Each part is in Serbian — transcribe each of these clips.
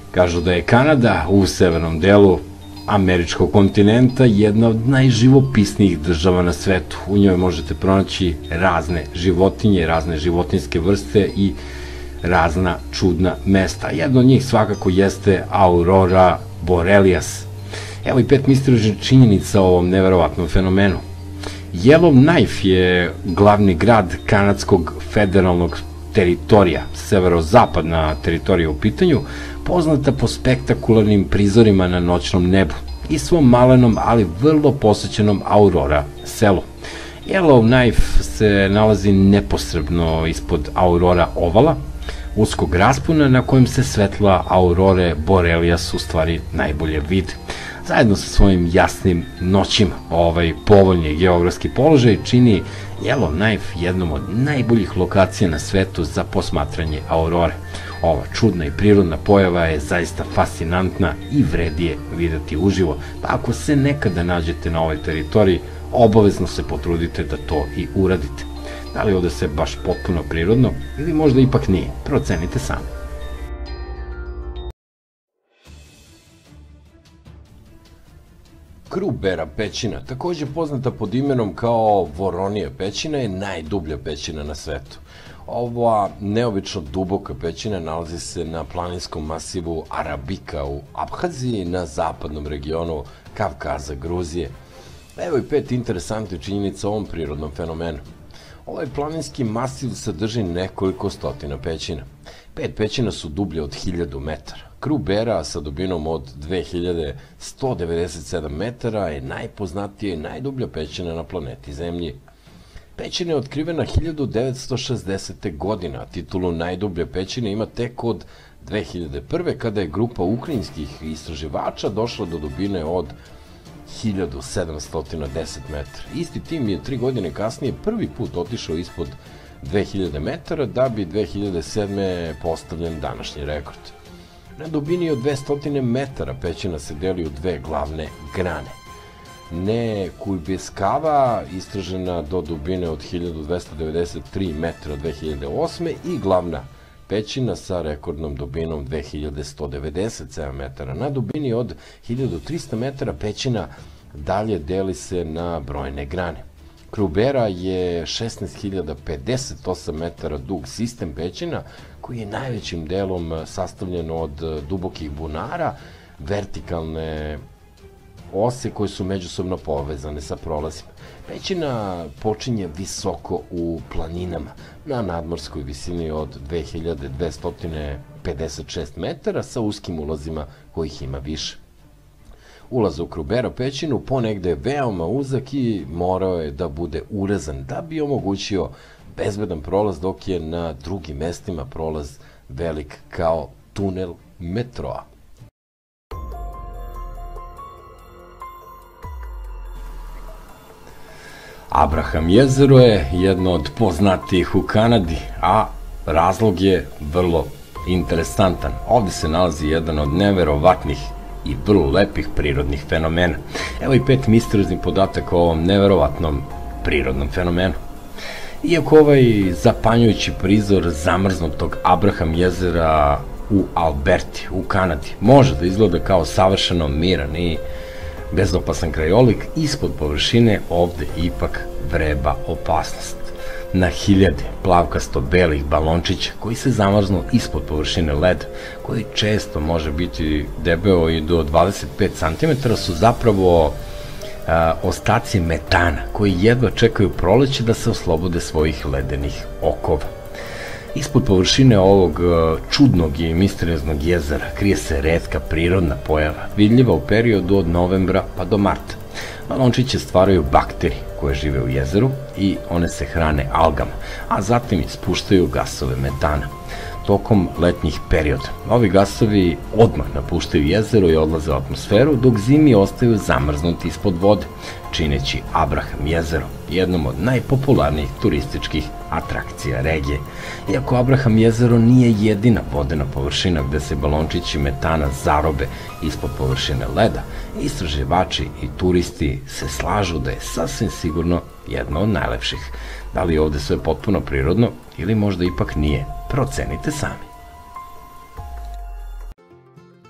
Kažu da je Kanada u severnom delu američkog kontinenta jedna od najživopisnijih država na svetu. U njoj možete pronaći razne životinje, razne životinjske vrste i razna čudna mesta. Jedno od njih svakako jeste Aurora Borealis. Evo i 5 misterioznih činjenica o ovom neverovatnom fenomenu. Yellowknife je glavni grad kanadskog federalnog teritorija, severozapadna teritorija u pitanju, poznata po spektakularnim prizorima na noćnom nebu i svom malenom, ali vrlo posećenom Aurora selu. Yellowknife se nalazi neposredno ispod Aurora ovala, uskog raspona na kojem se svetla Aurore Borealis u stvari najbolje vide. Zajedno sa svojim jasnim noćima, ovaj povoljni geografski položaj čini Yellowknife jednom od najboljih lokacija na svetu za posmatranje aurore. Ova čudna i prirodna pojava je zaista fascinantna i vredi je videti uživo, pa ako se nekada nađete na ovoj teritoriji, obavezno se potrudite da to i uradite. Da li ovde se baš potpuno prirodno ili možda ipak nije, procenite sami. Krubera pećina, takođe poznata pod imenom kao Voronija pećina, je najdublja pećina na svetu. Ova neobično duboka pećina nalazi se na planinskom masivu Arabika u Abhaziji, na zapadnom regionu Kavkaza, Gruzije. Evo i 5 interesantnih činjenica o ovom prirodnom fenomenu. Ovaj planinski masiv sadrži nekoliko stotina pećina. 5 pećina su dublje od 1000 metara. Krubera sa dubinom od 2197 metara je najpoznatija i najdublja pećina na planeti Zemlji. Pećina je otkrivena 1960. godine, a titulu najdublje pećine ima tek od 2001. kada je grupa ukrajinskih istraživača došla do dubine od 1710 metara. Isti tim je 3 godine kasnije prvi put otišao ispod 2000 metara, da bi 2007. postavljen današnji rekord. Na dubini od 200 metara pećina se deli u dve glavne grane. Nekujbeskava, istražena do dubine od 1293 metra 2008. i glavna pećina sa rekordnom dubinom 2197 metara. Na dubini od 1300 metara pećina dalje deli se na brojne grane. Krubera je 16.058 metara dug sistem pećina koji je najvećim delom sastavljen od dubokih bunara, vertikalne ose koje su međusobno povezane sa prolazima. Pećina počinje visoko u planinama, na nadmorskoj visini od 2256 metara sa uskim ulazima kojih ima više. Ulaz u Krubera pećinu ponegde je veoma uzak i morao je da bude urezan da bi omogućio bezbedan prolaz, dok je na drugim mestima prolaz velik kao tunel metroa. Abraham jezero je jedno od poznatijih u Kanadi, a razlog je vrlo interesantan. Ovde se nalazi jedan od neverovatnih i vrlo lepih prirodnih fenomena. Evo i 5 misterioznih podataka o ovom neverovatnom prirodnom fenomenu. Iako ovaj zapanjujući prizor zamrznutog Abraham jezera u Alberti, u Kanadi, može da izgleda kao savršeno miran i bezopasan krajolik, ispod površine ovde ipak vreba opasnost. Na hiljade plavkasto-belih balončića koji se zamrznu ispod površine leda, koji često može biti debeo i do 25 cm, su zapravo ostaci metana koji jedva čekaju proleće da se oslobode svojih ledenih okova. Ispod površine ovog čudnog i misterioznog jezera krije se retka prirodna pojava, vidljiva u periodu od novembra pa do marta. Balončiće stvaraju bakterije koje žive u jezeru i one se hrane algama, a zatim ispuštaju gasove metana. Tokom letnjih perioda ovi gasovi odmah napuštaju jezero i odlaze u atmosferu, dok zimi ostaju zamrznuti ispod vode, čineći Abraham jezero jednom od najpopularnijih turističkih atrakcija regije. Iako Abraham jezero nije jedina vodena površina gde se balončići metana zarobe ispod površine leda, istraživači i turisti se slažu da je sasvim sigurno jedno od najlepših. Da li je ovde sve potpuno prirodno ili možda ipak nije? Procenite sami.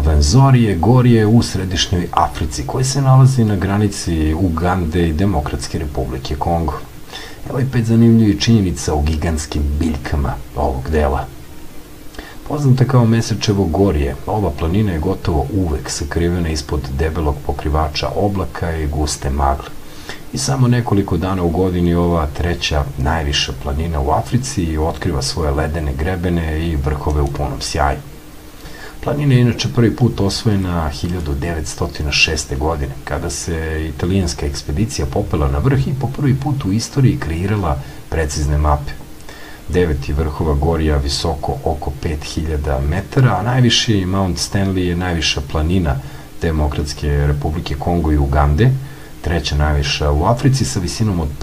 Rwenzori je gorje u središnjoj Africi, koji se nalazi na granici Ugande i Demokratske republike Kongo. Evo i 5 zanimljivih činjenica o gigantskim biljkama ovog dela. Poznata kao Mesečevo gorje, ova planina je gotovo uvek sakrivena ispod debelog pokrivača oblaka i guste magle. I samo nekoliko dana u godini ova treća najviša planina u Africi otkriva svoje ledene grebene i vrhove u punom sjaju. Planina je inače prvi put osvojena 1906. godine, kada se italijanska ekspedicija popela na vrh i po prvi put u istoriji kreirala precizne mape. 9 vrhova gorja visoko oko 5000 metara, a najviši Mount Stanley je najviša planina Demokratske republike Kongo i Ugande, treća najviša u Africi sa visinom od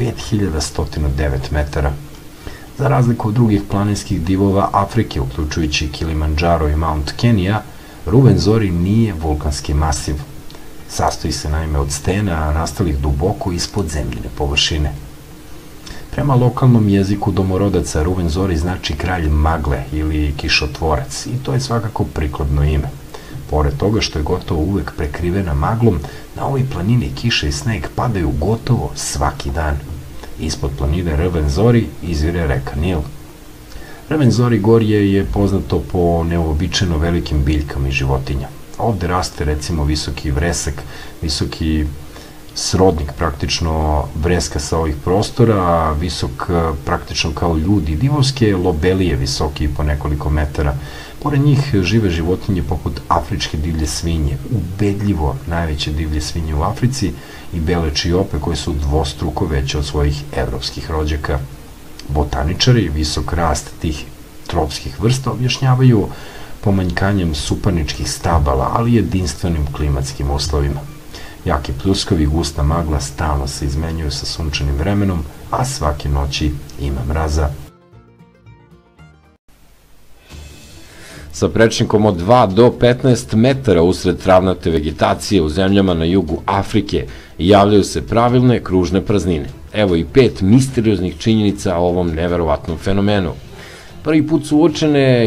5109 metara. Za razliku od drugih planinskih divova Afrike, uključujući Kilimandžaro i Mount Kenya, Rwenzori nije vulkanski masiv. Sastoji se naime od stena nastalih duboko ispod zemljine površine. Prema lokalnom jeziku domorodaca Rwenzori znači kralj magle ili kišotvorac i to je svakako prikladno ime. Pored toga što je gotovo uvek prekrivena maglom, na ovoj planini kiša i sneg padaju gotovo svaki dan. Ispod planine Rwenzori izvire reka Nil. Rwenzori gorje je poznato po neobičajno velikim biljkama i životinja. Ovde raste recimo visoki vresak, visoki srodnik praktično vreska sa ovih prostora, visok praktično kao ljudi, divovske lobelije visoki po nekoliko metara. Pored njih žive životinje poput afričke divlje svinje, ubedljivo najveće divlje svinje u Africi i bele čiope koje su dvostruko veće od svojih evropskih rođaka. Botaničari visok rast tih tropskih vrsta objašnjavaju pomanjkanjem suparničkih stabala, ali jedinstvenim klimatskim uslovima. Jaki pljuskovi i gusta magla stalno se izmenjuju sa sunčanim vremenom, a svake noći ima mraza. Sa prečnikom od 2 do 15 metara usred travnate vegetacije u zemljama na jugu Afrike javljaju se pravilne kružne praznine. Evo i 5 misterioznih činjenica o ovom neverovatnom fenomenu. Prvi put su uočene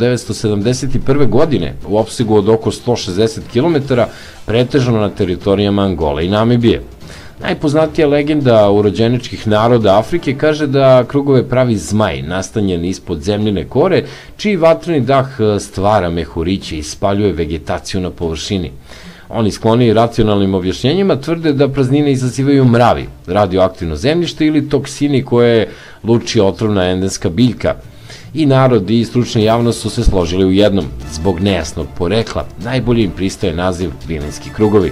1971. godine u opsegu od oko 160 km, pretežno na teritorijama Angole i Namibije. Najpoznatija legenda urođeničkih naroda Afrike kaže da krugove pravi zmaj nastanjen ispod zemljine kore, čiji vatreni dah stvara mehuriće i spaljuje vegetaciju na površini. Oni skloni racionalnim objašnjenjima tvrde da praznine izazivaju mravi, radioaktivno zemljište ili toksini koje luči otrovna endenska biljka. I narod i stručna javnost su se složili u jednom. Zbog nejasnog porekla, najbolje im pristaje naziv vilinski krugovi.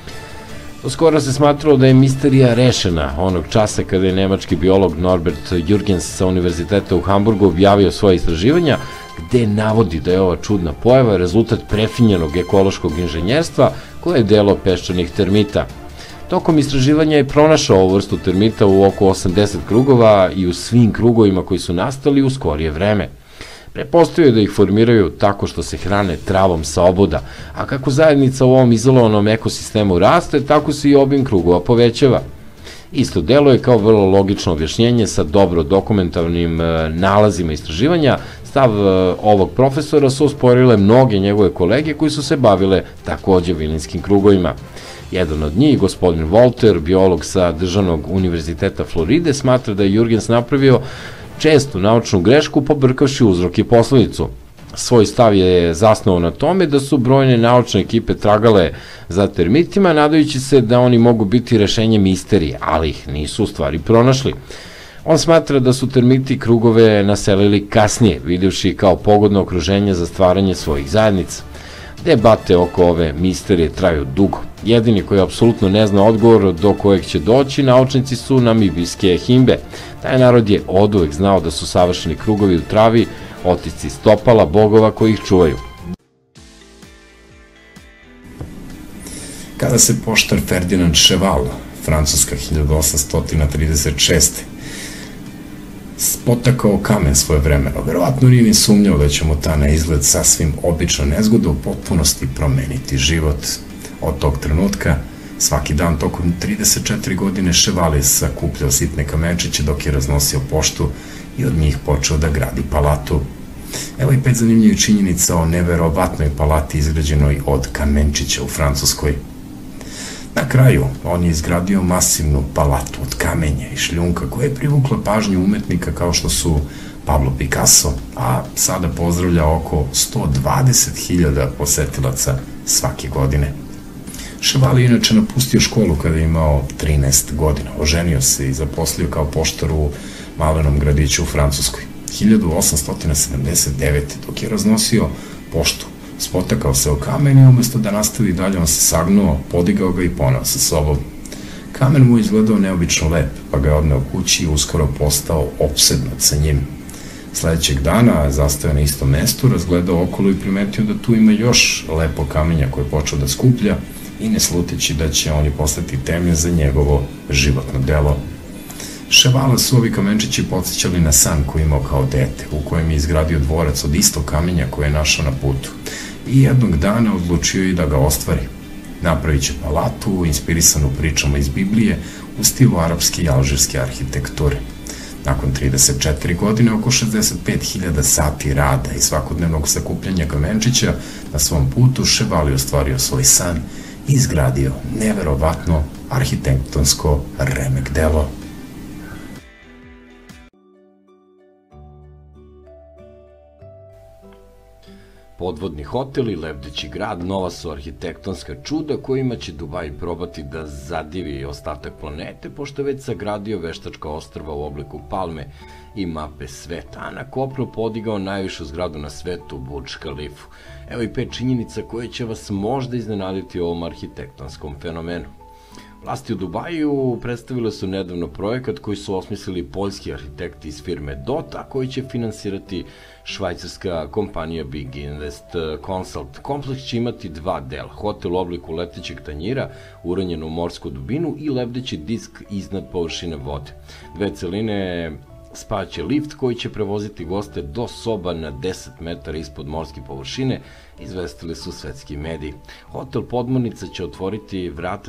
Skoro se smatralo da je misterija rešena onog časa kada je nemački biolog Norbert Jürgens sa Univerziteta u Hamburgu objavio svoje istraživanja, gde navodi da je ova čudna pojava rezultat prefinjenog ekološkog inženjerstva koje je delo peščanih termita. Tokom istraživanja je pronašao ovu vrstu termita u oko 80 krugova i u svim krugovima koji su nastali u skorije vreme. Pretpostavio je da ih formiraju tako što se hrane travom sa oboda, a kako zajednica u ovom izolovanom ekosistemu raste, tako se i obim krugova povećava. Isto delo je kao vrlo logično objašnjenje sa dobro dokumentarnim nalazima istraživanja. Stav ovog profesora su osporile mnoge njegove kolege koji su se bavile takođe vilinskim krugovima. Jedan od njih, gospodin Volter, biolog sa Državnog univerziteta Floride, smatra da je Jürgens napravio čestu naučnu grešku pobrkavši uzrok i posledicu. Svoj stav je zasnovao na tome da su brojne naučne ekipe tragale za termitima, nadajući se da oni mogu biti rešenje misterije, ali ih nisu u stvari pronašli. On smatra da su termiti krugove naselili kasnije, vidjevši kao pogodno okruženje za stvaranje svojih zajednica. Debate oko ove misterije traju dugo. Jedini koji apsolutno ne zna odgovor do kojeg će doći naučnici su namibijske himbe. Taj narod je oduvek znao da su savršeni krugovi u travi, otisci stopala bogova koji ih čuvaju. Kada se poštar Ferdinand Cheval, Francuska 1836. spotakao kamen svoje vremeno, verovatno nije ni sumnjao da će mu ta na izgled sasvim obična nezgoda u potpunosti promeniti život. Od tog trenutka, svaki dan tokom 34 godine Cheval je sakupljao sitne kamenčiće dok je raznosio poštu i od njih počeo da gradi palatu. Evo i 5 zanimljivih činjenica o neverovatnoj palati izgrađenoj od kamenčića u Francuskoj. Na kraju, on je izgradio masivnu palatu od kamenja i šljunka koja je privukla pažnju umetnika kao što su Pablo Picasso, a sada pozdravlja oko 120.000 posetilaca svake godine. Chevalier je inače napustio školu kada je imao 13 godina, oženio se i zaposlio kao poštar u malenom gradiću u Francuskoj. 1879. dok je raznosio poštu, spotakao se o kamen i umesto da nastavi dalje, on se sagnuo, podigao ga i poneo sa sobom. Kamen mu je izgledao neobično lep, pa ga je odneo kući i uskoro postao opsednut sa njim. Sledećeg dana zastao na istom mestu, razgledao okolo i primetio da tu ima još lepo kamenja koje je počeo da skuplja i ne sluteći da će oni postati temelj za njegovo životno delo. Chevala su ovi kamenčići podsjećali na san koji imao kao dete, u kojem je izgradio dvorac od istog kamenja koje je našao na putu i jednog dana odlučio i da ga ostvari. Napravit će palatu, inspirisanu pričama iz Biblije, u stilu arapske i alžirske arhitekture. Nakon 34 godine, oko 65.000 sati rada i svakodnevnog sakupljanja kamenčića, na svom putu Cheval je ostvario svoj san i izgradio neverovatno arhitektonsko remek delo. Podvodni hotel i lebdeći grad nova su arhitektonska čuda kojima će Dubai probati da zadivi ostatak planete, pošto je već sagradio veštačka ostrva u obliku palme i mape sveta, a na kopnu podigao najvišu zgradu na svetu, Burj Khalifu. Evo i 5 činjenica koje će vas možda iznenaditi o ovom arhitektonskom fenomenu. Vlasti u Dubaju predstavile su nedavno projekat koji su osmislili poljski arhitekti iz firme DOT, a koji će finansirati švajcarska kompanija Big Invest Consult. Kompleks će imati 2 dela, hotel u obliku letećeg tanjira, uranjen u morsku dubinu i lebdeći disk iznad površine vode. 2 celine spajaće lift koji će prevoziti goste do soba na 10 metara ispod morske površine, izvestili su svetski mediji. Hotel Podmornica će otvoriti vrata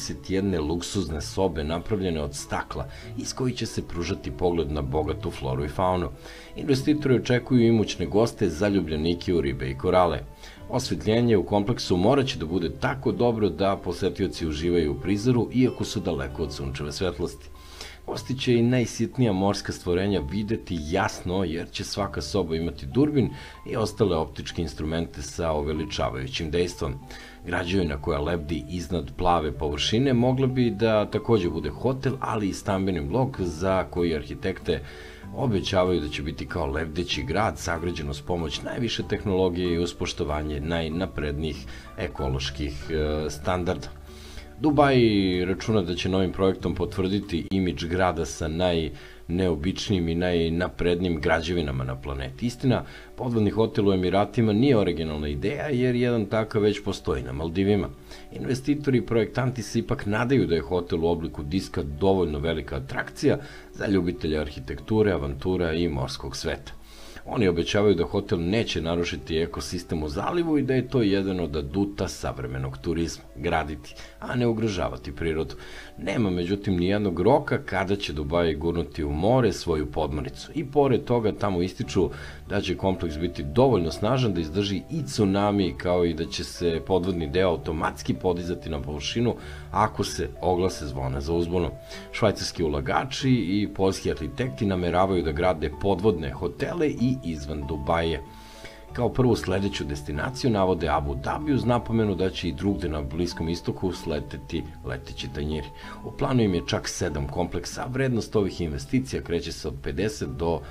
21 luksuzne sobe napravljene od stakla, iz kojih će se pružati pogled na bogatu floru i faunu. Investitori očekuju imućne goste, zaljubljenike u ribe i korale. Osvetljenje u kompleksu moraće da bude tako dobro da posetioci uživaju u prizoru, iako su daleko od sunčeve svetlosti. Gosti će i najsitnija morska stvorenja videti jasno, jer će svaka soba imati durbin i ostale optičke instrumente sa uveličavajućim dejstvom. Građevina koja lebdi iznad plave površine mogla bi da takođe bude hotel, ali i stambeni blok za koji arhitekte obećavaju da će biti kao lebdeći grad sagrađen uz pomoć najviše tehnologije i uz poštovanje najnaprednijih ekoloških standarda. Dubai računa da će novim projektom potvrditi imidž grada sa najneobičnijim i najnaprednijim građevinama na planeti. Istina, podvodni hotel u Emiratima nije originalna ideja, jer jedan takav već postoji na Maldivima. Investitori i projektanti se ipak nadaju da je hotel u obliku diska dovoljno velika atrakcija za ljubitelja arhitekture, avantura i morskog sveta. Oni obećavaju da hotel neće narušiti ekosistem u zalivu i da je to jedan od aduta savremenog turizma, graditi, a ne ugrožavati prirodu. Nema međutim nijednog roka kada će Dubai gurnuti u more svoju podmornicu i pored toga tamo ističu da će kompleks biti dovoljno snažan da izdrži i tsunami, kao i da će se podvodni deo automatski podizati na površinu ako se oglase zvona za uzbunu. Švajcarski ulagači i poljski arhitekti nameravaju da grade podvodne hotele i izvan Dubaja. Kao prvu sledeću destinaciju navode Abu Dhabi uz napomenu da će i drugde na Bliskom istoku sleteti leteći tanjiri. U planu im je čak 7 kompleksa, a vrednost ovih investicija kreće se od 50 do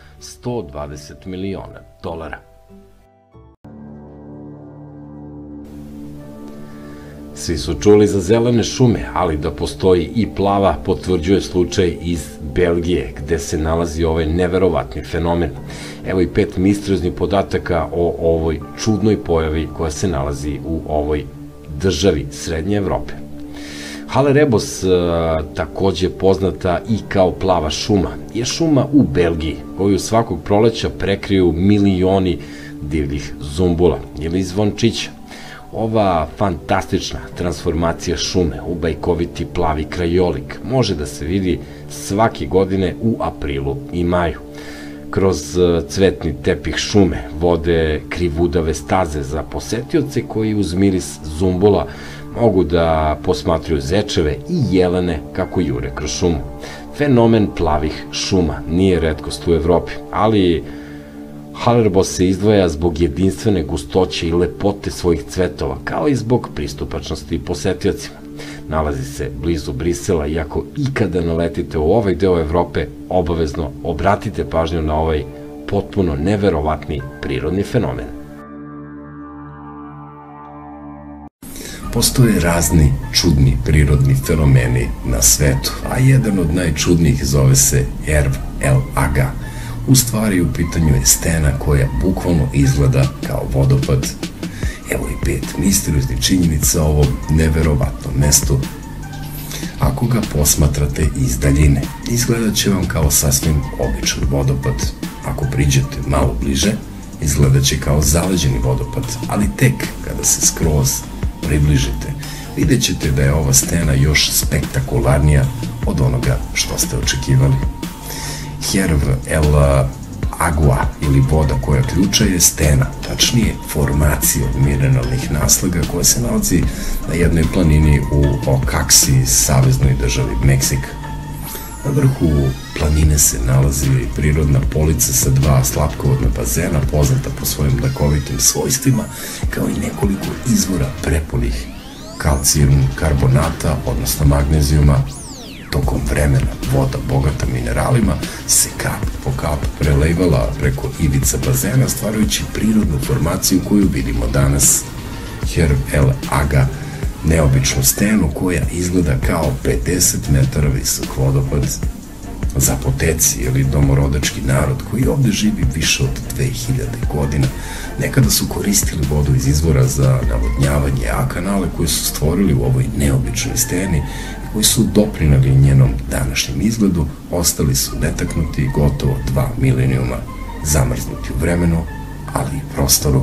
120 miliona dolara. Svi su čuli za zelene šume, ali da postoji i plava potvrđuje slučaj iz Belgije, gde se nalazi ovaj neverovatni fenomen. Evo i 5 misterioznih podataka o ovoj čudnoj pojavi koja se nalazi u ovoj državi Srednje Evrope. Hale Rebos, takođe poznata i kao plava šuma, je šuma u Belgiji, koju svakog proleća prekriju milioni divljih zumbula ili zvončića. Ova fantastična transformacija šume u bajkoviti plavi krajolik može da se vidi svake godine u aprilu i maju. kroz cvetni tepih šume, vode krivudave staze za posetioce koji uz miris zumbula mogu da posmatruju zečeve i jelene kako jure kroz šumu. Fenomen plavih šuma nije retkost u Evropi, ali Hallerboss se izdvaja zbog jedinstvene gustoće i lepote svojih cvetova, kao i zbog pristupačnosti posetiocima. Nalazi se blizu Brisela i ako ikada naletite u ovaj deo Evrope, obavezno obratite pažnju na ovaj potpuno neverovatni prirodni fenomen. Postoje razni čudni prirodni fenomeni na svetu, a jedan od najčudnijih zove se Jerv El Aga. U stvari u pitanju je stena koja bukvalno izgleda kao vodopad. Evo i 5 misterioznih činjenica o ovom neverovatnom mestu. Ako ga posmatrate iz daljine, izgledat će vam kao sasvim običan vodopad. Ako priđete malo bliže, izgledat će kao zaleđeni vodopad, ali tek kada se skroz približite, vidjet ćete da je ova stena još spektakularnija od onoga što ste očekivali. Jerv El Agua ili voda koja ključa je stena, tačnije formacija od mineralnih naslaga koja se nalazi na jednoj planini u Oaxaci, saveznoj državi Meksika. Na vrhu planine se nalazi prirodna polica sa 2 slatkovodna bazena poznata po svojim lekovitim svojstvima, kao i nekoliko izvora prepunih kalcijum karbonata, odnosno magnezijuma. Tokom vremena voda bogata mineralima se kap po kap prelivala preko ivica bazena, stvarajući prirodnu formaciju koju vidimo danas. Jerv El Aga, neobičnu stenu koja izgleda kao 50 metara visok vodopad. Zapoteci ili domorodački narod koji ovde živi više od 2000 godina nekada su koristili vodu iz izvora za navodnjavanje, a kanale koje su stvorili u ovoj neobičnoj steni koji su doprinali njenom današnjem izgledu ostali su netaknuti gotovo 2 milenijuma, zamrznuti u vremenu, ali i prostoru.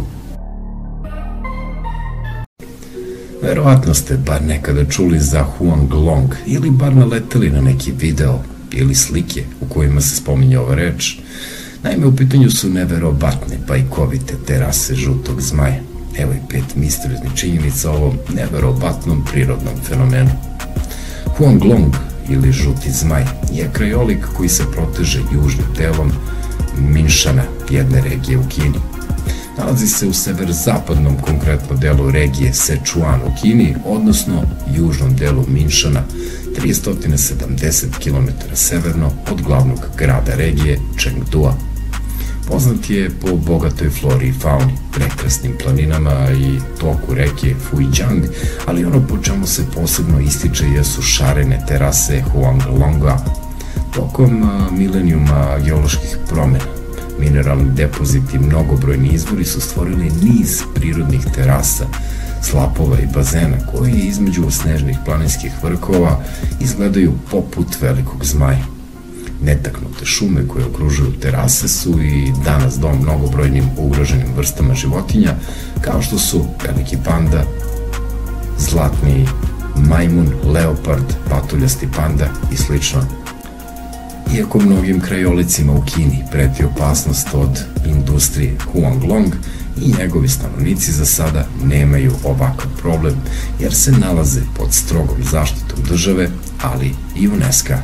Verovatno ste bar nekada čuli za Huanglong ili bar naleteli na neki video ili slike u kojima se spominje ova reč. Naime, u pitanju su neverovatne bajkovite terase žutog zmaja. Evo i 5 misterioznih činjenica o ovom neverovatnom prirodnom fenomenu. Huanglong ili žuti zmaj je krajolik koji se proteže južnim delom Minšana, jedne regije u Kini. Nalazi se u severozapadnom konkretno delu regije Sichuan u Kini, odnosno južnom delu Minšana, 370 km severno od glavnog grada regije Chengdua. Poznat je po bogatoj flori i fauni, prekrasnim planinama i toku reke Fujijiang, ali ono po čemu se posebno ističe jesu šarene terase Huanglonga. Tokom milenijuma geoloških promena, mineralni depoziti i mnogobrojni izvori su stvorili niz prirodnih terasa, slapova i bazena koji između snežnih planinskih vrhova izgledaju poput velikog zmaja. Netaknute šume koje okružuju terase su i danas dom mnogobrojnim ugroženim vrstama životinja, kao što su veliki panda, zlatni majmun, leopard, patuljasti panda i slično. Iako mnogim krajolicima u Kini preti opasnost od industrije Huanglong, i njegovi stanovnici za sada nemaju ovakav problem, jer se nalaze pod strogom zaštitom države, ali i UNESCO-a.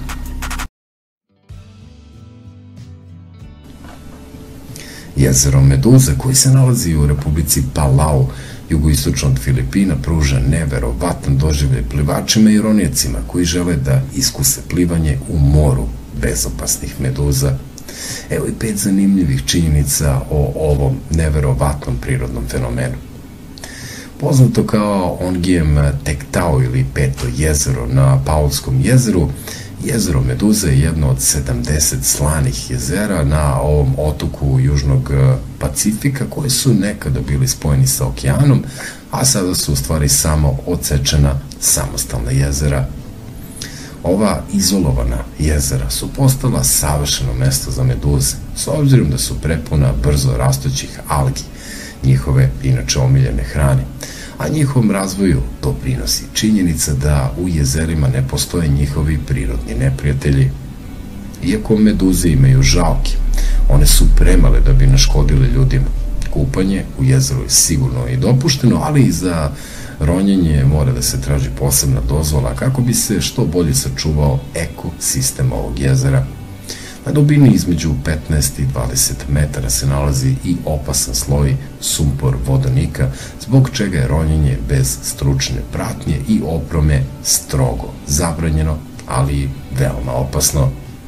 Jezero Meduze, koji se nalazi u Republici Palau, jugoistočno od Filipina, pruža neverovatan doživljaj plivačima i ronijacima koji žele da iskuse plivanje u moru bezopasnih meduza. Evo i 5 zanimljivih činjenica o ovom neverovatnom prirodnom fenomenu. Poznato kao Ongijem Tektao ili Peto jezero na Paulskom jezeru, jezero Meduze je jedno od 70 slanih jezera na ovom otoku Južnog Pacifika koji su nekada bili spojeni sa okeanom, a sada su u stvari samo odsečena samostalna jezera. Ova izolovana jezera su postala savršeno mesto za meduze, s obzirom da su prepuna brzo rastućih algi, njihove inače omiljene hrane, a njihovom razvoju doprinosi činjenica da u jezerima ne postoje njihovi prirodni neprijatelji. Iako meduze imaju žalke, One su premale da bi naškodile ljudima. Kupanje u jezeru je sigurno i dopušteno, ali i za ronjenje mora da se traži posebna dozvola kako bi se što bolje sačuvao ekosistem ovog jezera. Na dubini između 15 i 20 metara se nalazi i opasan sloj sumpor vodonika, zbog čega je ronjenje bez stručne pratnje i opreme strogo zabranjeno, ali i veoma opasno.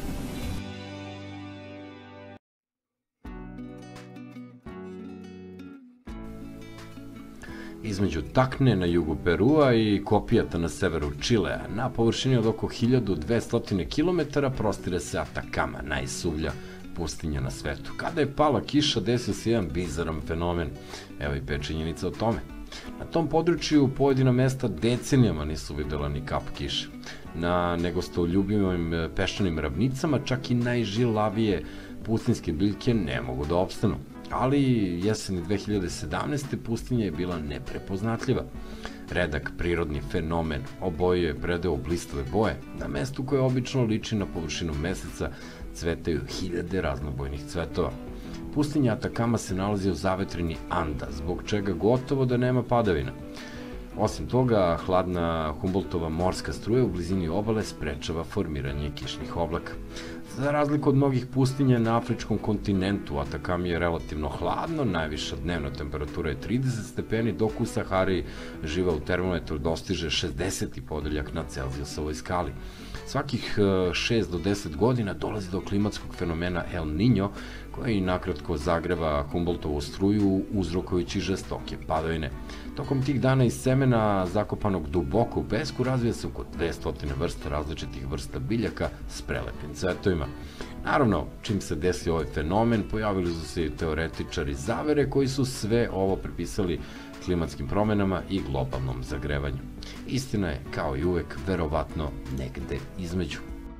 Između Takne na jugu Perua i Kopijata na severu Čilea, na površini od oko 1200 km prostire se Atakama, najsuvlja pustinja na svetu. Kada je pala kiša, desio se jedan bizaran fenomen. Evo i 5 činjenica o tome. Na tom području pojedina mesta decenijama nisu videla ni kap kiše. Na negostoljubivim peščanim ravnicama čak i najžilavije pustinjske biljke ne mogu da opstanu. Ali jeseni 2017. pustinja je bila neprepoznatljiva. Redak prirodni fenomen obojio je predeo blistave boje. Na mestu koje obično liči na površinu meseca cvetaju hiljade raznobojnih cvetova. Pustinja Atakama se nalazi u zavetrini Anda, zbog čega gotovo da nema padavina. Osim toga, hladna Humboldtova morska struja u blizini obale sprečava formiranje kišnih oblaka. Za razliku od mnogih pustinja na afričkom kontinentu, Atakami je relativno hladno, najviša dnevna temperatura je 30 stepeni, dok u Sahari živa u termometru dostiže 60 podeljak na Celzijusovoj skali. Svakih 6 do 10 godina dolazi do klimatskog fenomena El Niño, koji nakratko zagreva Humboldtovu struju, uzrokujući žestoke padavine. Tokom tih dana iz semena zakopanog duboko u pesku razvija se oko 200 vrsta različitih vrsta biljaka s prelepim cvetovima. Naravno, čim se desi ovaj fenomen, pojavili su se i teoretičari zavere koji su sve ovo pripisali klimatskim promenama i globalnom zagrevanju. Istina je, kao i uvek, verovatno negde između.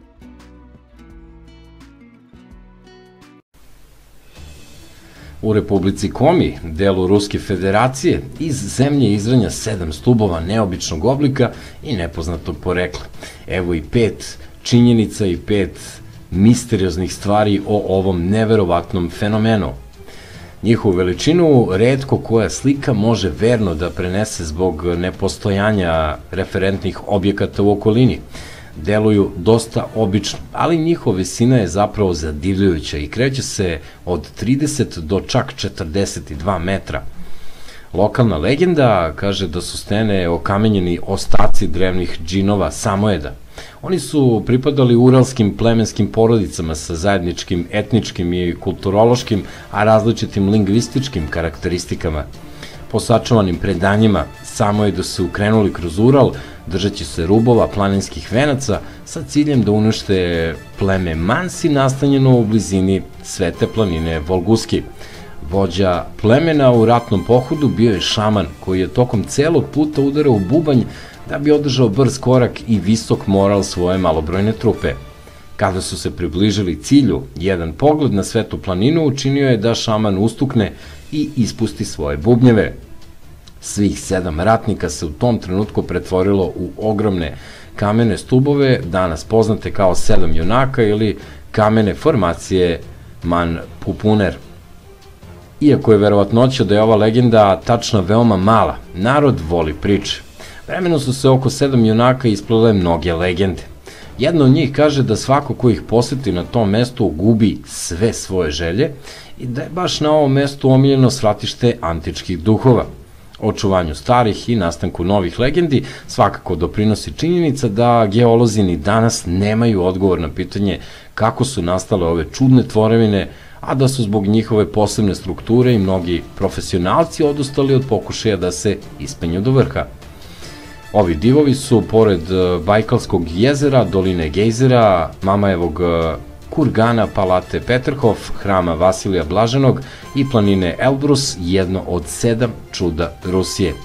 U Republici Komi, delu Ruske federacije, iz zemlje izranja 7 stubova neobičnog oblika i nepoznatog porekla. Evo i 5 činjenica i 5 misterioznih stvari o ovom neverovatnom fenomenu. Njihovu veličinu retko koja slika može verno da prenese zbog nepostojanja referentnih objekata u okolini. Deluju dosta obično, ali njihova visina je zapravo zadivljujuća i kreće se od 30 do čak 42 metra. Lokalna legenda kaže da su stene okamenjeni ostaci drevnih džinova samojeda. Oni su pripadali uralskim plemenskim porodicama sa zajedničkim etničkim i kulturološkim, a različitim lingvističkim karakteristikama. Po sačuvanim predanjima, samojedi su krenuli kroz Ural, držeći se rubova planinskih venaca sa ciljem da unište pleme Mansi nastanjeno u blizini Svete planine Volguski. Vođa plemena u ratnom pohodu bio je šaman koji je tokom celog puta udarao u bubanj da bi održao brz korak i visok moral svoje malobrojne trupe. Kada su se približili cilju, jedan pogled na Svetu planinu učinio je da šaman ustukne i ispusti svoje bubnjeve. Svih 7 ratnika se u tom trenutku pretvorilo u ogromne kamene stubove, danas poznate kao 7 junaka ili kamene formacije Manpupuner. Iako je verovatnoća da je ova legenda tačna veoma mala, narod voli priče. Vremenom su se oko 7 junaka isplele mnoge legende. Jedna od njih kaže da svako ko ih poseti na tom mestu gubi sve svoje želje i da je baš na ovom mestu omiljeno svratište antičkih duhova. Očuvanju starih i nastanku novih legendi svakako doprinosi činjenica da geolozi ni danas nemaju odgovor na pitanje kako su nastale ove čudne tvorevine, a da su zbog njihove posebne strukture i mnogi profesionalci odustali od pokušaja da se ispenju do vrha. Ovi divovi su, pored Bajkalskog jezera, doline Gejzera, Mamajevog kurgana Palate Peterhof, hrama Vasilija Blaženog i planine Elbrus, jedno od 7 čuda Rusije.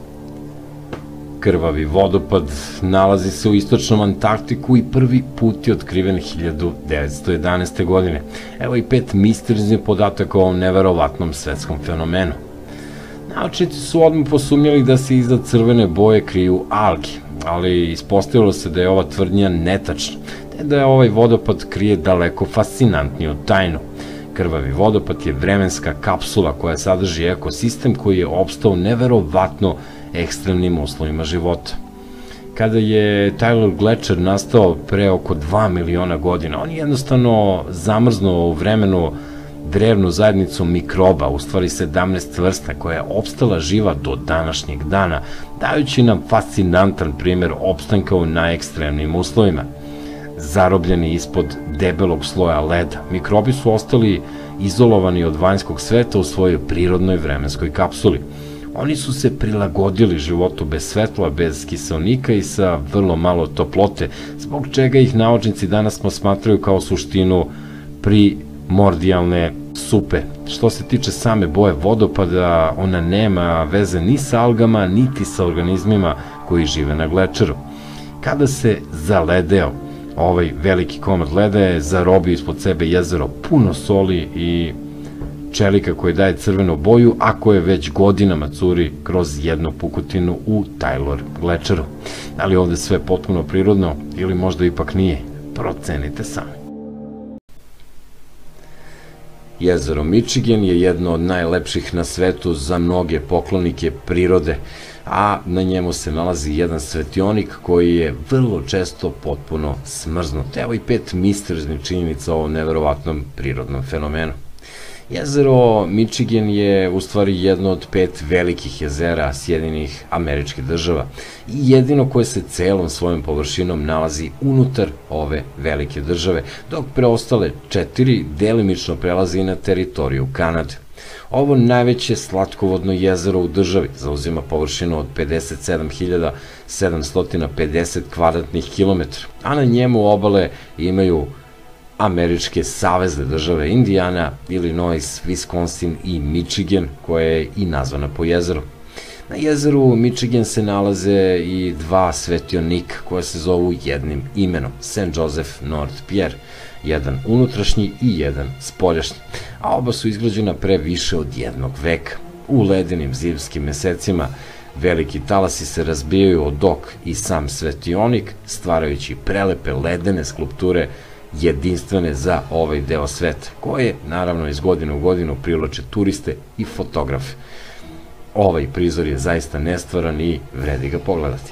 Krvavi vodopad nalazi se u istočnom Antarktiku i prvi put je otkriven 1911. godine. Evo i 5 misterioznih podataka o ovom neverovatnom svetskom fenomenu. Naučnici su odmah posumnjali da se iza crvene boje kriju alge, ali ispostavilo se da je ova tvrdnja netačna, te da je ovaj vodopad krije daleko fascinantniju tajnu. Krvavi vodopad je vremenska kapsula koja sadrži ekosistem koji je opstao neverovatno ekstremnim uslovima života. Kada je Taylor Gletscher nastao pre oko 2 miliona godina, on je jednostavno zamrznuo u vremenu drevnu zajednicu mikroba, u stvari 17 vrsta koja je opstala živa do današnjeg dana, dajući nam fascinantan primer opstanka u najekstremnijim uslovima. Zarobljeni ispod debelog sloja leda, mikrobi su ostali izolovani od vanjskog sveta u svojoj prirodnoj vremenskoj kapsuli. Oni su se prilagodili životu bez svetla, bez kiseonika i sa vrlo malo toplote, zbog čega ih naučnici danas smatraju kao suštinu primordijalne supe. Što se tiče same boje vodopada, ona nema veze ni sa algama, niti sa organizmima koji žive na Glečeru. Kada se zaledeo, ovaj veliki komad leda je zarobio ispod sebe jezero puno soli i čelika koji daje crvenu boju, a koje već godinama curi kroz jednu pukotinu u Taylor Glečeru. Da li ovde sve potpuno prirodno ili možda ipak nije? Procenite sami. Jezero Michigan je jedno od najlepših na svetu za mnoge poklonike prirode, a na njemu se nalazi jedan svetionik koji je vrlo često potpuno smrznut. Evo i 5 misterioznih činjenica o ovom neverovatnom prirodnom fenomenu. Jezero Michigan je u stvari jedno od 5 velikih jezera Sjedinjenih Američkih Država i jedino koje se celom svojom površinom nalazi unutar ove velike države, dok preostale 4 delimično prelazi na teritoriju Kanade. Ovo najveće slatkovodno jezero u državi zauzima površinu od 57.750 kvadratnih kilometara, a na njemu obale imaju američke savezne države Indijana, Illinois, Wisconsin i Michigan, koja je i nazvana po jezeru. Na jezeru Michigan se nalaze i 2 svetionika koja se zovu jednim imenom, St. Joseph North Pier, jedan unutrašnji i jedan spoljašnji, a oba su izgrađena pre više od 1 veka. U ledenim zimskim mesecima veliki talasi se razbijaju od dok i sam svetionik, stvarajući prelepe ledene skulpture jedinstvene za ovaj deo sveta, koje naravno iz godine u godinu privlače turiste i fotografe. Ovaj prizor je zaista nestvaran i vredi ga pogledati.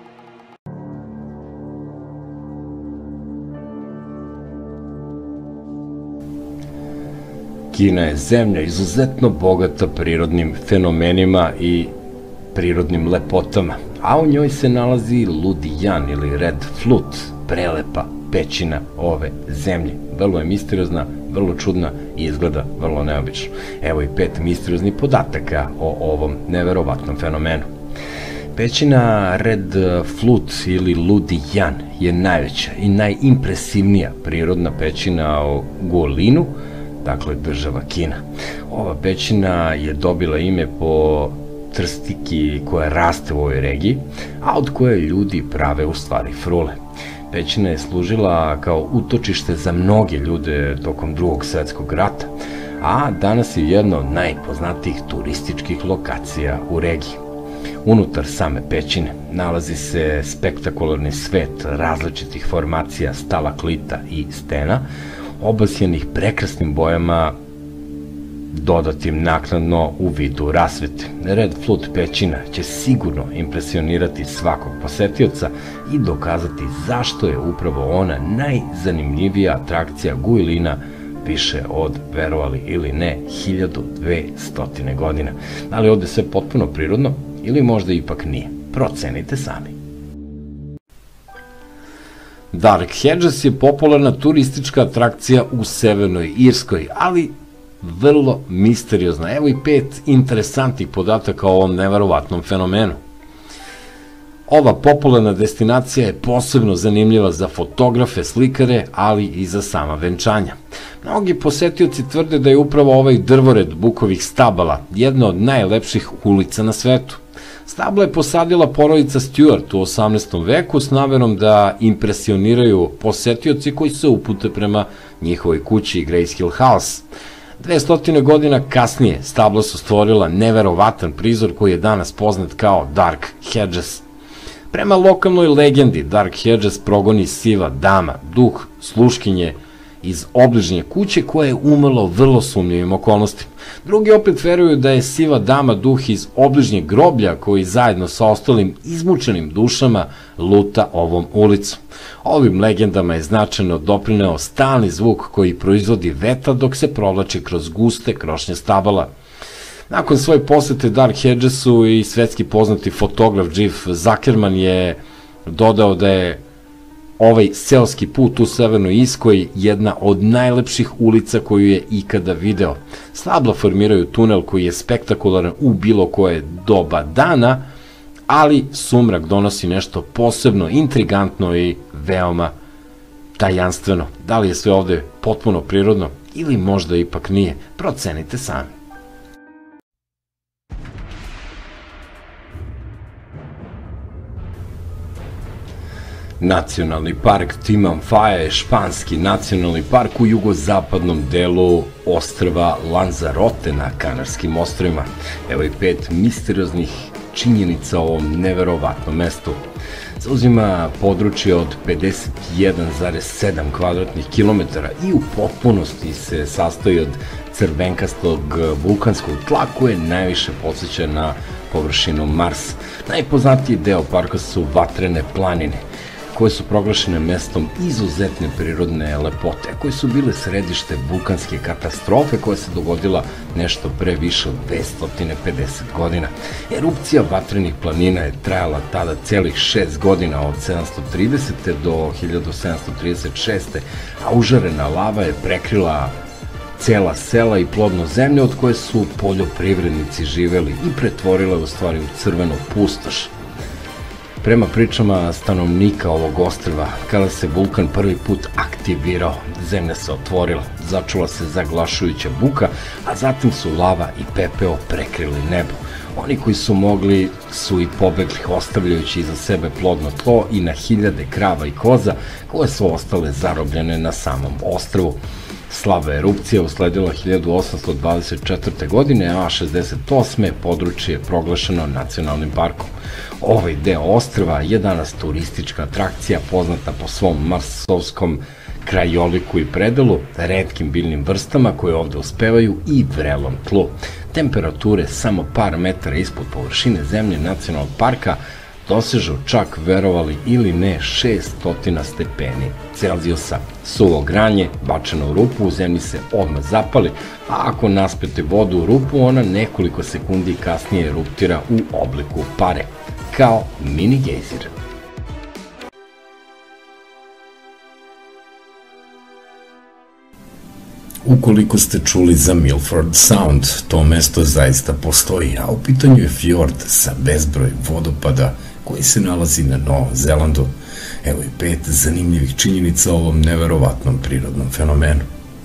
Kina je zemlja izuzetno bogata prirodnim fenomenima i prirodnim lepotama, a u njoj se nalazi Ludi Jan ili Red Flute, prelepa pećina ove zemlje. Vrlo je misteriozna, vrlo čudna i izgleda vrlo neobično. Evo i 5 misterioznih podataka o ovom neverovatnom fenomenu. Pećina Red Flute ili Ludi Jan je najveća i najimpresivnija prirodna pećina u Guolinu, dakle država Kina. Ova pećina je dobila ime po trstiki koja raste u ovoj regiji, a od koje ljudi prave u stvari frule. Pećina je služila kao utočište za mnoge ljude tokom Drugog svetskog rata, a danas je jedna od najpoznatijih turističkih lokacija u regiji. Unutar same pećine nalazi se spektakularni svet različitih formacija stalaklita i stena, obasjanih prekrasnim bojama dodatim naknadno u vidu rasvete. Red Flute pećina će sigurno impresionirati svakog posetioca i dokazati zašto je upravo ona najzanimljivija atrakcija Guilina više od, verovali ili ne, 1200 godina. Ali ovde sve potpuno prirodno ili možda ipak nije? Procenite sami. Dark Hedges je popularna turistička atrakcija u Severnoj Irskoj, ali vrlo misteriozna. Evo i 5 interesantnih podataka o ovom neverovatnom fenomenu. Ova popularna destinacija je posebno zanimljiva za fotografe, slikare, ali i za sama venčanja. Mnogi posetioci tvrde da je upravo ovaj drvored bukovih stabala jedna od najlepših ulica na svetu. Stabla je posadila porodica Stuart u 18. veku s namerom da impresioniraju posetioci koji se upute prema njihovoj kući Grace Hill House. 200 godina kasnije stabla su stvorila neverovatan prizor koji je danas poznat kao Dark Hedges. Prema lokalnoj legendi, Dark Hedges progoni siva dama, duh sluškinje iz obližnje kuće koje je umrlo vrlo sumnjivim okolnostima. Drugi opet veruju da je siva dama duh iz obližnjeg groblja koji zajedno sa ostalim izmučenim dušama luta ovom ulicom. Ovim legendama je značajno doprineo stalni zvuk koji proizvodi vetar dok se provlači kroz guste krošnje stabala. Nakon svoje posete Dark Hedgesu i svetski poznati fotograf Jeff Zuckerman je dodao da je ovaj seoski put u Severnoj Irskoj jedna od najlepših ulica koju je ikada video. Stabla formiraju tunel koji je spektakularan u bilo koje doba dana, ali sumrak donosi nešto posebno intrigantno i veoma tajanstveno. Da li je sve ovde potpuno prirodno ili možda ipak nije? Procenite sami. Nacionalni park Timanfaya je španski nacionalni park u jugozapadnom delu ostrva Lanzarote na Kanarskim ostrvima. Evo i 5 misterioznih činjenica o ovom neverovatnom mestu. Zauzima područje od 51,7 kvadratnih kilometara i u potpunosti se sastoji od crvenkastog vulkanskog tla koje najviše podsjeća na površinu Marsa. Najpoznatiji deo parka su Vatrene planine, koje su proglašene mestom izuzetne prirodne lepote, koje su bile središte vulkanske katastrofe koja se dogodila nešto pre više od 250 godina. Erupcija vatrenih planina je trajala tada celih 6 godina od 730. do 1736. a užarena lava je prekrila cela sela i plodnu zemlju od koje su poljoprivrednici živeli i pretvorila u stvari u crvenu pustoš. Prema pričama stanovnika ovog ostrva, kada se vulkan prvi put aktivirao, zemlja se otvorila, začula se zaglašujuća buka, a zatim su lava i pepeo prekrili nebo. Oni koji su mogli su i pobegli, ostavljajući iza sebe plodno tlo i na hiljade krava i koza koje su ostale zarobljene na samom ostrvu. Slava erupcija usledila 1824. godine, a 68. područje je proglašeno nacionalnim parkom. Ovaj deo ostrva je danas turistička atrakcija poznata po svom marsovskom krajoliku i predelu, retkim biljnim vrstama koje ovde uspevaju i vrelom tlu. Temperature samo par metara ispod površine zemlje nacionalnog parka dosežu čak, verovali ili ne, 600 stepeni Celzijusa. Suvo granje, bačeno u rupu, u zemlji se odmah zapali, a ako naspete vodu u rupu, ona nekoliko sekundi kasnije eruptira u obliku pare, kao mini gejzir. Ukoliko ste čuli za Milford Sound, to mesto zaista postoji, a u pitanju je fjord sa bezbroj vodopada koji se nalazi na Novom Zelandu. Evo i 5 zanimljivih činjenica o ovom neverovatnom prirodnom fenomenu.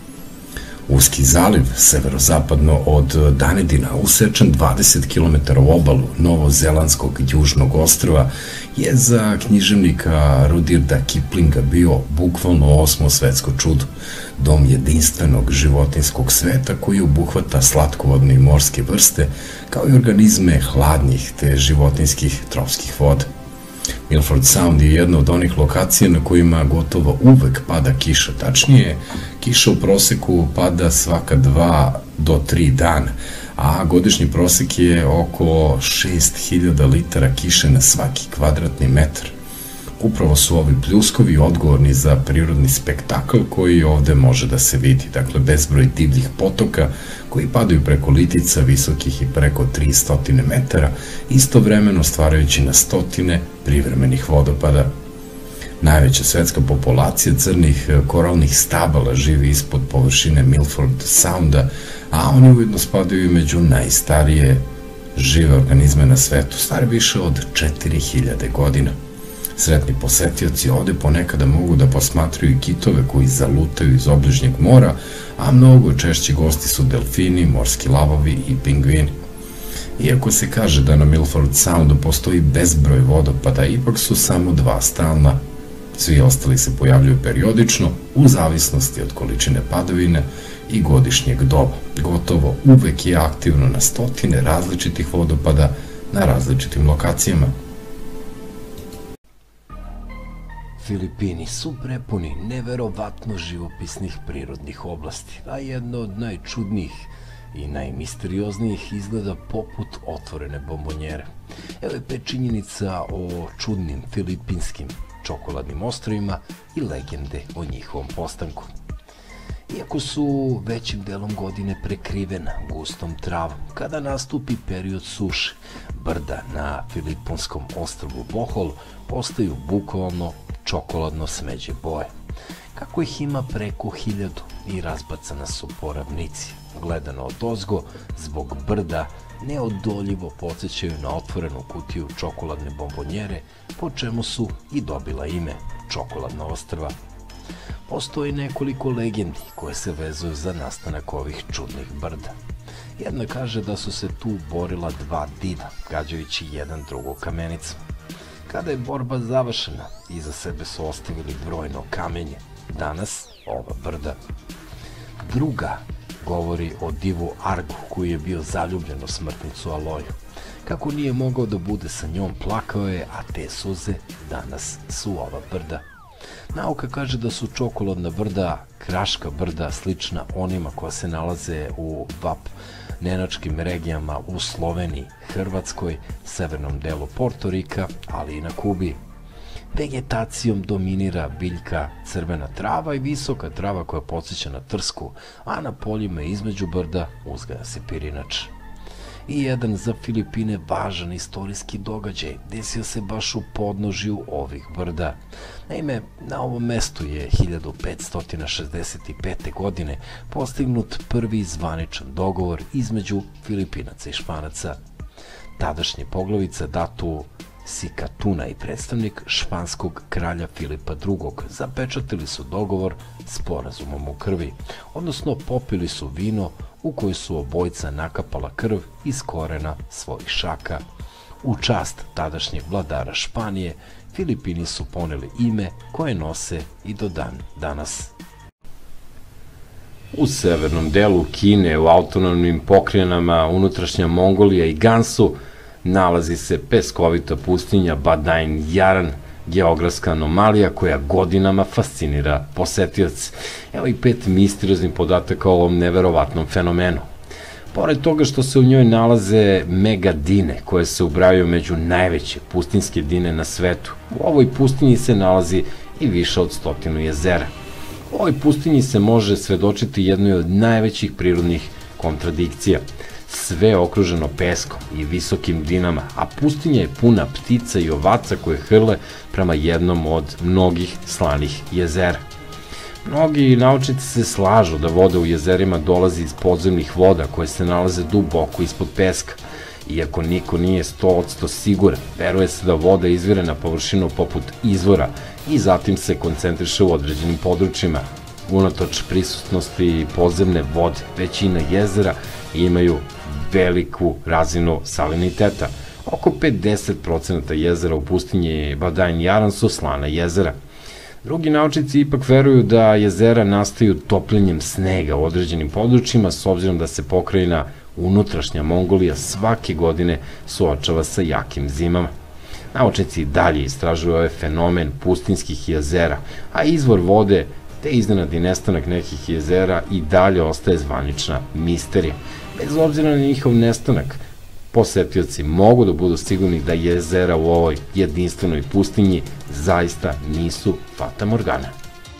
Uski zaliv, severozapadno od Dunedina, usečen 20 km u obalu novozelandskog južnog ostrva, je za književnika Rudyarda Kiplinga bio bukvalno 8. svetsko čudo, dom jedinstvenog životinjskog sveta koji obuhvata slatkovodne i morske vrste, kao i organizme hladnjih te životinjskih tropskih voda. Milford Sound je jedna od onih lokacija na kojima gotovo uvek pada kiša, tačnije, kiša u proseku pada svaka 2 do 3 dana, a godišnji prosek je oko 6000 litara kiše na svaki kvadratni metar. Upravo su ovi pljuskovi odgovorni za prirodni spektakl koji ovde može da se vidi, dakle bezbroj divljih potoka koji padaju preko litica visokih i preko 300 metara, istovremeno stvarajući na stotine privremenih vodopada. Najveća svetska populacija crnih koralnih stabala živi ispod površine Milford Sounda, a oni ujedno spadaju među najstarije žive organizme na svetu, stari više od 4000 godina. Sretni posetioci ovde ponekada mogu da posmatraju i kitove koji zalutaju iz obližnjeg mora, a mnogo češći gosti su delfini, morski lavovi i pingvini. Iako se kaže da na Milford Soundu postoji bezbroj vodopada, ipak su samo 2 stalna. Svi ostali se pojavljuju periodično, u zavisnosti od količine padavine i godišnjeg doba. Gotovo uvek je aktivno na stotine različitih vodopada na različitim lokacijama. Filipini su prepuni neverovatno živopisnih prirodnih oblasti, a jedno od najčudnijih i najmisterioznijih izgleda poput otvorene bombonjere. Evo je 5 činjenica o čudnim filipinskim čokoladnim ostrvima i legende o njihovom postanku. Iako su većim delom godine prekrivena gustom travom, kada nastupi period suše, brda na filiponskom ostrvu Bohol postaju bukvalno čokoladno smeđe boje. Kako ih ima preko 1000 i razbacana su po ravnici, gledano odozgo, zbog brda neodoljivo podsjećaju na otvorenu kutiju čokoladne bombonjere, po čemu su i dobila ime čokoladna ostrva. Postoji nekoliko legendi koje se vezuju za nastanak ovih čudnih brda. Jedna kaže da su se tu borila 2 dida, gađajući jedan drugog kamenicom. Kada je borba završena, iza sebe su ostavili brojno kamenje, danas ova brda. Druga govori o divu Argu, koji je bio zaljubljen u smrtnicu Aloju. Kako nije mogao da bude sa njom, plakao je, a te suze danas su ova brda. Nauka kaže da su čokoladna brda, kraška brda, slična onima koja se nalaze u nemačkim regijama u Sloveniji, Hrvatskoj, severnom delu Portorika, ali i na Kubi. Vegetacijom dominira biljka crvena trava i visoka trava koja podsjeća na trsku, a na poljima između brda uzgaja se pirinač. I jedan za Filipine važan istorijski događaj desio se baš u podnožju ovih brda. Naime, na ovom mestu je 1565. godine postignut prvi zvaničan dogovor između Filipinaca i Španaca. Tadašnji poglavica Datu Sikatuna i predstavnik španskog kralja Filipa II. Zapečatili su dogovor sporazumom u krvi, odnosno popili su vino u koji su obojca nakapala krv iz korena svojih šaka. U čast tadašnjeg vladara Španije, Filipini su poneli ime koje nose i do dan danas. U severnom delu Kine, u autonomnim pokrajinama unutrašnja Mongolija i Gansu, nalazi se peskovita pustinja Badain Yaran, geografska anomalija koja godinama fascinira posetioce. Evo i 5 misterioznih podataka o ovom neverovatnom fenomenu. Pored toga što se u njoj nalaze megadine, koje se ubrajaju među najveće pustinjske dine na svetu, u ovoj pustinji se nalazi i više od 100 jezera. U ovoj pustinji se može svedočiti jednoj od najvećih prirodnih kontradikcija. Sve je okruženo peskom i visokim dinama, a pustinja je puna ptica i ovaca koje hrle prema jednom od mnogih slanih jezera. Mnogi naučnici se slažu da voda u jezerima dolazi iz podzemnih voda koje se nalaze duboko ispod peska. Iako niko nije 100% siguran, veruje se da voda izvire na površinu poput izvora i zatim se koncentriše u određenim područjima. Unatoč prisutnosti podzemne vode, većina jezera imaju veliku razinu saliniteta. Oko 50% jezera u pustinji Badain Yaran su slana jezera. Drugi naučnici ipak veruju da jezera nastaju topljenjem snega u određenim područjima, s obzirom da se pokrajina unutrašnja Mongolija svake godine suočava sa jakim zimama. Naučnici dalje istražuju ovaj fenomen pustinjskih jezera, a izvor vode te iznenadni nestanak nekih jezera i dalje ostaje zvanična misterija. Bez obzira na njihov nestanak, posetioci mogu da budu sigurni da jezera u ovoj jedinstvenoj pustinji zaista nisu fatamorgana.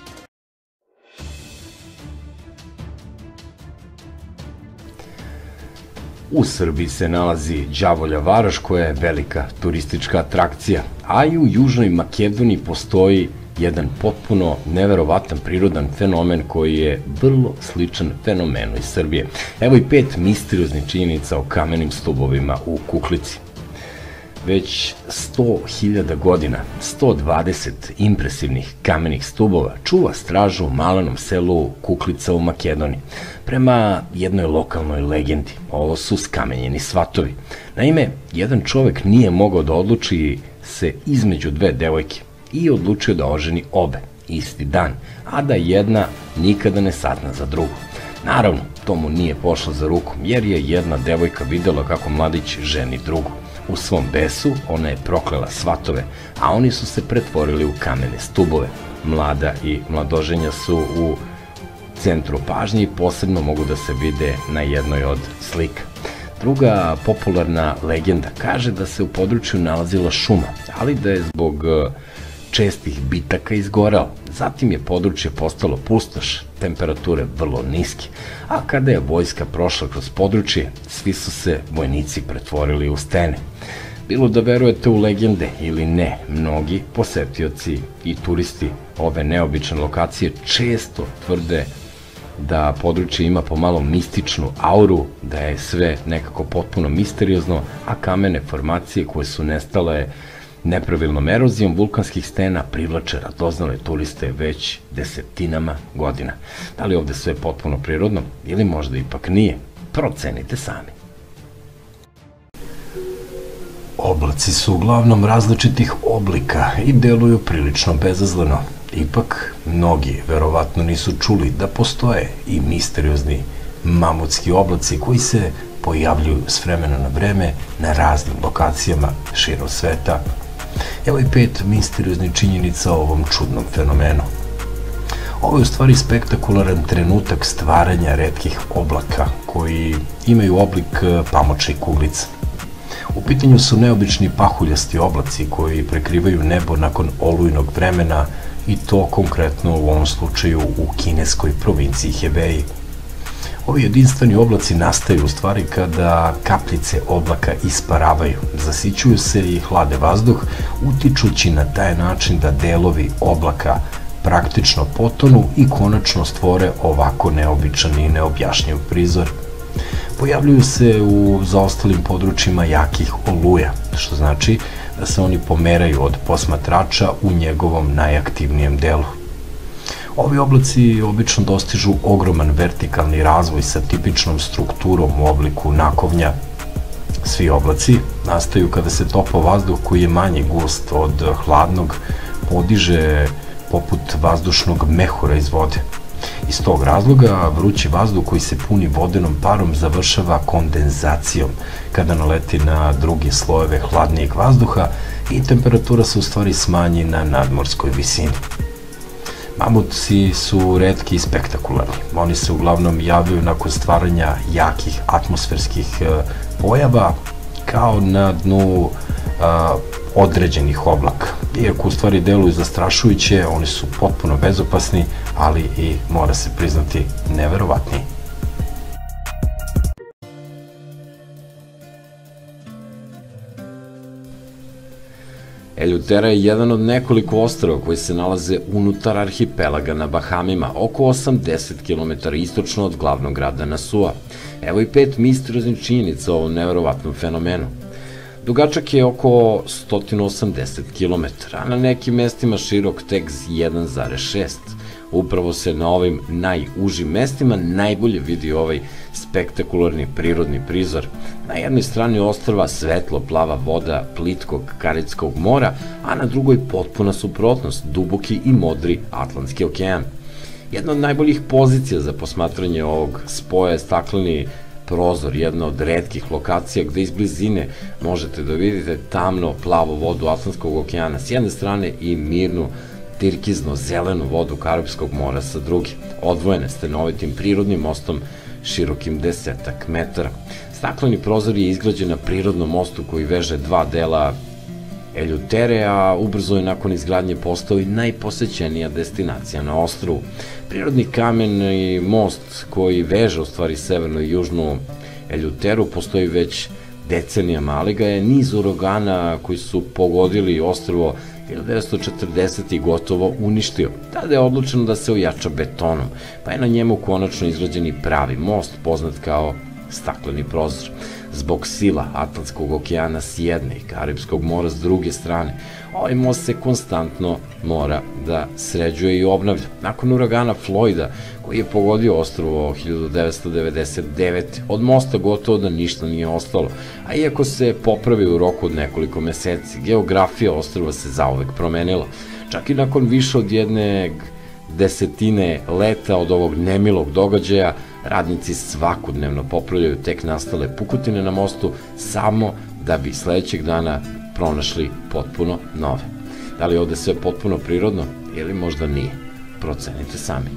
U Srbiji se nalazi Đavolja Varoš, koja je velika turistička atrakcija, a i u Južnoj Makedoniji postoji jedan potpuno neverovatan prirodan fenomen koji je vrlo sličan fenomenu iz Srbije. Evo i 5 misterioznih činjenica o kamenim stubovima u Kuklici. Već 100.000 godina, 120 impresivnih kamenih stubova čuva stražu u malenom selu Kuklica u Makedoniji. Prema jednoj lokalnoj legendi, ovo su skamenjeni svatovi. Naime, jedan čovek nije mogao da odluči se između 2 devojke i odlučio da oženi obe isti dan, a da jedna nikada ne sazna za drugu. Naravno, to mu nije pošlo za rukom, jer je jedna devojka videla kako mladić ženi drugu. U svom besu ona je proklela svatove, a oni su se pretvorili u kamene stubove. Mlada i mladoženja su u centru pažnje i posebno mogu da se vide na jednoj od slika. Druga popularna legenda kaže da se u području nalazila šuma, ali da je zbog čestih bitaka izgorao. Zatim je područje postalo pustoš, temperature vrlo niske, a kada je vojska prošla kroz područje, svi su se vojnici pretvorili u stene. Bilo da verujete u legende ili ne, mnogi posetioci i turisti ove neobične lokacije često tvrde da područje ima pomalo mističnu auru, da je sve nekako potpuno misteriozno, a kamene formacije koje su nestale nepravilnom erozijom vulkanskih stena privlače radoznale turiste već desetinama godina. Da li ovde sve potpuno prirodno ili možda ipak nije? Procenite sami. Oblaci su uglavnom različitih oblika i deluju prilično bezazleno. Ipak, mnogi verovatno nisu čuli da postoje i misteriozni mamutski oblaci koji se pojavljuju s vremena na vreme na raznim lokacijama širom sveta. Evo i 5 misterioznih činjenica o ovom čudnom fenomenu. Ovo je u stvari spektakularan trenutak stvaranja retkih oblaka koji imaju oblik pamučnih kuglica. U pitanju su neobični pahuljasti oblaci koji prekrivaju nebo nakon olujnog vremena i to konkretno u ovom slučaju u kineskoj provinciji Hebeji. Ovi jedinstveni oblaci nastaju u stvari kada kapljice oblaka isparavaju, zasićuju se i hlade vazduh, utičući na taj način da delovi oblaka praktično potonu i konačno stvore ovako neobičan i neobjašnjiv prizor. Pojavljuju se u zaostalim područjima jakih oluja, što znači da se oni pomeraju od posmatrača u njegovom najaktivnijem delu. Ovi oblaci obično dostižu ogroman vertikalni razvoj sa tipičnom strukturom u obliku nakovnja. Svi oblaci nastaju kada se topao vazduh koji je manje gust od hladnog podiže poput vazdušnog mehura iz vode. Iz tog razloga vrući vazduh koji se puni vodenom parom završava kondenzacijom kada naleti na druge slojeve hladnijeg vazduha i temperatura se u stvari smanji na nadmorskoj visini. Mamuci su retki i spektakularni. Oni se uglavnom javljaju nakon stvaranja jakih atmosferskih pojava kao na dnu određenih oblaka. Iako u stvari deluju zastrašujuće, oni su potpuno bezopasni, ali i, mora se priznati, neverovatni. Eleuthera je jedan od nekoliko ostrava koji se nalaze unutar arhipelaga na Bahamima, oko 80 km istočno od glavnog grada Nasua. Evo i 5 misterioznih činjenica o ovom neverovatnom fenomenu. Dugačak je oko 180 km, a na nekim mestima širok tek 1,6. Upravo se na ovim najužim mestima najbolje vidi ovaj spektakularni prirodni prizor. Na jednoj strani ostrva svetlo plava voda plitkog Karibskog mora, a na drugoj potpuna suprotnost, duboki i modri Atlantski okean. Jedna od najboljih pozicija za posmatranje ovog spoja je stakleni prozor, jedna od retkih lokacija gde iz blizine možete da vidite tamno plavo vodu Atlantskog okeana s jedne strane i mirnu tirkizno-zelenu vodu Karipskog mora sa druge, odvojene stenovitim prirodnim mostom širokim 10 metara. Stakleni prozor je izgrađen na prirodnom mostu koji veže dva dela Eleutere, a ubrzo je nakon izgradnje postao i najposećenija destinacija na ostrvu. Prirodni kamen i most koji veže u stvari severnu i južnu Eleuteru postoji već decenijama, ali ga je niz uragana koji su pogodili ostrvo 1940. gotovo uništio. Tada je odlučeno da se ojača betonom, pa je na njemu konačno izgrađen i pravi most, poznat kao stakleni prozor. Zbog sila Atlantskog okeana s jedne i Karipskog mora s druge strane, ovaj most se konstantno mora da sređuje i obnavlja. Nakon uragana Floyda, koji je pogodio ostrvo 1999. od mosta gotovo da ništa nije ostalo, a iako se popravio u roku od nekoliko meseci, geografija ostrva se zauvek promenila. Čak i nakon više od jedne desetine leta od ovog nemilog događaja, radnici svakodnevno popravljaju tek nastale pukotine na mostu samo da bi sledećeg dana pronašli potpuno nove. Da li je ovde sve potpuno prirodno ili možda nije? Procenite sami.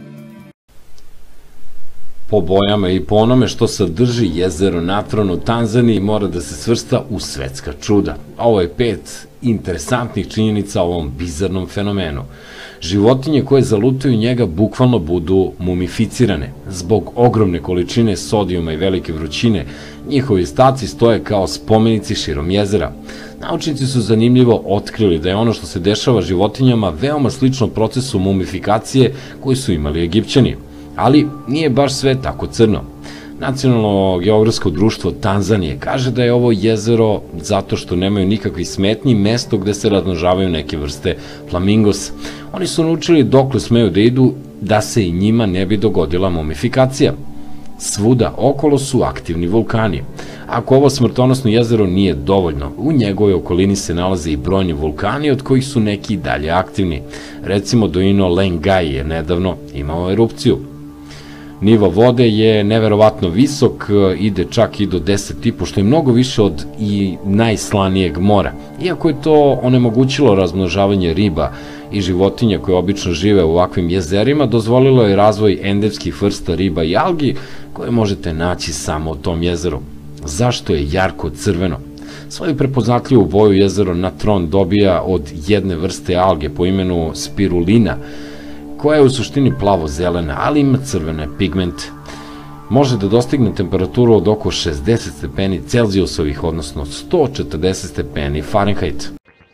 Po bojama i po onome što sadrži jezero Natron u Tanzaniji mora da se svrsta u svetska čuda. Ovo je 5 interesantnih činjenica o ovom bizarnom fenomenu. Životinje koje zalutaju njega bukvalno budu mumificirane. Zbog ogromne količine sodijuma i velike vrućine, njihovi staci stoje kao spomenici širom jezera. Naučnici su zanimljivo otkrili da je ono što se dešava životinjama veoma slično procesu mumifikacije koji su imali Egipćani. Ali nije baš sve tako crno. Nacionalno geografsko društvo Tanzanije kaže da je ovo jezero, zato što nemaju nikakvih smetnji, mesto gde se razmnožavaju neke vrste flamingosa. Oni su naučili dokle smeju da idu da se i njima ne bi dogodila mumifikacija. Svuda okolo su aktivni vulkani. Ako ovo smrtonosno jezero nije dovoljno, u njegovoj okolini se nalaze i brojni vulkani od kojih su neki dalje aktivni. Recimo Doino Lengai je nedavno imao erupciju. Nivo vode je neverovatno visok, ide čak i do 10,5, što je mnogo više od i najslanijeg mora. Iako je to onemogućilo razmnožavanje riba i životinja koje obično žive u ovakvim jezerima, dozvolilo je razvoj endemskih vrsta riba i algi koje možete naći samo u tom jezeru. Zašto je jarko crveno? Svoju prepoznatljivu boju jezero Natron dobija od jedne vrste alge po imenu spirulina, koja je u suštini plavo-zelena, ali ima crvene pigmente. Može da dostigne temperaturu od oko 60 stepeni Celzijusovih, odnosno 140 stepeni Fahrenheit.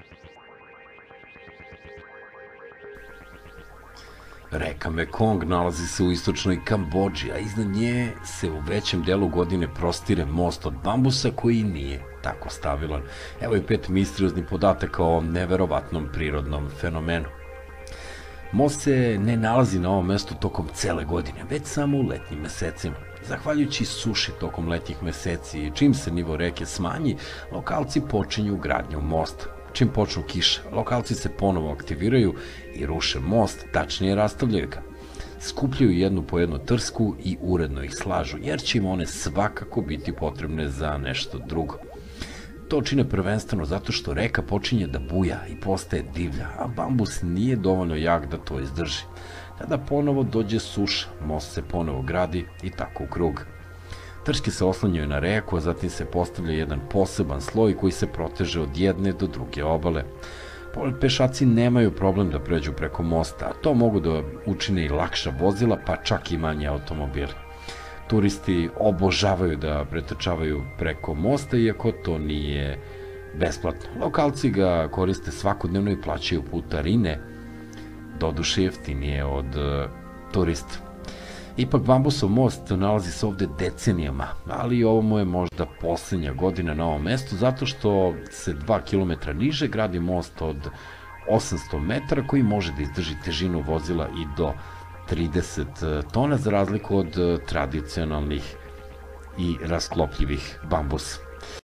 Reka Mekong nalazi se u istočnoj Kambodži, a iznad nje se u većem delu godine prostire most od bambusa koji nije tako stabilan. Evo i 5 misterioznih podataka o neverovatnom prirodnom fenomenu. Most se ne nalazi na ovom mestu tokom cele godine, već samo u letnjim mesecima. Zahvaljujući suši tokom letnjih meseci i čim se nivo reke smanji, lokalci počinju gradnju mosta. Čim počnu kiše, lokalci se ponovo aktiviraju i ruše most, tačnije rastavljaju ga. Skupljaju jednu po jednu trsku i uredno ih slažu, jer će im one svakako biti potrebne za nešto drugo. To čine prvenstveno zato što reka počinje da buja i postaje divlja, a bambus nije dovoljno jak da to izdrži. Kada ponovo dođe suša, most se ponovo gradi i tako u krug. Trske se oslanjaju na reku, a zatim se postavlja jedan poseban sloj koji se proteže od jedne do druge obale. Pešaci nemaju problem da pređu preko mosta, a to mogu da učine i lakša vozila, pa čak i manje automobili. Turisti obožavaju da pretrčavaju preko mosta, iako to nije besplatno. Lokalci ga koriste svakodnevno i plaćaju putarine, doduše jeftinije od turista. Ipak bambusov most nalazi se ovde decenijama, ali ovo mu je možda poslednja godina na ovom mestu, zato što se 2 km niže gradi most od 800 metara koji može da izdrži težinu vozila i do 30 tona, za razliku od tradicionalnih i rasklopljivih bambusa.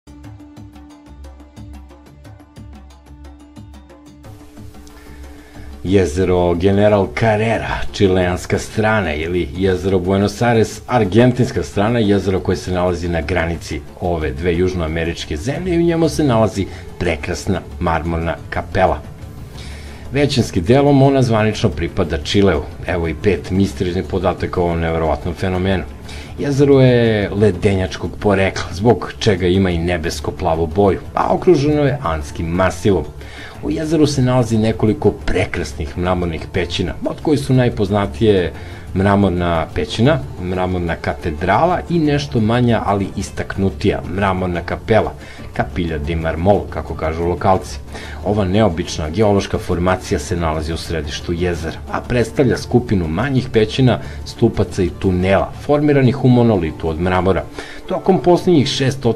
Jezero General Carrera, čileanska strana, ili jezero Buenos Aires, argentinska strana, jezero koje se nalazi na granici ove dve južnoameričke zemlje i u njemu se nalazi prekrasna marmorna kapela. Većinski delom ona zvanično pripada Čileu. Evo i 5 misterioznih podataka o ovom neverovatnom fenomenu. Jezero je ledenjačkog porekla, zbog čega ima i nebesko-plavu boju, a okruženo je Anskim masivom. U jezeru se nalazi nekoliko prekrasnih mramornih pećina, od kojih su najpoznatije mramorna pećina, mramorna katedrala i nešto manja, ali istaknutija, mramorna kapela, Capilla di Marmol, kako kažu lokalci. Ova neobična geološka formacija se nalazi u središtu jezera, a predstavlja skupinu manjih pećina, stupaca i tunela, formiranih u monolitu od mramora. Tokom posljednjih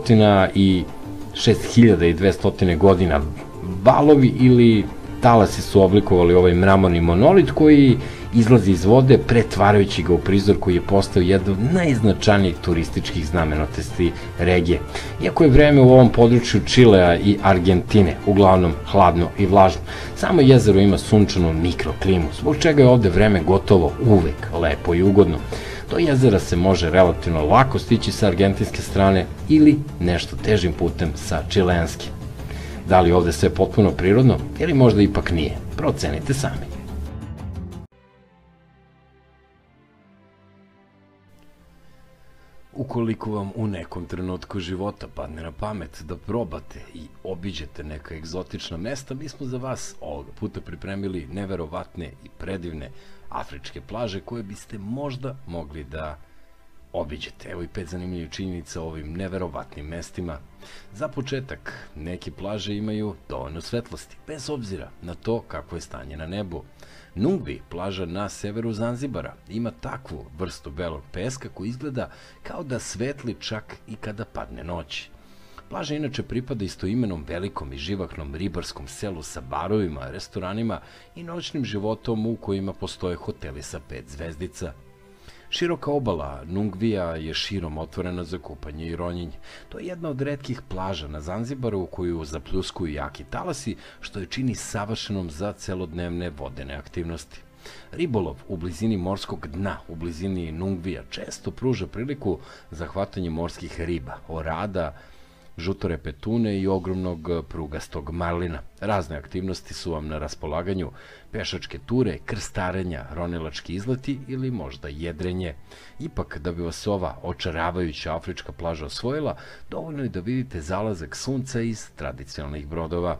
6200 godina, valovi ili talasi su oblikovali ovaj mramorni monolit koji izlazi iz vode, pretvarajući ga u prizor koji je postao jedan od najznačajnijih turističkih znamenitosti regije. Iako je vreme u ovom području Čilea i Argentine uglavnom hladno i vlažno, samo jezero ima sunčanu mikroklimu, zbog čega je ovde vreme gotovo uvek lepo i ugodno. Do jezera se može relativno lako stići sa argentinske strane ili nešto težim putem sa čilenske. Da li ovde sve potpuno prirodno ili možda ipak nije? Procenite sami. Ukoliko vam u nekom trenutku života padne na pamet da probate i obiđete neka egzotična mesta, mi smo za vas ovoga puta pripremili neverovatne i predivne afričke plaže koje biste možda mogli da obiđete. Evo i 5 zanimljivih činjenica o ovim neverovatnim mestima. Za početak, neke plaže imaju dovoljno svetlosti, bez obzira na to kako je stanje na nebu. Nungvi, plaža na severu Zanzibara, ima takvu vrstu belog peska koji izgleda kao da svetli čak i kada padne noć. Plaža inače pripada istoimenom velikom i živahnom ribarskom selu sa barovima, restoranima i noćnim životom u kojima postoje hoteli sa 5 zvezdica. Široka obala Nungvija je širom otvorena za kupanje i ronjenje. To je jedna od retkih plaža na Zanzibaru u koju zapljuskuju jaki talasi, što je čini savršenom za celodnevne vodene aktivnosti. Ribolov u blizini morskog dna, u blizini Nungvija, često pruža priliku za hvatanje morskih riba, orada, žutorepe tune i ogromnog prugastog marlina. Razne aktivnosti su vam na raspolaganju, pešačke ture, krstarenja, ronilački izleti ili možda jedrenje. Ipak, da bi vas ova očaravajuća afrička plaža osvojila, dovoljno je da vidite zalazak sunca iz tradicionalnih brodova.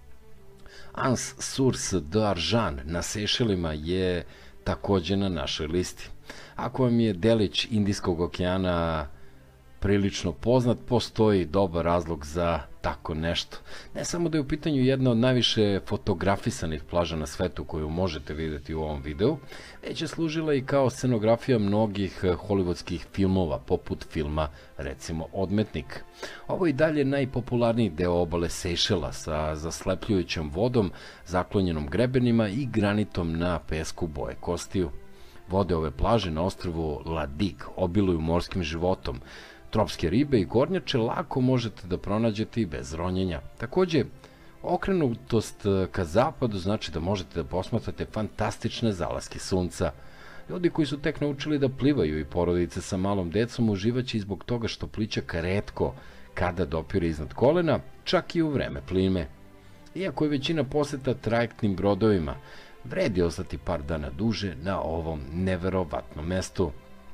Ans Source d'Argent na Sejšelima je takođe na našoj listi. Ako vam je delić Indijskog okeana prilično poznat, postoji dobar razlog za tako nešto. Ne samo da je u pitanju jedna od najviše fotografisanih plaža na svetu koju možete videti u ovom videu, već je služila i kao scenografija mnogih hollywoodskih filmova, poput filma, recimo, Odmetnik. Ovo je i dalje najpopularniji deo obale Sejšela sa zaslepljujućom vodom, zaklonjenom grebenima i granitom na pesku boje kostiju. Vode ove plaže na ostrvu La Digue obiluju morskim životom. Tropske ribe i kornjače lako možete da pronađete i bez ronjenja. Takođe, okrenutost ka zapadu znači da možete da posmatrate fantastične zalaske sunca. Ljudi koji su tek naučili da plivaju i porodice sa malom decom uživaće i zbog toga što plićak retko kada dopire iznad kolena, čak i u vreme plime. Iako je većina poseta trajektnim brodovima, vredi ostati par dana duže na ovom neverovatnom mestu.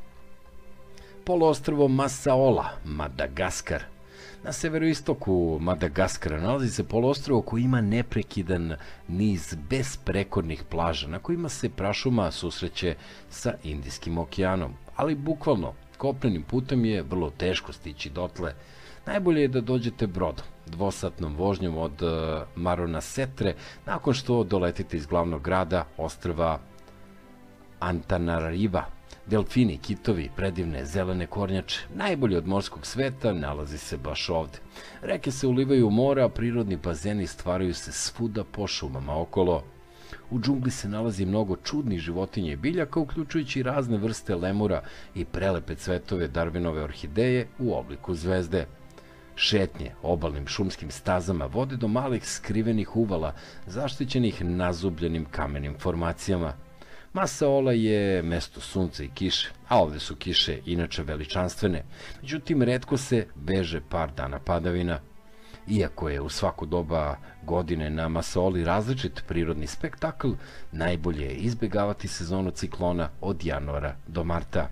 Poluostrvo Massaola, Madagaskar. Na severoistoku Madagaskara nalazi se poluostrvo koji ima neprekidan niz besprekornih plaža na kojima se prašuma susreće sa Indijskim okeanom, ali bukvalno kopnenim putem je vrlo teško stići dotle. Najbolje je da dođete brodom, dvosatnom vožnjom od Maronasetre, nakon što doletite iz glavnog grada ostrva Antananariva. Delfini, kitovi, predivne zelene kornjače, najbolje od morskog sveta, nalazi se baš ovde. Reke se ulivaju u more, a prirodni bazeni stvaraju se svuda po šumama okolo. U džungli se nalazi mnogo čudnih životinja i biljaka, uključujući razne vrste lemura i prelepe cvetove Darwinove orhideje u obliku zvezde. Šetnje obalnim šumskim stazama vode do malih skrivenih uvala, zaštićenih nazubljenim kamenim formacijama. Massaola je mesto sunca i kiše, a ovde su kiše inače veličanstvene, međutim retko se beže par dana padavina. Iako je u svako doba godine na Massaoli različit prirodni spektakl, najbolje je izbegavati sezonu ciklona od januara do marta.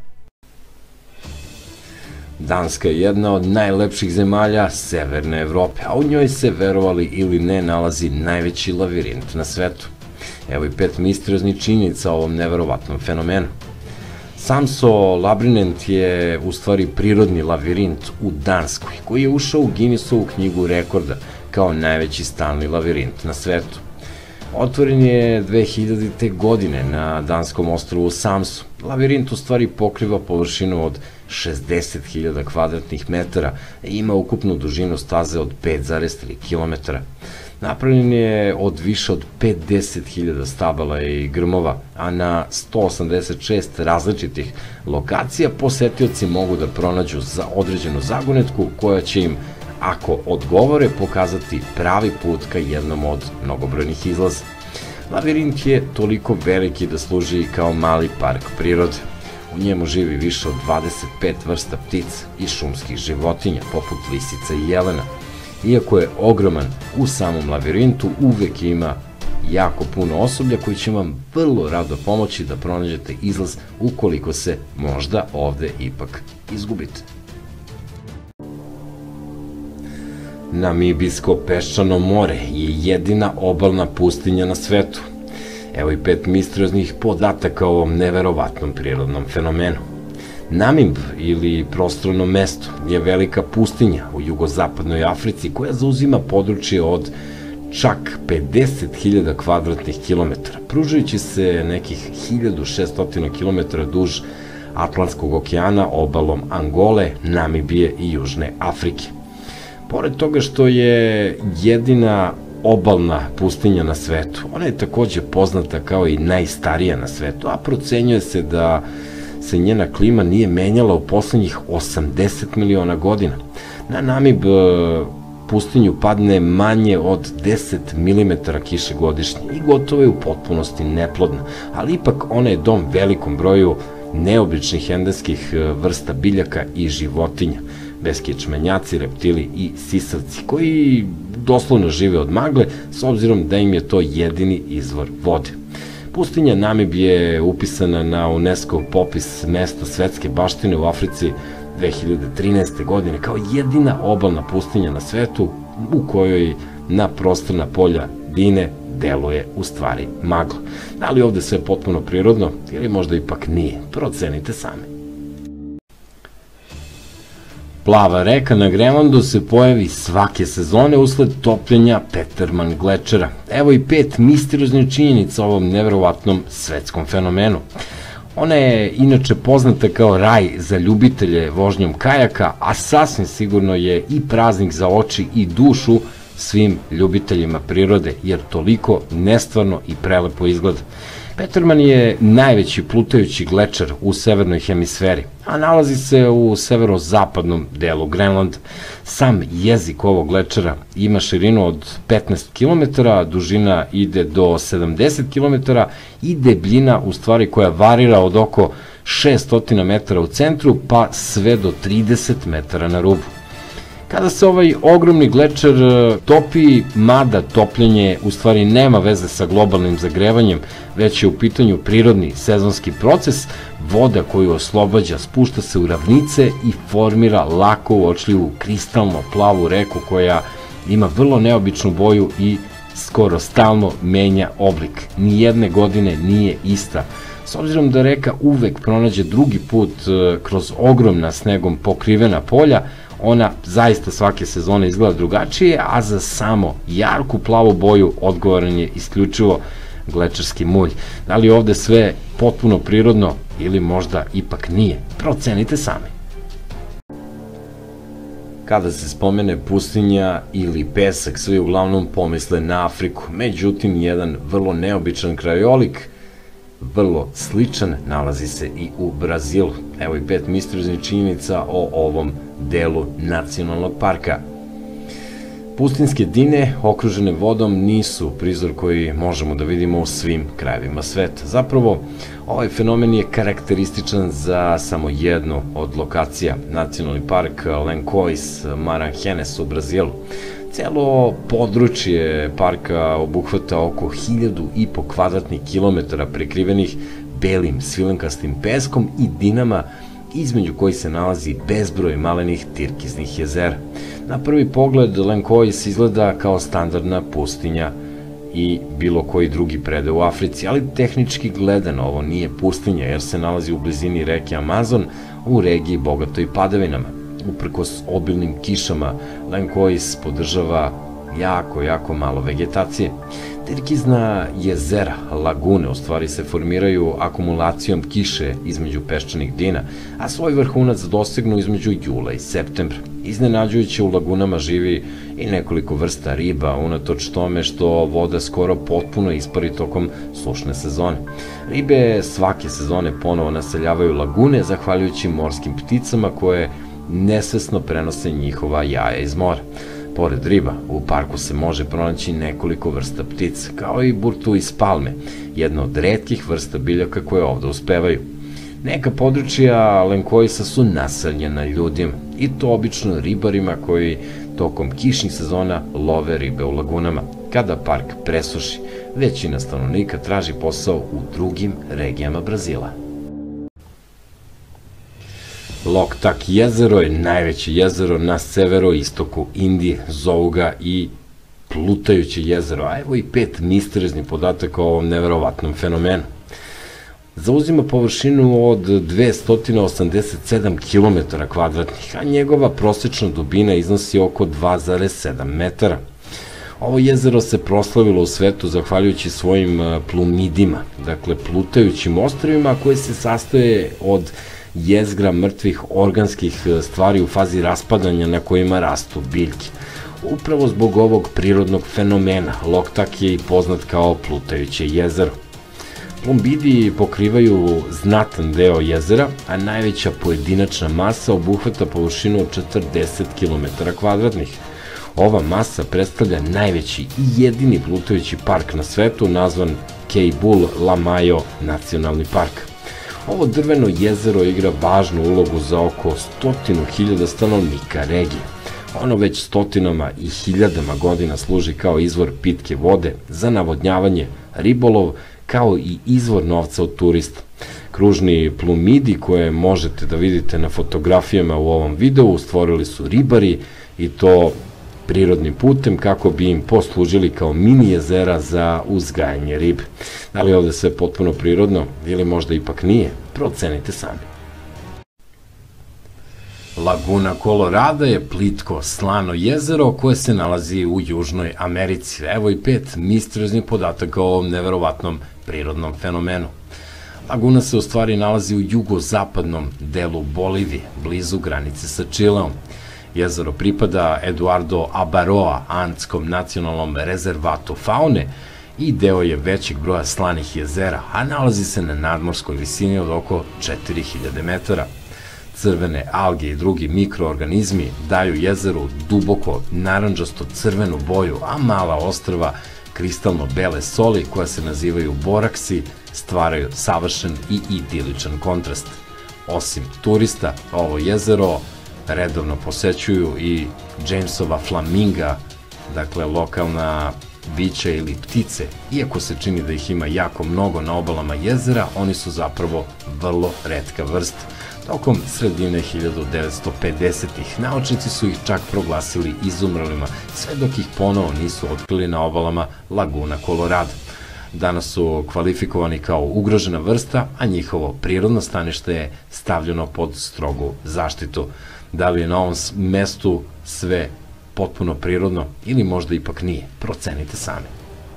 Danska je jedna od najlepših zemalja severne Evrope, a u njoj se, verovali ili ne, nalazi najveći lavirint na svetu. Evo i 5 misterioznih činjenica o ovom neverovatnom fenomenu. Samso labirint je u stvari prirodni lavirint u Danskoj, koji je ušao u Guinnessovu knjigu rekorda kao najveći stalni lavirint na svetu. Otvoren je 2000. godine na danskom ostrvu Samso. Lavirint u stvari pokriva površinu od 60.000 kvadratnih metara i ima ukupnu dužinu staze od 5,3 km. Napravljen je od više od 50.000 stabala i grmova, a na 186 različitih lokacija posetioci mogu da pronađu za određenu zagonetku koja će im, ako odgovore, pokazati pravi put ka jednom od mnogobrojnih izlaza. Lavirint je toliko veliki da služi kao mali park prirode. U njemu živi više od 25 vrsta ptica i šumskih životinja, poput lisica i jelena. Iako je ogroman, u samom lavirintu uvek ima jako puno osoblja koji će vam vrlo rado pomoći da pronađete izlaz ukoliko se možda ovde ipak izgubite. Namibijsko peščano more je jedina obalna pustinja na svetu. Evo i 5 misterioznih podataka o ovom neverovatnom prirodnom fenomenu. Namib, ili prostorno mesto, je velika pustinja u jugozapadnoj Africi koja zauzima područje od čak 50.000 kvadratnih kilometara, pružajući se nekih 1600 kilometara duž Atlantskog okeana obalom Angole, Namibije i Južne Afrike. Pored toga što je jedina obalna pustinja na svetu, ona je takođe poznata kao i najstarija na svetu, a procenjuje se da se njena klima nije menjala u poslednjih 80 miliona godina. Na Namib pustinju padne manje od 10 mm kiše godišnje i gotovo je u potpunosti neplodna, ali ipak ona je dom velikom broju neobičnih endemskih vrsta biljaka i životinja, beskičmenjaci, reptili i sisavci, koji doslovno žive od magle, s obzirom da im je to jedini izvor vode. Pustinja Namib je upisana na UNESCO popis mesta svetske baštine u Africi 2013. godine kao jedina obalna pustinja na svetu u kojoj na prostorna polja Dine deluje u stvari magla. Da li ovde sve potpuno prirodno ili možda ipak nije? Procenite sami. Plava reka na Grenlandu se pojavi svake sezone usled topljenja Petermann glečera. Evo i 5 misterioznih činjenica o ovom neverovatnom svetskom fenomenu. Ona je inače poznata kao raj za ljubitelje vožnjom kajaka, a sasvim sigurno je i praznik za oči i dušu svim ljubiteljima prirode, jer toliko nestvarno i prelepo izgleda. Petermann je najveći plutajući glečer u severnoj hemisferi, a nalazi se u severozapadnom delu Grenlanda. Sam jezik ovog glečera ima širinu od 15 km, dužina ide do 70 km i debljina u stvari koja varira od oko 600 metara u centru pa sve do 30 metara na rubu. Kada se ovaj ogromni glečer topi, mada topljenje u stvari nema veze sa globalnim zagrevanjem, već je u pitanju prirodni sezonski proces, voda koju oslobađa spušta se u ravnice i formira lako uočljivu kristalno plavu reku koja ima vrlo neobičnu boju i skoro stalno menja oblik. Nijedne godine nije ista. S obzirom da reka uvek pronađe drugi put kroz ogromna snegom pokrivena polja, ona zaista svake sezone izgleda drugačije, a za samo jarku plavu boju odgovoran je isključivo glečerski mulj. Da li ovde sve potpuno prirodno ili možda ipak nije? Procenite sami. Kada se spomene pustinja ili pesak, svi uglavnom pomisle na Afriku. Međutim, jedan vrlo neobičan krajolik, vrlo sličan, nalazi se i u Brazilu. Evo i 5 misterioznih činjenica o ovom delu nacionalnog parka. Pustinjske dine okružene vodom nisu prizor koji možemo da vidimo u svim krajevima sveta. Zapravo, ovaj fenomen je karakterističan za samo jednu od lokacija, nacionalni park Lencois-Maranhenes u Brazilu. Celo područje parka obuhvata oko 1500 kvadratnih kilometara prekrivenih belim svilenkastim peskom i dinama, između kojih se nalazi bezbroj malenih tirkiznih jezera. Na prvi pogled Lencois izgleda kao standardna pustinja i bilo koji drugi predeo u Africi, ali tehnički gledano ovo nije pustinja jer se nalazi u blizini reke Amazon u regiji bogatoj padavinama. Uprkos obilnim kišama, Lencois podržava jako malo vegetacije. Tirkizna jezera, lagune, u stvari se formiraju akumulacijom kiše između peščanih dina, a svoj vrhunac dosegnu između jula i septembra. Iznenađujuće u lagunama živi i nekoliko vrsta riba, unatoč tome što voda skoro potpuno ispari tokom sušne sezone. Ribe svake sezone ponovo naseljavaju lagune, zahvaljujući morskim pticama koje nesvesno prenose njihova jaja iz mora. Pored riba, u parku se može pronaći nekoliko vrsta ptica, kao i burtu iz palme, jedna od retkih vrsta biljaka koje ovde uspevaju. Neka područja Lenkoisa su naseljena ljudima, i to obično ribarima koji tokom kišnih sezona love ribe u lagunama. Kada park presuši, većina stanovnika traži posao u drugim regijama Brazila. Loktak jezero je najveće jezero na severoistoku Indije, zovu ga i plutajuće jezero, a evo i 5 misterioznih podataka o ovom neverovatnom fenomenu. Zauzima površinu od 287 km kvadratnih, a njegova prosečna dubina iznosi oko 2,7 metara. Ovo jezero se proslavilo u svetu zahvaljujući svojim plumidima, dakle plutajućim ostrvima koje se sastoje od jezgra mrtvih organskih stvari u fazi raspadanja na kojima rastu biljke. Upravo zbog ovog prirodnog fenomena, Loktak je i poznat kao plutajuće jezero. Plumbidi pokrivaju znatan deo jezera, a najveća pojedinačna masa obuhvata površinu od 40 km kvadratnih. Ova masa predstavlja najveći i jedini plutajući park na svetu, nazvan Keibul-Lamajo nacionalni park. Ovo drveno jezero igra važnu ulogu za oko 100.000 stanovnika regije. Ono već stotinama i hiljadama godina služi kao izvor pitke vode za navodnjavanje, ribolov, kao i izvor novca od turista. Kružni plumidi koje možete da vidite na fotografijama u ovom videu stvorili su ribari i to prirodnim putem kako bi im poslužili kao mini jezera za uzgajanje ribe. Da li je ovde sve potpuno prirodno ili možda ipak nije? Procenite sami. Laguna Kolorada je plitko, slano jezero koje se nalazi u Južnoj Americi. Evo i 5 misterioznih podataka o ovom neverovatnom prirodnom fenomenu. Laguna se u stvari nalazi u jugozapadnom delu Bolivije, blizu granice sa Čileom. Jezero pripada Eduardo Abaroa Andskom nacionalnom rezervatu faune i deo je većeg broja slanih jezera, a nalazi se na nadmorskoj visini od oko 4000 metara. Crvene alge i drugi mikroorganizmi daju jezeru duboko narandžasto crvenu boju, a mala ostrva kristalno bele soli koja se nazivaju boraksi stvaraju savršen i idiličan kontrast. Osim turista, ovo jezero redovno posećuju i Jamesova flaminga, dakle lokalna bića ili ptice. Iako se čini da ih ima jako mnogo na obalama jezera, oni su zapravo vrlo retka vrsta. Tokom sredine 1950-ih naučnici su ih čak proglasili izumrlima, sve dok ih ponovo nisu otkrili na obalama Laguna Kolorada. Danas su kvalifikovani kao ugrožena vrsta, a njihovo prirodno stanište je stavljeno pod strogu zaštitu. Da li je na ovom mestu sve potpuno prirodno ili možda ipak nije? Procenite sami.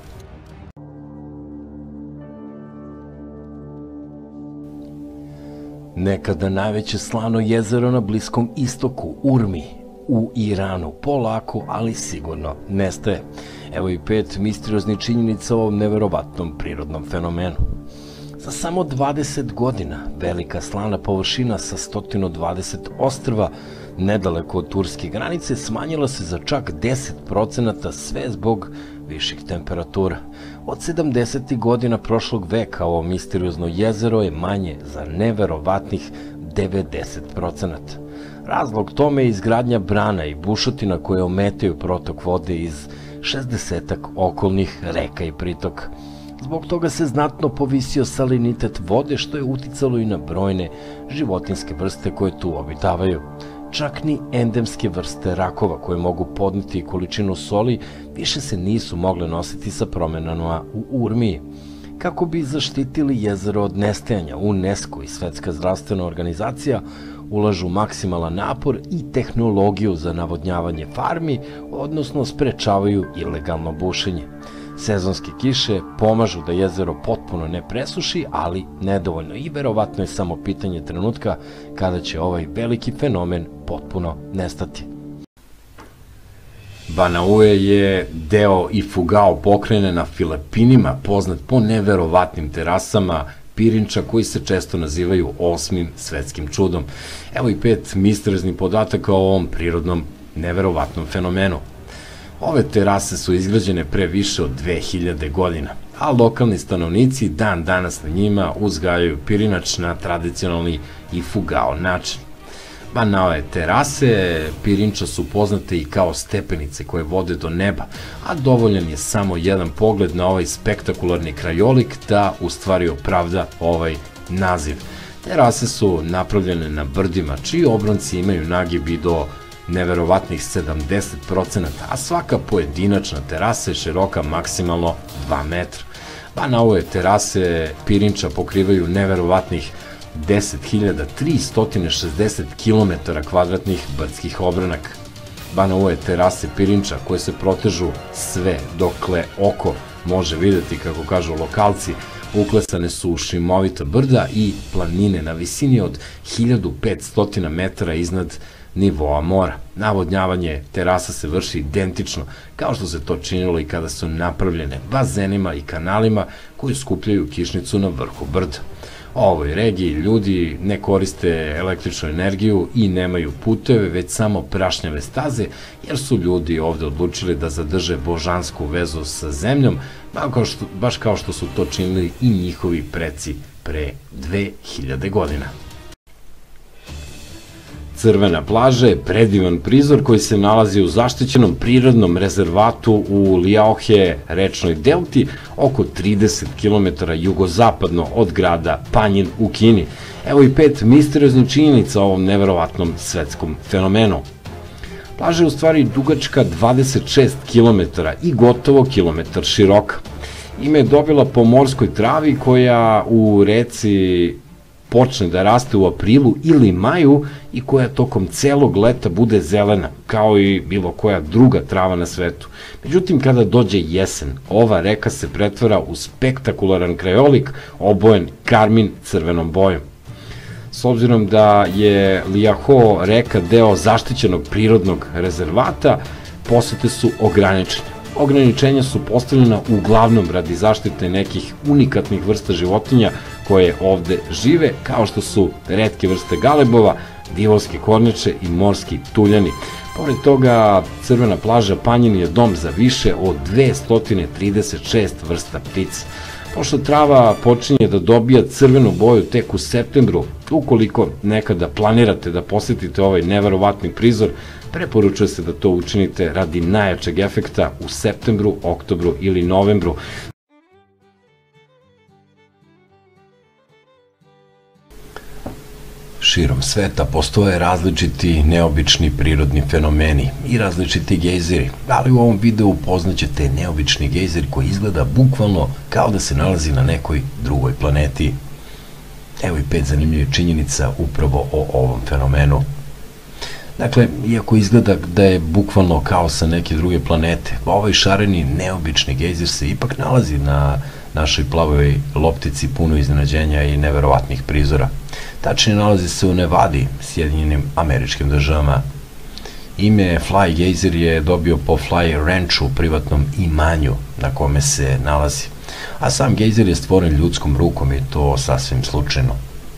Nekada najveće slano jezero na Bliskom istoku, Urmi, u Iranu, polako, ali sigurno nestaje. Evo i 5 misterioznih činjenica o ovom neverovatnom prirodnom fenomenu. Za samo 20 godina velika slana površina sa 120 ostrva nedaleko od turske granice smanjila se za čak 10%, sve zbog viših temperatura. Od 70. godina prošlog veka ovo misteriozno jezero je manje za neverovatnih 90%. Razlog tome je izgradnja brana i bušotina koje ometaju protok vode iz 60-ak okolnih reka i pritoka. Zbog toga se znatno povisio salinitet vode, što je uticalo i na brojne životinjske vrste koje tu obitavaju. Čak ni endemske vrste rakova koje mogu podneti količinu soli više se nisu mogle nositi sa promenama u Urmiji. Kako bi zaštitili jezero od nestajanja, UNESCO i Svetska zdravstvena organizacija ulažu maksimalan napor i tehnologiju za navodnjavanje farmi, odnosno sprečavaju ilegalno bušenje. Sezonske kiše pomažu da jezero potpuno ne presuši, ali nedovoljno, i verovatno je samo pitanje trenutka kada će ovaj veliki fenomen potpuno nestati. Banaue je deo Ifugao pokrajine na Filipinima, poznat po neverovatnim terasama pirinča koji se često nazivaju 8. svetskim čudom. Evo i 5 misterioznih podataka o ovom prirodnom neverovatnom fenomenu. Ove terase su izgrađene pre više od 2000 godina. a lokalni stanovnici dan danas na njima uzgajaju pirinač na tradicionalni i fugao način. Banale terase pirinča su poznate i kao stepenice koje vode do neba, a dovoljan je samo jedan pogled na ovaj spektakularni krajolik da u stvari opravda ovaj naziv. Terase su napravljene na brdima, čiji obronci imaju nagib i do neverovatnih 70%, a svaka pojedinačna terasa je široka maksimalno 2 metra. Banalove terase pirinča pokrivaju neverovatnih 10.360 km kvadratnih brdskih obronaka. Banalove terase pirinča koje se protežu sve dokle oko može videti, kako kažu lokalci, uklesane su u šimovita brda i planine na visini od 1500 metara iznad nivoa mora. Navodnjavanje terasa se vrši identično kao što se to činilo i kada su napravljene bazenima i kanalima koji skupljaju kišnicu na vrhu brda. U ovoj regiji ljudi ne koriste električnu energiju i nemaju puteve, već samo prašnjave staze, jer su ljudi ovde odlučili da zadrže božansku vezu sa zemljom, baš kao što su to činili i njihovi preci pre 2000 godina. Crvena plaža je predivan prizor koji se nalazi u zaštićenom prirodnom rezervatu u Liaohe rečnoj delti, oko 30 km jugozapadno od grada Panjin u Kini. Evo i 5 misterioznih činjenica o ovom neverovatnom svetskom fenomenu. Plaža je u stvari dugačka 26 km i gotovo kilometar široka. Ime je dobila po morskoj travi koja u reci počne da raste u aprilu ili maju i koja tokom celog leta bude zelena, kao i bilo koja druga trava na svetu. Međutim, kada dođe jesen, ova reka se pretvara u spektakularan krajolik obojen karmin crvenom bojom. S obzirom da je Liaohe reka deo zaštićenog prirodnog rezervata, posete su ograničene. Ograničenja su postavljena uglavnom radi zaštite nekih unikatnih vrsta životinja koje ovde žive, kao što su retke vrste galebova, divovske kornjače i morski tuljani. Pored toga, crvena plaža Panjin je dom za više od 236 vrsta ptica. Pošto trava počinje da dobija crvenu boju tek u septembru, ukoliko nekada planirate da posetite ovaj neverovatni prizor, preporučuje se da to učinite radi najjačeg efekta u septembru, oktobru ili novembru. Širom sveta postoje različiti neobični prirodni fenomeni i različiti gejziri, ali u ovom videu upoznaćete neobični gejzir koji izgleda bukvalno kao da se nalazi na nekoj drugoj planeti. Evo i 5 zanimljivih činjenica upravo o ovom fenomenu. Dakle, iako izgleda da je bukvalno kao sa neke druge planete, ovaj šareni neobični gejzir se ipak nalazi na našoj plavoj loptici puno iznenađenja i neverovatnih prizora. Tačnije nalazi se u Nevadi, Sjedinjenim Američkim Državama. Ime Fly Geyser je dobio po Fly Ranchu, privatnom imanju na kome se nalazi, a sam gejzer je stvoren ljudskom rukom i to sasvim slučajno.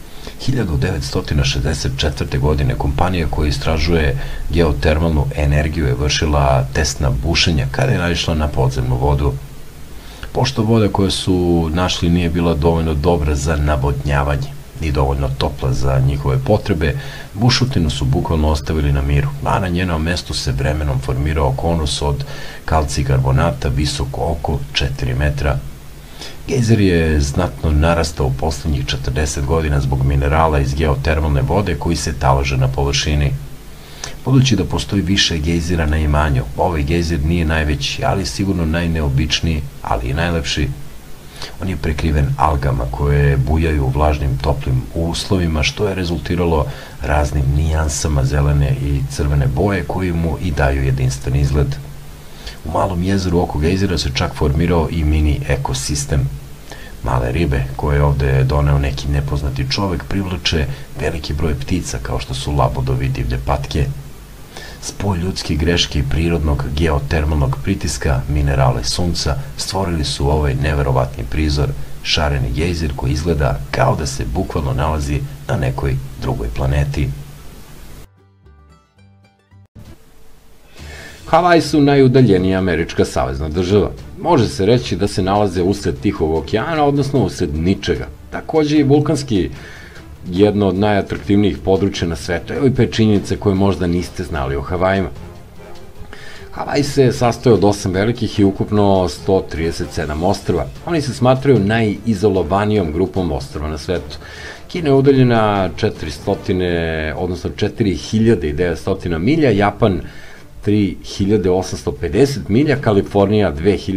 1964. godine kompanija koja istražuje geotermalnu energiju je vršila test na bušenja kada je naišla na podzemnu vodu. Pošto voda koju su našli nije bila dovoljno dobra za navodnjavanje, ni dovoljno topla za njihove potrebe, bušotinu su bukvalno ostavili na miru, a na njenom mestu se vremenom formirao konus od kalcijkarbonata visok oko 4 metra. Gejzer je znatno narastao u poslednjih 40 godina zbog minerala iz geotermalne vode koji se talože na površini. Budući da postoji više gejzira na imanju, ovaj gejzir nije najveći, ali sigurno najneobičniji, ali i najlepši. On je prekriven algama koje bujaju u vlažnim toplim uslovima, što je rezultiralo raznim nijansama zelene i crvene boje koji mu i daju jedinstven izgled. U malom jezeru oko gejzira se čak formirao i mini ekosistem. Male ribe koje je ovde doneo neki nepoznati čovek privlače veliki broj ptica kao što su labudovi i divlje patke. Spoj ljudske greške i prirodnog geotermalnog pritiska, minerala i sunca stvorili su ovaj neverovatni prizor, šareni gejzir koji izgleda kao da se bukvalno nalazi na nekoj drugoj planeti. Havaji su najudaljenija američka savezna država. Može se reći da se nalaze usred Tihog okeana, odnosno usred ničega. Takođe je vulkanski jedno od najatraktivnijih područja na svetu. Evo i 5 činjenice koje možda niste znali o Havajima. Havaj se sastoje od 8 velikih i ukupno 137 ostrva. Oni se smatraju najizolovanijom grupom ostrva na svetu. Kina je udaljena 4900 milja, Japan 3850 milja, Kalifornija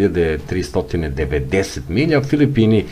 2390 milja, Filipini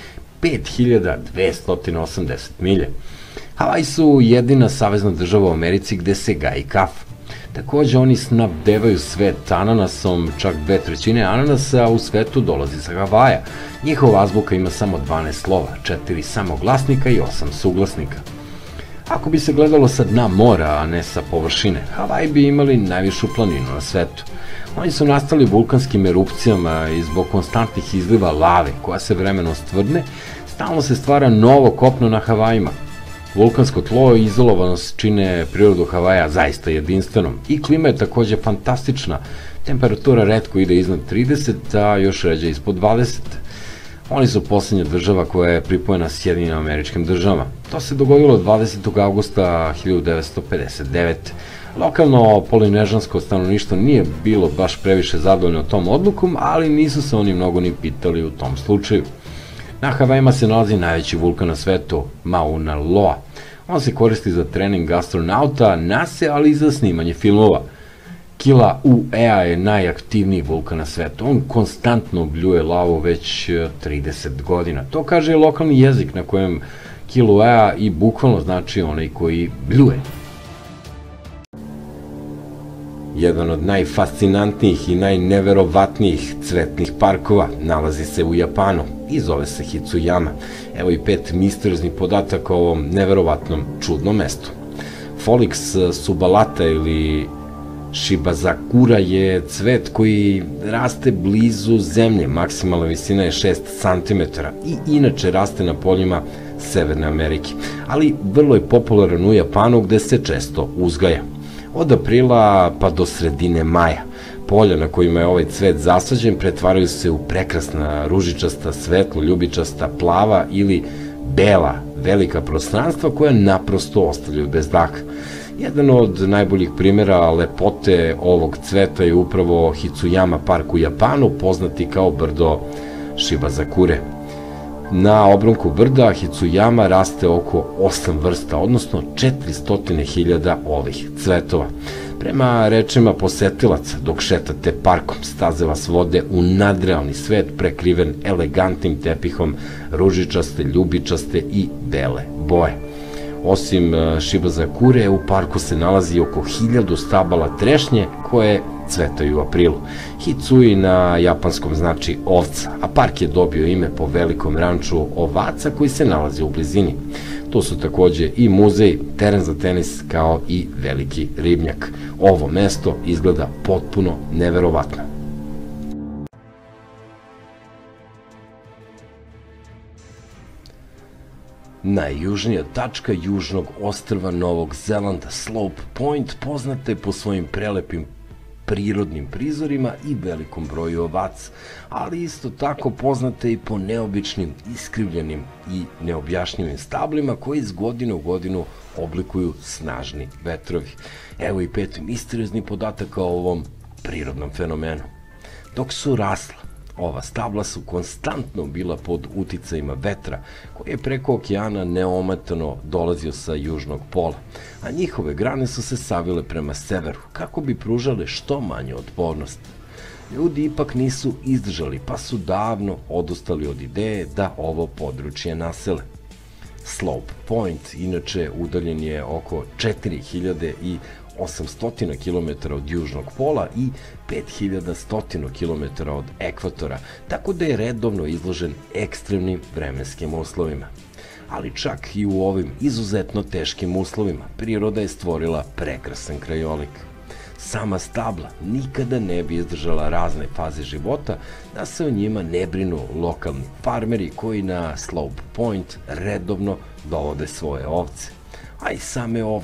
5280 milja. Havaj su jedina savezna država u Americi gde se gaji kafa. Takođe, oni snabdevaju svet ananasom, čak 2/3 ananasa u svetu dolazi sa Havaja. Njihova azbuka ima samo 12 slova, 4 samoglasnika i 8 suglasnika. Ako bi se gledalo sa dna mora, a ne sa površine, Havaji bi imali najvišu planinu na svetu. Oni su nastali vulkanskim erupcijama i zbog konstantnih izliva lave, koja se vremenom stvrdne, stalno se stvara novo kopno na Havajima. Vulkansko tlo i izolovanost čine prirodu Havaja zaista jedinstvenom i klima je takođe fantastična. Temperatura retko ide iznad 30, a još ređe ispod 20. Oni su poslednja država koja je pripojena Sjedinim Američkim Državama. To se dogodilo 20. augusta 1959. Lokalno polinežansko stanovništvo nije bilo baš previše zadovoljno tom odlukom, ali nisu se oni mnogo ni pitali u tom slučaju. Na Havajima se nalazi najveći vulkan na svetu, Mauna Loa. On se koristi za trening astronauta, NASA, ali i za snimanje filmova. Kilauea je najaktivniji vulkan na svetu. On konstantno bljuje lavu već 30 godina. To kaže lokalni jezik na kojem Kilauea i bukvalno znači onaj koji bljuje. Jedan od najfascinantnijih i najneverovatnijih cvetnih parkova nalazi se u Japanu i zove se Hitsuyama. Evo i 5 misterioznih podataka o ovom neverovatnom čudnom mestu. Folix subalata ili Shibazakura je cvet koji raste blizu zemlje, maksimalna visina je 6 cm i inače raste na poljima Severne Amerike, ali vrlo je popularan u Japanu gde se često uzgaja. Od aprila pa do sredine maja, polja na kojima je ovaj cvet zasađen pretvaraju se u prekrasna, ružičasta, svetlo, ljubičasta, plava ili bela, velika prostranstva koja naprosto ostavljaju bez daha. Jedan od najboljih primjera lepote ovog cveta je upravo Hitsuyama park u Japanu, poznati kao brdo Shibazakure. Na obrunku brda Hitsuyama raste oko 8 vrsta, odnosno 400.000 ovih cvetova. Prema rečima posetilaca, dok šetate parkom, staze vas vode u nadrealni svet prekriven elegantnim tepihom ružičaste, ljubičaste i bele boje. Osim Shibazakure, u parku se nalazi oko 1000 stabala trešnje koje cvetaju u aprilu. Hitsui na japanskom znači ovca, a park je dobio ime po velikom ranču ovaca koji se nalazi u blizini. Tu su takođe i muzej, teren za tenis kao i veliki ribnjak. Ovo mesto izgleda potpuno neverovatno. Najjužnija tačka južnog ostrva Novog Zelanda, Slope Point, poznata je po svojim prelepim prirodnim prizorima i velikom broju ovaca, ali isto tako poznata je i po neobičnim, iskrivljenim i neobjašnjivim stablima koji iz godine u godinu oblikuju snažni vetrovi. Evo i 5 misterioznih podataka o ovom prirodnom fenomenu. Dok su rasla, ova stabla su konstantno bila pod uticajima vetra, koji je preko okeana neometano dolazio sa južnog pola, a njihove grane su se savile prema severu, kako bi pružale što manju otpornost. Ljudi ipak nisu izdržali, pa su davno odustali od ideje da ovo područje nasele. Slope Point, inače, udaljen je oko 4800 km od južnog pola i 5100 km od ekvatora, tako da je redovno izložen ekstremnim vremenskim uslovima. Ali čak i u ovim izuzetno teškim uslovima priroda je stvorila prekrasan krajolik. Sama stabla nikada ne bi izdržala razne faze života da se o njima ne brinu lokalni farmeri koji na Slope Point redovno dovode svoje ovce. A i same ovce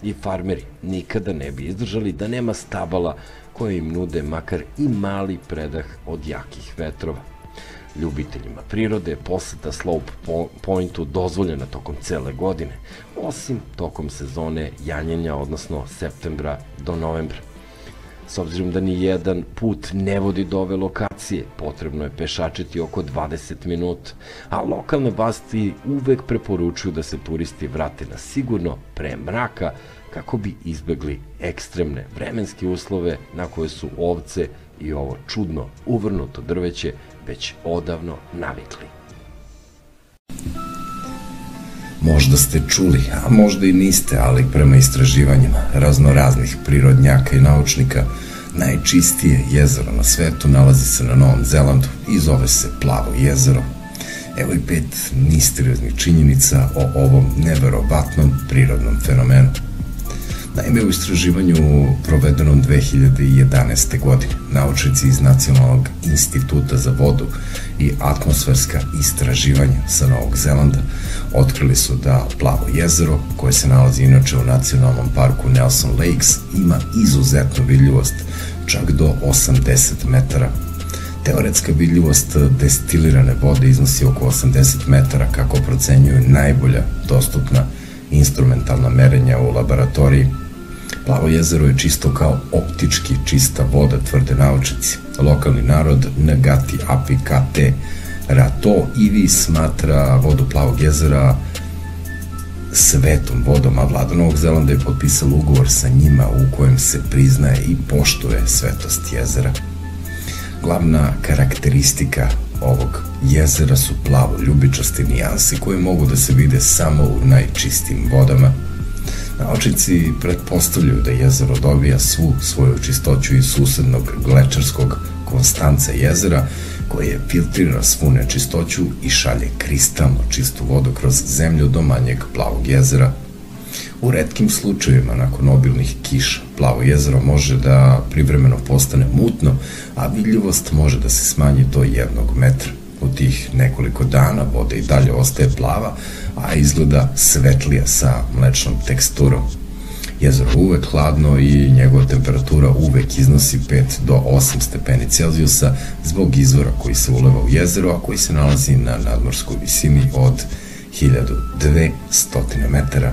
i farmeri nikada ne bi izdržali da nema stabala koje im nude makar i mali predah od jakih vetrova. Ljubiteljima prirode poseta Slope Pointu dozvoljena tokom cele godine, osim tokom sezone janjenja, odnosno septembra do novembra. S obzirom da ni jedan put ne vodi do ove lokacije, potrebno je pešačiti oko 20 minuta, a lokalne vlasti uvek preporučuju da se turisti vrate na sigurno pre mraka kako bi izbegli ekstremne vremenske uslove na koje su ovce i ovo čudno uvrnuto drveće već odavno navikli. Možda ste čuli, a možda i niste, ali prema istraživanjima raznoraznih prirodnjaka i naučnika, najčistije jezero na svetu nalazi se na Novom Zelandu i zove se Plavo jezero. Evo i 5 misterioznih činjenica o ovom neverovatnom prirodnom fenomenu. Naime, u istraživanju provedenom 2011. godine, naučnici iz Nacionalnog instituta za vodu i atmosferska istraživanja sa Novog Zelanda otkrili su da Plavo jezero, koje se nalazi inače u nacionalnom parku Nelson Lakes, ima izuzetnu vidljivost, čak do 80 metara. Teoretska vidljivost destilirane vode iznosi oko 80 metara, kako procenjuju najbolja dostupna instrumentalna merenja u laboratoriji. Plavo jezero je čisto kao optički čista voda, tvrde naučnici. Lokalni narod Ngati Apikate Rato Ivi smatra vodu Plavog jezera svetom vodom, a vlada Novog Zelanda je potpisala ugovor sa njima u kojem se priznaje i poštuje svetost jezera. Glavna karakteristika ovog jezera su plavo ljubičaste nijanse koje mogu da se vide samo u najčistijim vodama. Naučnici pretpostavljaju da jezero dobija svu svoju čistoću iz susednog glečerskog Konstanca jezera, koje filtrira svu nečistoću i šalje kristalno čistu vodu kroz zemlju do manjeg Plavog jezera. U retkim slučajevima, nakon obilnih kiša, Plavo jezero može da privremeno postane mutno, a vidljivost može da se smanji do 1 metra. U tih nekoliko dana voda i dalje ostaje plava, a izgleda svetlija sa mlečnom teksturom. Jezero je uvek hladno i njegova temperatura uvek iznosi 5 do 8 stepeni Celzijusa zbog izvora koji se uleva u jezero, a koji se nalazi na nadmorskoj visini od 1200 metara.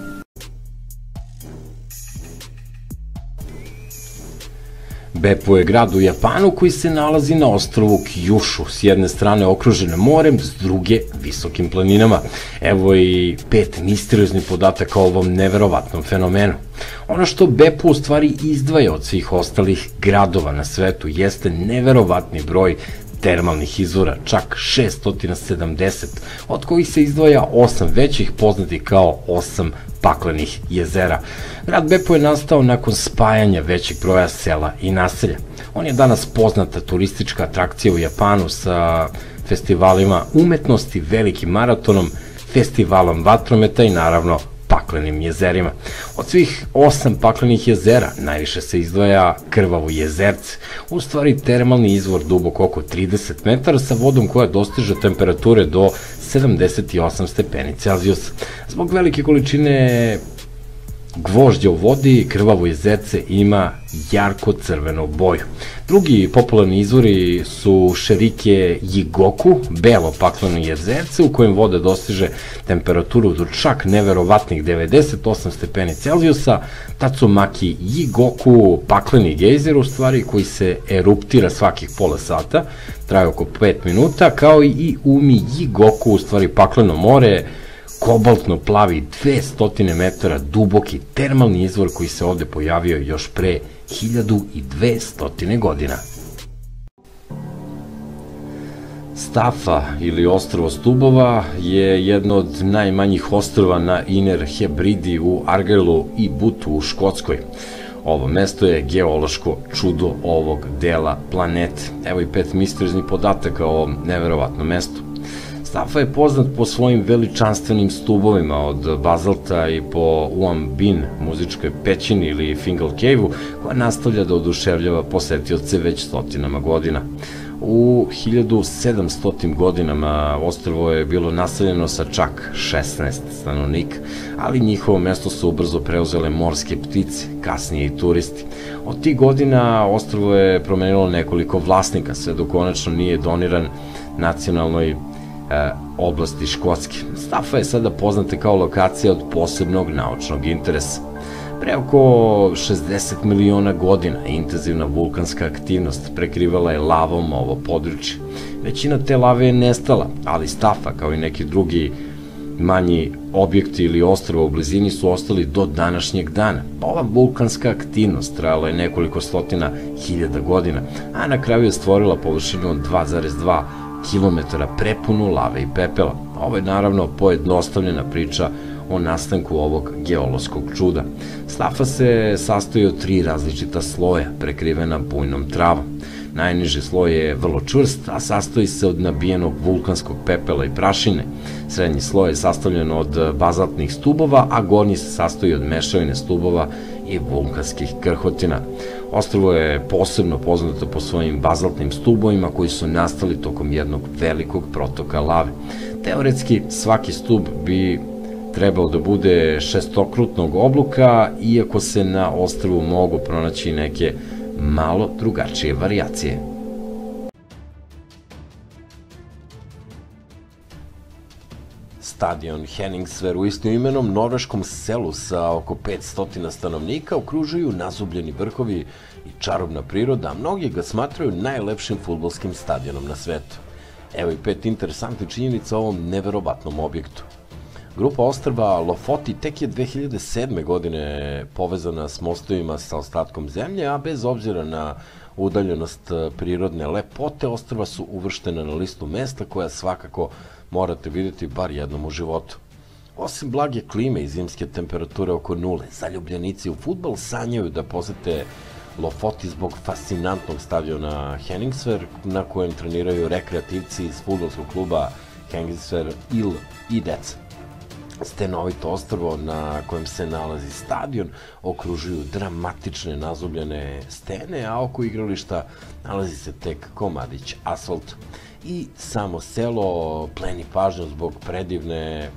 Beppu je grad u Japanu koji se nalazi na ostrvu Kyushu, s jedne strane okružen morem, s druge visokim planinama. Evo i 5 misterioznih podataka o ovom neverovatnom fenomenu. Ono što Beppu u stvari izdvaja od svih ostalih gradova na svetu jeste neverovatni broj termalnih izvora, čak 670, od kojih se izdvaja 8 većih poznatih kao 8 paklenih jezera. Grad Beppu je nastao nakon spajanja većeg broja sela i naselja. On je danas poznata turistička atrakcija u Japanu sa festivalima umetnosti, velikim maratonom, festivalom vatrometa i naravno paklenim jezerima. Od svih 8 paklenih jezera najviše se izdvaja Krvavo jezerce, u stvari termalni izvor dubok oko 30 metara sa vodom koja dostiže temperature do 78 stepeni Celzijusa. Zbog velike količine gvožđa u vodi, Krvavo jezerce ima jarko crvenu boju. Drugi popularni izvori su Šerike Jigoku, belo pakleno jezerce u kojem voda dostiže temperaturu do čak neverovatnih 98 stepeni Celzijusa, Tatsumaki Jigoku, pakleni gejzer u stvari koji se eruptira svakih pola sata, traje oko 5 minuta, kao i Umi Jigoku, u stvari pakleno more, kobaltno plavi 200 metara duboki termalni izvor koji se ovde pojavio još pre 1200 godina. Stafa ili ostrvo Stubova je jedno od najmanjih ostrva na Inner Hebridi u Argylu i Butu u Škotskoj. Ovo mesto je geološko čudo ovog dela planete. Evo i 5 misterioznih podataka o ovom neverovatnom mestu. Stafa je poznat po svojim veličanstvenim stubovima od bazalta i po Uam Bin muzičkoj pećini ili Fingal Cave-u, koja nastavlja da oduševljava posetioce već stotinama godina. U 1700. godinama ostrvo je bilo naseljeno sa čak 16 stanovnika, ali njihovo mesto su ubrzo preuzele morske ptice, kasnije i turisti. Od tih godina ostrvo je promenilo nekoliko vlasnika, sve dok konačno nije doniran nacionalnoj oblasti Škotske. Staffa je sada poznata kao lokacija od posebnog naučnog interesa. Pre oko 60 miliona godina intenzivna vulkanska aktivnost prekrivala je lavom ovo područje. Većina te lave je nestala, ali Staffa, kao i neki drugi manji objekti ili ostrva u blizini, su ostali do današnjeg dana. Ova vulkanska aktivnost trajala je nekoliko stotina hiljada godina, a na kraju je stvorila površinu od 2,2 kilometara prepunu lave i pepela. Ovo je naravno pojednostavljena priča o nastanku ovog geološkog čuda. Staffa se sastoji od 3 različita sloja, prekrivena bujnom travom. Najniži sloj je vrlo čvrst, a sastoji se od nabijenog vulkanskog pepela i prašine. Srednji sloj je sastavljen od bazaltnih stubova, a gornji se sastoji od mešavine stubova i vulkanskih krhotina. Ostrvo je posebno poznato po svojim bazaltnim stubovima koji su nastali tokom jednog velikog protoka lave. Teoretski, svaki stub bi trebao da bude šestokrutnog oblika, iako se na ostrvu mogu pronaći neke malo drugačije varijacije. Stadion Henningsver u istoimenom norveškom selu sa oko 500 stanovnika okružuju nazubljeni vrhovi i čarobna priroda, a mnogi ga smatraju najlepšim fudbalskim stadionom na svetu. Evo i 5 interesantnih činjenica o ovom neverovatnom objektu. Grupa ostrva Lofoti tek je 2007. godine povezana s mostovima sa ostatkom zemlje, a bez obzira na udaljenost prirodne lepote, ostrva su uvrštena na listu mesta koja svakako morate vidjeti bar jednom u životu. Osim blage klime i zimske temperature oko nule, zaljubljenici u fudbal sanjaju da posete Lofoti zbog fascinantnog stadiona Henningsver, na kojem treniraju rekreativci iz fudbalskog kluba Henningsver i deca. Stenovito ostrvo na kojem se nalazi stadion okružuju dramatične nazubljene stene, a oko igrališta nalazi se tek komadić asfalt. I samo selo pleni pažnju zbog predivne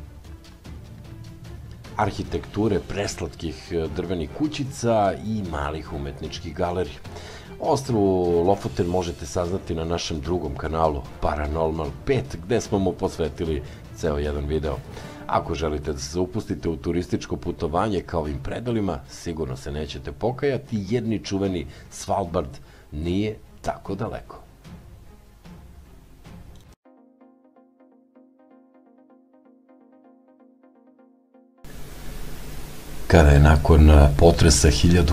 arhitekture, preslatkih drvenih kućica i malih umetničkih galerija. O ostrvu Lofoten možete saznati na našem drugom kanalu Paranormal 5, gde smo mu posvetili ceo jedan video. Ako želite da se upustite u turističko putovanje ka ovim predelima, sigurno se nećete pokajati, jer ni čuveni Svalbard nije tako daleko. Kada je nakon potresa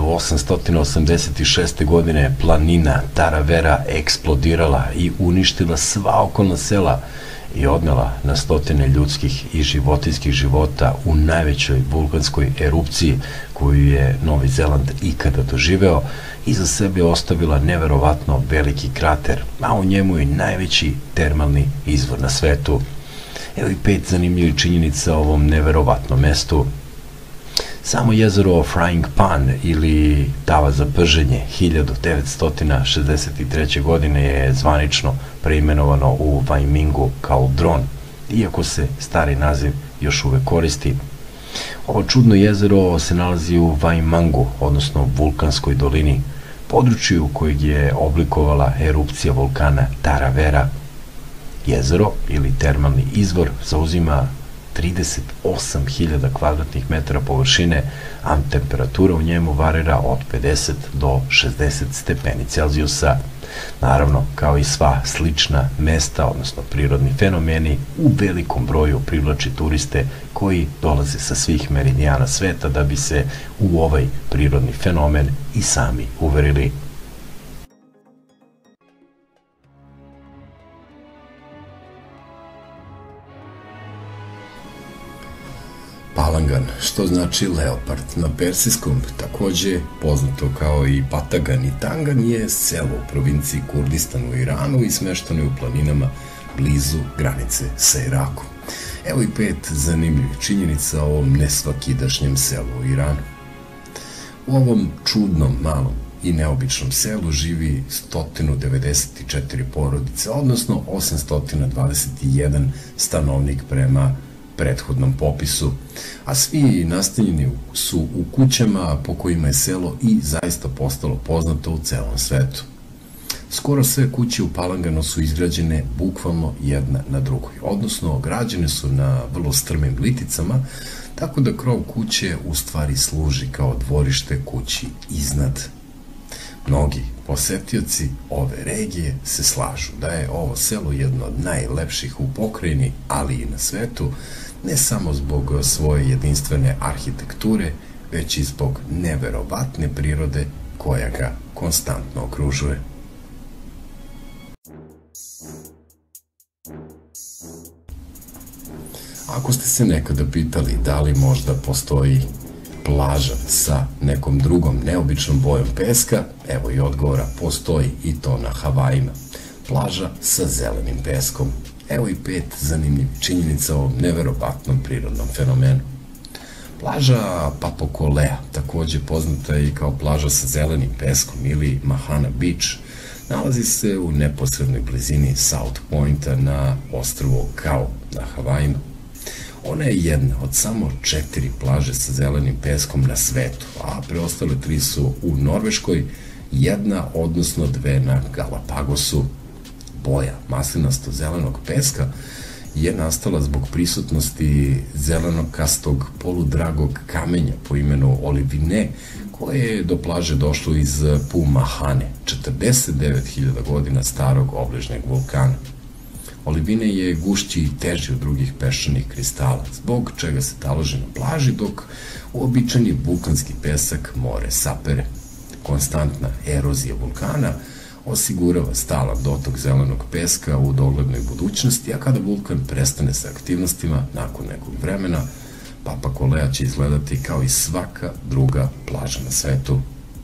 1886. godine planina Taravera eksplodirala i uništila sva okolna sela i odnela na stotine ljudskih i životinjskih života u najvećoj vulkanskoj erupciji koju je Novi Zeland ikada doživeo, iza sebe ostavila neverovatno veliki krater, a u njemu je najveći termalni izvor na svetu. Evo i 5 zanimljivih činjenica o ovom neverovatnom mestu. Samo jezero Frying Pan ili tava za prženje 1963. godine je zvanično preimenovano u Vaimingu Cauldron, iako se stari naziv još uvek koristi. Ovo čudno jezero se nalazi u Vaimangu, odnosno vulkanskoj dolini, području kojeg je oblikovala erupcija vulkana Taravera. Jezero ili termalni izvor zauzima 38.000 kvadratnih metara površine, a temperatura u njemu varira od 50 do 60 stepeni Celzijusa. Naravno, kao i sva slična mesta, odnosno prirodni fenomeni, u velikom broju privlači turiste koji dolaze sa svih meridijana sveta da bi se u ovaj prirodni fenomen i sami uverili. Palangan, što znači leopard na persijskom, takođe poznato kao i Patagan i Tangan, je selo u provinciji Kurdistan u Iranu i smeštano je u planinama blizu granice sa Irakom. Evo i 5 zanimljivih činjenica o ovom nesvakidašnjem selu u Iranu. U ovom čudnom malom i neobičnom selu živi 194 porodice, odnosno 821 stanovnik prema prethodnom popisu, a svi nastanjeni su u kućama po kojima je selo i zaista postalo poznato u celom svetu. Skoro sve kuće u Palanganu su izgrađene bukvalno jedna na drugoj, odnosno građene su na vrlo strmim liticama, tako da krov kuće u stvari služi kao dvorište kući iznad. Mnogi posetioci ove regije se slažu da je ovo selo jedno od najlepših u pokrajini, ali i na svetu, ne samo zbog svoje jedinstvene arhitekture, već i zbog neverovatne prirode koja ga konstantno okružuje. Ako ste se nekada pitali da li možda postoji plaža sa nekom drugom neobičnom bojom peska, evo i odgovora, postoji i to na Havajima. Plaža sa zelenim peskom. Evo i 5 zanimljivih činjenica o neverovatnom prirodnom fenomenu. Plaža Papakolea, takođe poznata i kao plaža sa zelenim peskom ili Mahana Beach, nalazi se u neposrednoj blizini South Pointa na ostrvu Kao na Havajima. Ona je jedna od samo 4 plaže sa zelenim peskom na svetu, a preostale 3 su u Norveškoj, jedna, odnosno 2 na Galapagosu. Boja maslinasto-zelenog peska je nastala zbog prisutnosti zelenokastog poludragog kamenja po imenu olivine, koje je do plaže došlo iz Pumahane, 49.000 godina starog obližnjeg vulkana. Olivine je gušći i teži od drugih peščanih kristala, zbog čega se taloži na plaži, dok uobičajeni vulkanski pesak more sapere. Konstantna erozija vulkana osigurava stalan dotok zelenog peska u doglednoj budućnosti, a kada vulkan prestane sa aktivnostima nakon nekog vremena, Papakolea će izgledati kao i svaka druga plaža na svetu.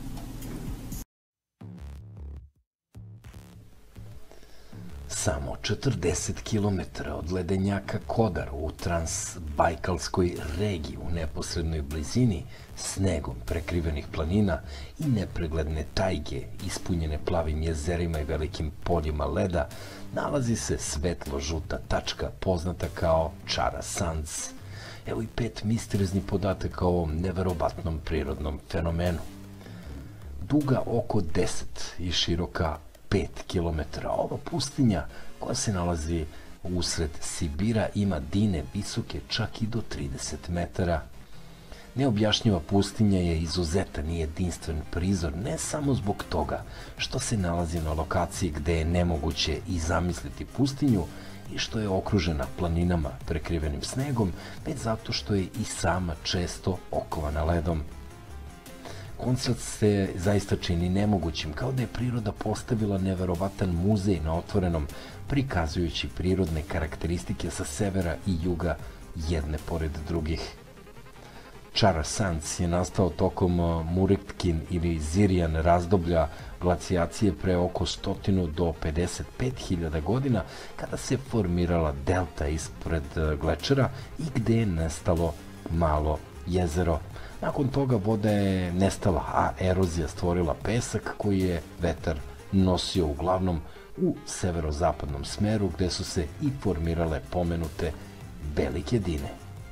Samo 40 km od ledenjaka Kodar u Transbajkalskoj regiji u neposrednoj blizini snegom prekrivenih planina i nepregledne tajge ispunjene plavim jezerima i velikim poljima leda nalazi se svetlo-žuta tačka poznata kao Chara Sands. Evo i 5 misterioznih podataka o ovom neverovatnom prirodnom fenomenu. Duga oko 10 i široka 5 km. Ova pustinja koja se nalazi usred Sibira ima dine visoke čak i do 30 metara. Neobjašnjiva pustinja je izuzetan i jedinstven prizor ne samo zbog toga što se nalazi na lokaciji gde je nemoguće i zamisliti pustinju i što je okružena planinama prekrivenim snegom, već zato što je i sama često okovana ledom. Koncert se zaista čini nemogućim, kao da je priroda postavila neverovatan muzej na otvorenom, prikazujući prirodne karakteristike sa severa i juga jedne pored drugih. Chara Sands je nastao tokom Muriktin ili Zirijan razdoblja glacijacije pre oko 100 do 55.000 godina, kada se formirala delta ispred glečera i gde je nestalo malo jezero. Nakon toga voda je nestala, a erozija stvorila pesak koji je vetar nosio uglavnom u severozapadnom smeru, gde su se i formirale pomenute velike dine.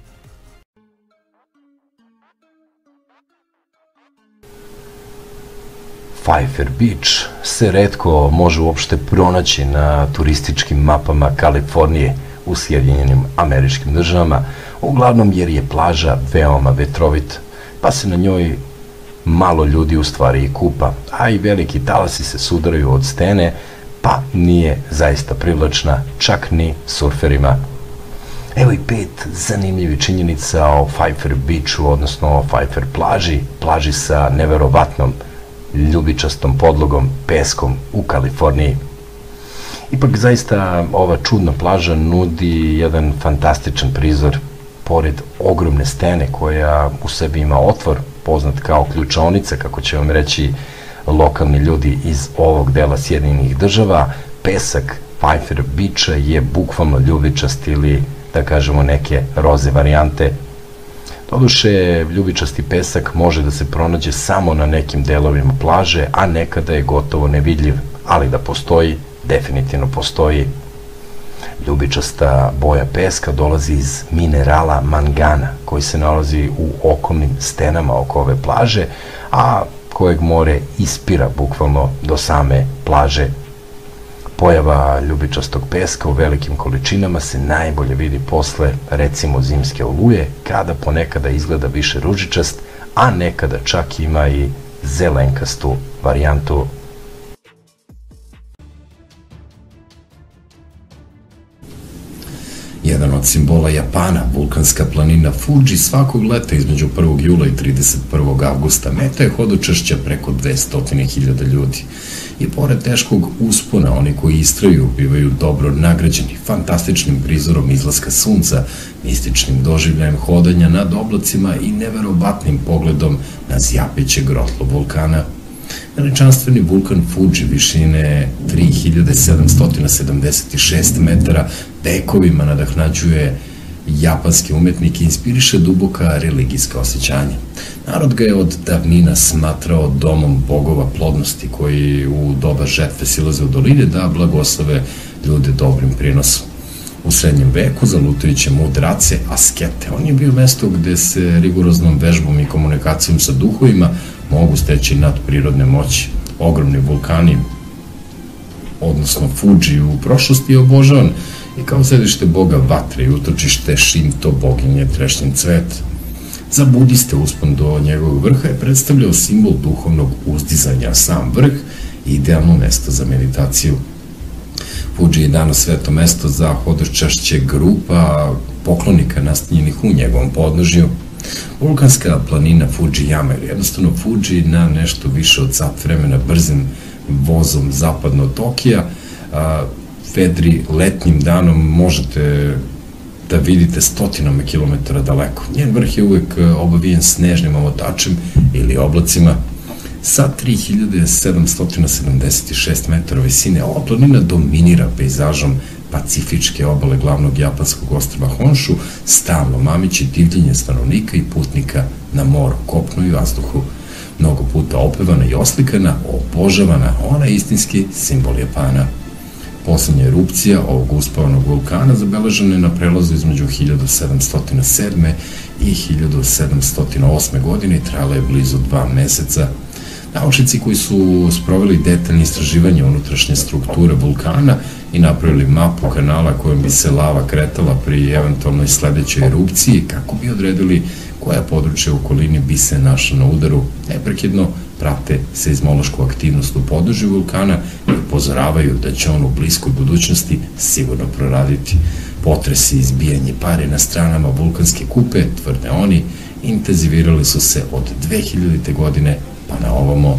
Pfeiffer Beach se retko može uopšte pronaći na turističkim mapama Kalifornije u Sjedinjenim Američkim Državama, uglavnom jer je plaža veoma vetrovita, pa se na njoj malo ljudi u stvari i kupa, a i veliki talasi se sudaraju od stene, pa nije zaista privlačna čak ni surferima. Evo i 5 zanimljivih činjenica o Pfeiffer Beachu, odnosno o Pfeiffer plaži sa neverovatnom ljubičastom podlogom, peskom u Kaliforniji. Ipak zaista ova čudna plaža nudi jedan fantastičan prizor. Pored ogromne stene koja u sebi ima otvor, poznat kao ključaonica, kako će vam reći lokalni ljudi iz ovog dela Sjedinjenih Država, pesak Pfeiffer Beacha je bukvalno ljubičast ili, da kažemo, neke roze varijante. Doduše, ljubičasti pesak može da se pronađe samo na nekim delovima plaže, a nekada je gotovo nevidljiv, ali da postoji, definitivno postoji. Ljubičasta boja peska dolazi iz minerala mangana, koji se nalazi u okolnim stenama oko ove plaže, a kojeg more ispira bukvalno do same plaže. Pojava ljubičastog peska u velikim količinama se najbolje vidi posle, recimo, zimske oluje, kada ponekada izgleda više ružičast, a nekada čak ima i zelenkastu varijantu. Jedan od simbola Japana, vulkanska planina Fuji, svakog leta između 1. jula i 31. avgusta meta je hodočašća preko 200.000 ljudi. I pored teškog uspona, oni koji istraju bivaju dobro nagrađeni fantastičnim prizorom izlaska sunca, mističnim doživljajem hodanja nad oblacima i neverovatnim pogledom na zjapeće grotlo vulkana. Veličanstveni vulkan Fuji višine 3776 metara vekovima nadahnađuje japanski umetnik i inspiriše duboka religijska osjećanja. Narod ga je od davnina smatrao domom bogova plodnosti koji u doba žetve silaze u doline da blagoslove ljude dobrim prinosom. U srednjem veku, zalutajuće mudrace, askete, on je bio mesto gde se rigoroznom vežbom i komunikacijom sa duhovima mogu steći nadprirodne moći. Ogromni vulkani, odnosno Fuji, u prošlosti je obožavan i kao sedište boga vatre i utočište Shinto boginje trešnjen cvet. Za budiste uspon do njegovog vrha je predstavljao simbol duhovnog uzdizanja, a sam vrh idealno mesto za meditaciju. Fuji je danas sveto mesto za hodočašće grupa poklonika nastanjenih u njegovom podnožju. Vulkanska planina Fujiyama, ili jednostavno Fuji, na nešto više od sat vremena brzim vozom zapadno od Tokija, vedri letnjim danom možete da vidite stotinama kilometara daleko. Njen vrh je uvek obavijen snežnim omotačem ili oblacima. Sa 3776 metara visine, ova planina dominira pejzažom pacifičke obale glavnog japanskog ostrva Honshu, stalno mamići divljenje stanovnika i putnika na moru, kopnu i vazduhu. Mnogo puta opevana i oslikana, obožavana, ona je istinski simbol Japana. Poslednja erupcija ovog uspavanog vulkana zabeležena je na prelazu između 1707. i 1708. godine i trajala je blizu 2 meseca. Naučnici koji su sproveli detaljne istraživanje unutrašnje strukture vulkana i napravili mapu kanala kojom bi se lava kretala pri eventualnoj sledećoj erupciji, kako bi odredili koja područja u okolini bi se našla na udaru, neprekidno prate seizmološku aktivnost u podnožju vulkana i upozoravaju da će on u bliskoj budućnosti sigurno proraditi. Potresi i izbijanje pare na stranama vulkanske kupe, tvrde oni, intenzivirali su se od 2000. godine pa na ovamo.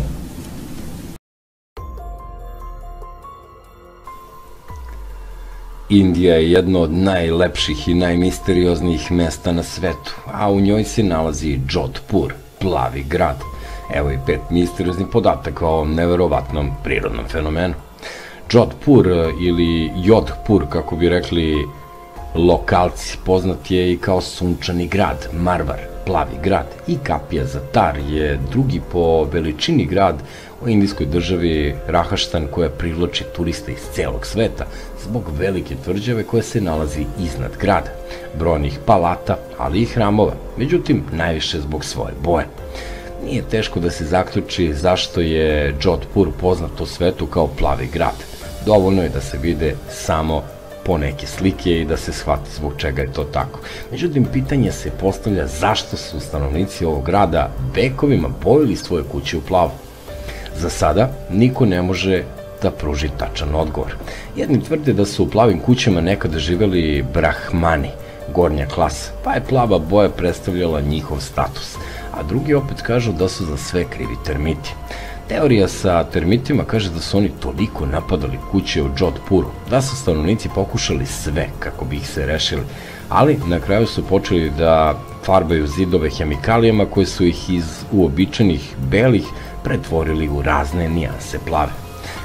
Indija je jedno od najlepših i najmisterioznijih mesta na svetu, a u njoj se nalazi Jodhpur, plavi grad. Evo i 5 misterioznih podataka o ovom neverovatnom prirodnom fenomenu. Jodhpur ili Jodhpur, kako bi rekli lokalci, poznat je i kao sunčani grad, Marvar, plavi grad, i Kapija-Zatar je drugi po veličini grad u indijskoj državi Rahaštan, koja privlači turiste iz celog sveta zbog velike tvrđave koja se nalazi iznad grada, brojnih palata, ali i hramova, međutim najviše zbog svoje boje. Nije teško da se zaključi zašto je Jodhpur poznat u svetu kao plavi grad. Dovoljno je da se vide samo po neke slike i da se shvati zbog čega je to tako. Međutim, pitanje se postavlja zašto su stanovnici ovog grada vekovima bojili svoje kuće u plavu. Za sada niko ne može da pruži tačan odgovor. Jedni tvrde da su u plavim kućama nekada živeli brahmani, gornja klasa, pa je plava boja predstavljala njihov status, a drugi opet kažu da su za sve krivi termiti. Teorija sa termitima kaže da su oni toliko napadali kuće u Jodhpuru, da su stanovnici pokušali sve kako bi ih se rešili, ali na kraju su počeli da farbaju zidove hemikalijama koje su ih iz uobičajenih belih pretvorili u razne nijanse plave.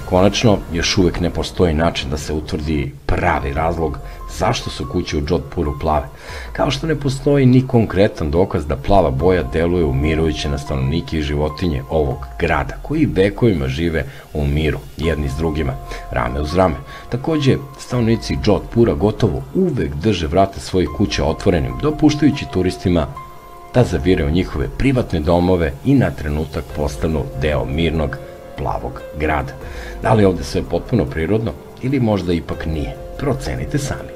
Konačno, još uvek ne postoji način da se utvrdi pravi razlog zašto su kuće u Džodhpuru plave, kao što ne postoji ni konkretan dokaz da plava boja deluje umirujuće na stanovnike i životinje ovog grada, koji vekovima žive u miru, jedni s drugima, rame uz rame. Takođe, stanovnici Džodhpura gotovo uvek drže vrata svojih kuća otvorenim, dopuštajući turistima da zaviraju njihove privatne domove i na trenutak postanu deo mirnog plavog grada. Da li je ovde sve potpuno prirodno ili možda ipak nije? Procenite sami.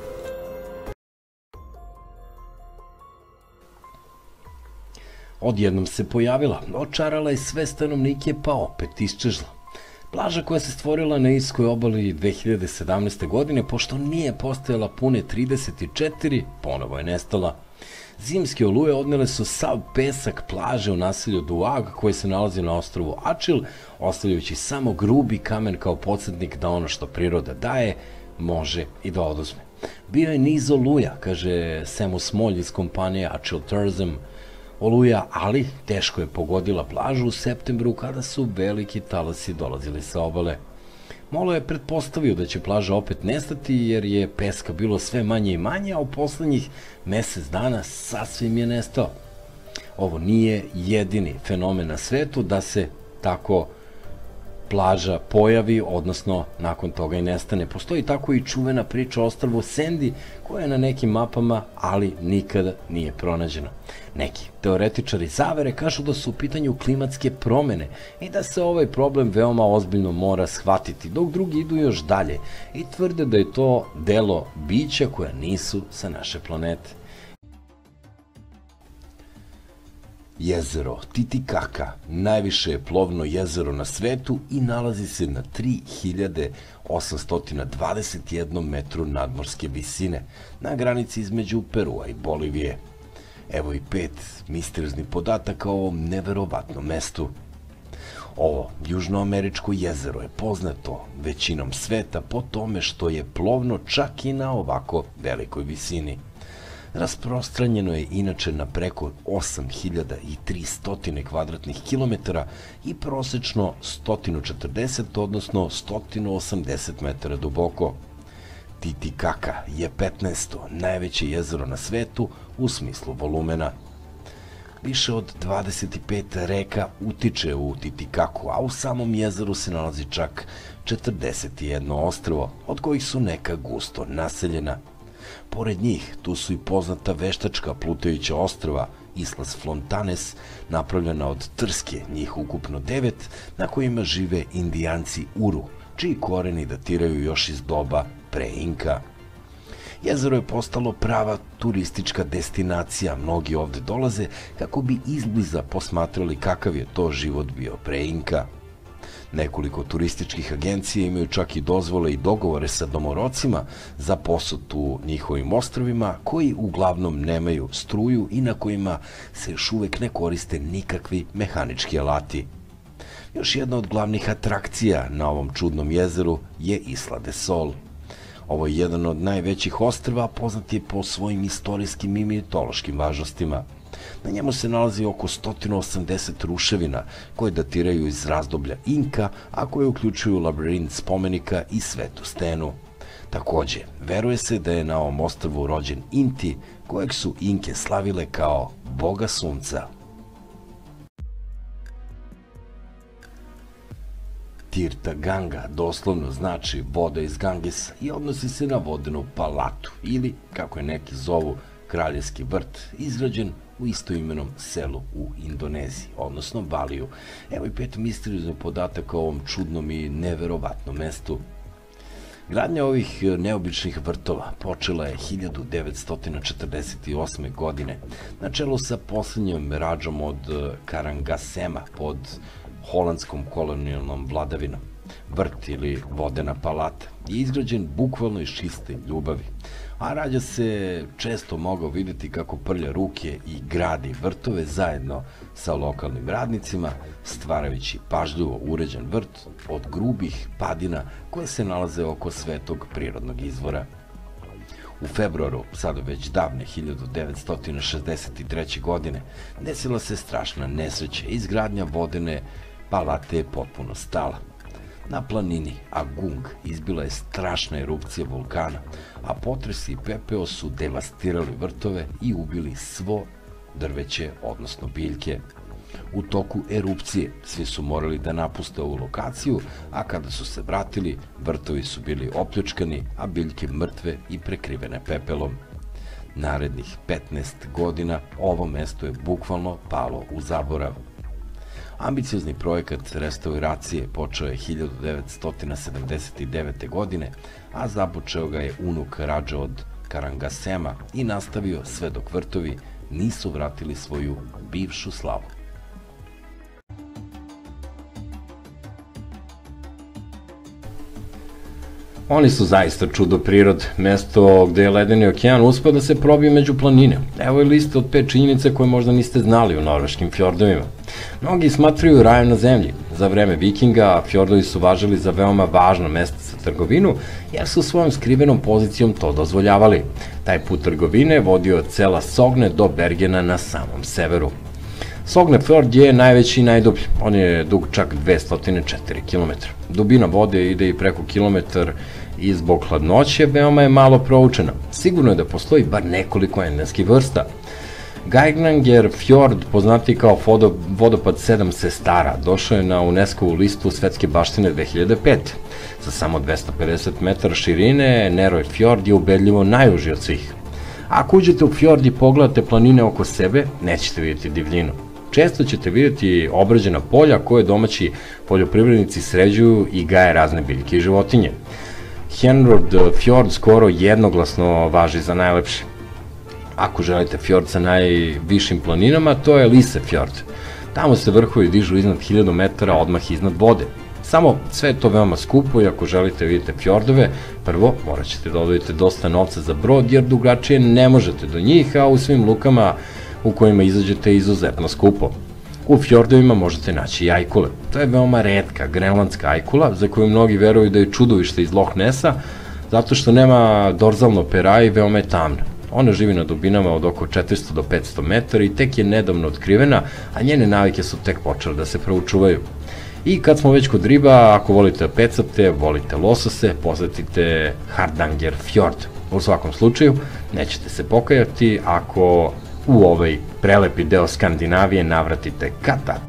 Odjednom se pojavila, očarala je sve stanovnike pa opet isčežla. Plaža koja se stvorila na Irskoj obali 2017. godine, pošto nije postojala pune 34, ponovo je nestala. Zimske oluje odnele su sav pesak plaže u naselju Duag, koje se nalazi na ostrvu Ačil, ostavljajući samo grubi kamen kao podsjetnik da ono što priroda daje, može i da oduzme. Bio je niz oluja, kaže Seamus Smolj iz kompanije Ačil Tourism. Oluja, ali teško je pogodila plažu u septembru kada su veliki talasi dolazili sa obale. Molo je pretpostavio da će plaža opet nestati jer je peska bilo sve manje i manje, a u poslednjih mesec dana sasvim je nestao. Ovo nije jedini fenomen na svetu da se tako plaža pojavi, odnosno nakon toga i nestane. Postoji tako i čuvena priča o ostrvu Sandy, koja je na nekim mapama, ali nikada nije pronađena. Neki teoretičari zavere kažu da su u pitanju klimatske promene i da se ovaj problem veoma ozbiljno mora shvatiti, dok drugi idu još dalje i tvrde da je to delo bića koja nisu sa naše planete. Jezero Titicaca najviše je plovno jezero na svetu i nalazi se na 3821 metru nadmorske visine, na granici između Perua i Bolivije. Evo i 5 misterioznih podataka o ovom neverovatnom mestu. Ovo južnoameričko jezero je poznato većinom sveta po tome što je plovno čak i na ovako velikoj visini. Rasprostranjeno je inače na preko 8300 kvadratnih kilometara i prosečno 140, odnosno 180 metara duboko. Titicaca je 15. najveće jezero na svetu u smislu volumena. Više od 25 reka utiče u Titicacu, a u samom jezeru se nalazi čak 41 ostrvo, od kojih su neka gusto naseljena. Pored njih, tu su i poznata veštačka plutajuća ostrva Islas Fontanes, napravljena od trske, njih ukupno 9, na kojima žive indijanci Uru, čiji koreni datiraju još iz doba pre Inka. Jezero je postalo prava turistička destinacija, mnogi ovde dolaze kako bi izbliza posmatrali kakav je to život bio pre Inka. Nekoliko turističkih agencija imaju čak i dozvole i dogovore sa domorocima za posut u njihovim ostrvima, koji uglavnom nemaju struju i na kojima se još uvek ne koriste nikakvi mehanički alati. Još jedna od glavnih atrakcija na ovom čudnom jezeru je Isla de Sol. Ovo je jedan od najvećih ostrva, poznat je po svojim istorijskim i mitološkim važnostima. Na njemu se nalazi oko 180 ruševina koje datiraju iz razdoblja Inka, a koje uključuju labirint spomenika i svetu stenu. Takođe, veruje se da je na ovom ostrvu rođen Inti, kojeg su Inke slavile kao boga sunca. Tirta Ganga doslovno znači voda iz Gangesa i odnosi se na vodenu palatu ili, kako je neki zovu, kraljevski vrt, izgrađen u istoimenom selu u Indoneziji, odnosno Baliju. Evo i 5 misterioznih podataka o ovom čudnom i neverovatnom mestu. Gradnja ovih neobičnih vrtova počela je 1948. godine, na čelu sa poslednjom rađom od Karangasema pod holandskom kolonijalnom vladavinom. Vrt ili vodena palata je izgrađen bukvalno iz čiste ljubavi, a rađa se često mogao videti kako prlja ruke i gradi vrtove zajedno sa lokalnim radnicima, stvarajući pažljivo uređen vrt od grubih padina koje se nalaze oko svetog prirodnog izvora. U februaru, sada već davne 1963. godine, desila se strašna nesreća i izgradnja vodene palate je potpuno stala. Na planini Agung izbila je strašna erupcija vulkana, a potresi i pepeo su devastirali vrtove i ubili svo drveće, odnosno biljke. U toku erupcije svi su morali da napuste ovu lokaciju, a kada su se vratili, vrtovi su bili opljačkani, a biljke mrtve i prekrivene pepelom. Narednih 15 godina ovo mesto je bukvalno palo u zaborav. Ambiciozni projekat restauracije počeo je 1979. godine, a započeo ga je unuk Radža od Karangasema i nastavio sve dok vrtovi nisu vratili svoju bivšu slavu. Oni su zaista čudo prirode, mesto gde je ledeni okean uspeo da se probije među planine. Evo je lista od 5 činjenica koje možda niste znali u norveškim fjordovima. Mnogi smatraju rajem na zemlji. Za vreme vikinga fjordovi su važili za veoma važno mesto za trgovinu, jer su svojom skrivenom pozicijom to dozvoljavali. Taj put trgovine vodio od sela Sogne do Bergena na samom severu. Sognefjord je najveći i najdublji, on je dug čak 204 km. Dubina vode ide i preko kilometar i zbog hladnoće veoma je malo proučena. Sigurno je da postoji bar nekoliko endemskih vrsta. Geiranger fjord, poznati kao vodopad 7 sestara, došao je na UNESCO-vu listu svetske baštine 2005. Sa samo 250 metara širine, Neroj fjord je ubedljivo najuži od svih. Ako uđete u fjord i pogledate planine oko sebe, nećete vidjeti divljinu. Često ćete vidjeti obrađena polja koje domaći poljoprivrednici sređuju i gaje razne biljke i životinje. Henrod fjord skoro jednoglasno važi za najlepši. Ako želite fjord sa najvišim planinama, to je Lise fjord. Tamo se vrhovi dižu iznad 1000 metara odmah iznad vode. Samo sve je to veoma skupo i ako želite vidite fjordove, prvo morat ćete da odvojite dosta novca za brod jer drugačije ne možete do njih, a u svim lukama u kojima izađete izuzetno skupo. U fjordovima možete naći i ajkule. To je veoma retka grenlandska ajkula za koju mnogi veruju da je čudovište iz Loch Nessa zato što nema dorzalno pera i veoma je tamna. Ona živi na dubinama od oko 400 do 500 metara i tek je nedavno otkrivena, a njene navike su tek počele da se proučuvaju. I kad smo već kod riba, ako volite da pecate, volite losose, posetite Hardanger fjord. U svakom slučaju, nećete se pokajati ako u ovaj prelepi deo Skandinavije navratite kad tad.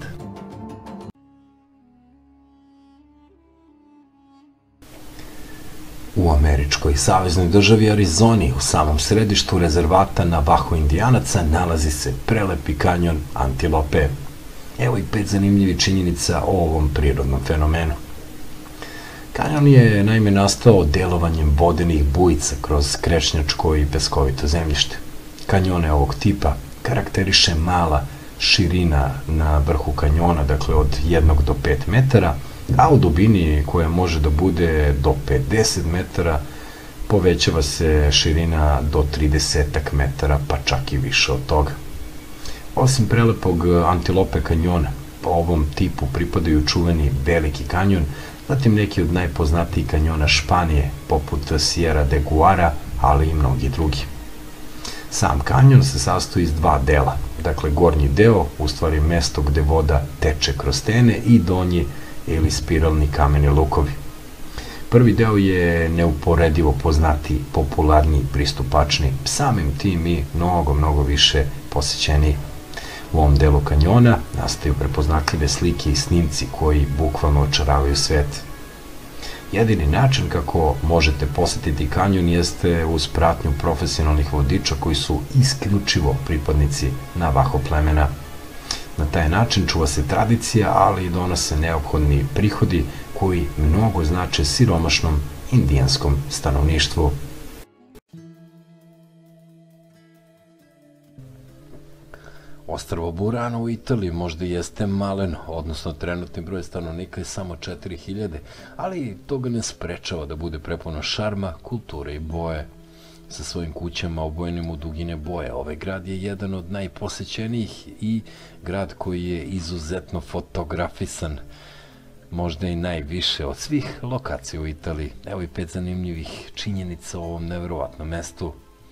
U američkoj saveznoj državi Arizoni, u samom središtu rezervata Navajo Indijanaca, nalazi se prelepi kanjon Antilope. Evo i 5 zanimljivih činjenica o ovom prirodnom fenomenu. Kanjon je naime nastao delovanjem vodenih bujica kroz krešnjačko i peskovito zemljište. Kanjone ovog tipa karakteriše mala širina na vrhu kanjona, dakle od 1 do 5 metara, a u dubini koja može da bude do 50 metara povećava se širina do 30 metara, pa čak i više od toga. Osim prelepog Antilope kanjona, po ovom tipu pripadaju čuveni Veliki kanjon, zatim neki od najpoznatijih kanjona Španije, poput Sierra de Guara, ali i mnogi drugi. Sam kanjon se sastoji iz 2 dela, dakle gornji deo, u stvari mesto gde voda teče kroz stene, i donji ili spiralni kameni lukovi. Prvi deo je neuporedivo poznatiji, popularniji, pristupačniji, samim tim i mnogo više posećeniji. U ovom delu kanjona nastaju prepoznatljive slike i snimci koji bukvalno očaravaju svet. Jedini način kako možete posetiti kanjon jeste uz pratnju profesionalnih vodiča koji su isključivo pripadnici Navajo plemena. Na taj način čuva se tradicija, ali i donose neophodni prihodi koji mnogo znače siromašnom indijanskom stanovništvu. Ostrvo Burano u Italiji možda jeste maleno, odnosno trenutni broj stanovnika je samo 4000, ali to ga ne sprečava da bude prepuno šarma, kulture i boje. Sa svojim kućama obojenim u dugine boje, ovaj grad je jedan od najposećenijih i grad koji je izuzetno fotografisan, možda i najviše od svih lokacija u Italiji. Evo i 5 zanimljivih činjenica o ovom neverovatnom mestu.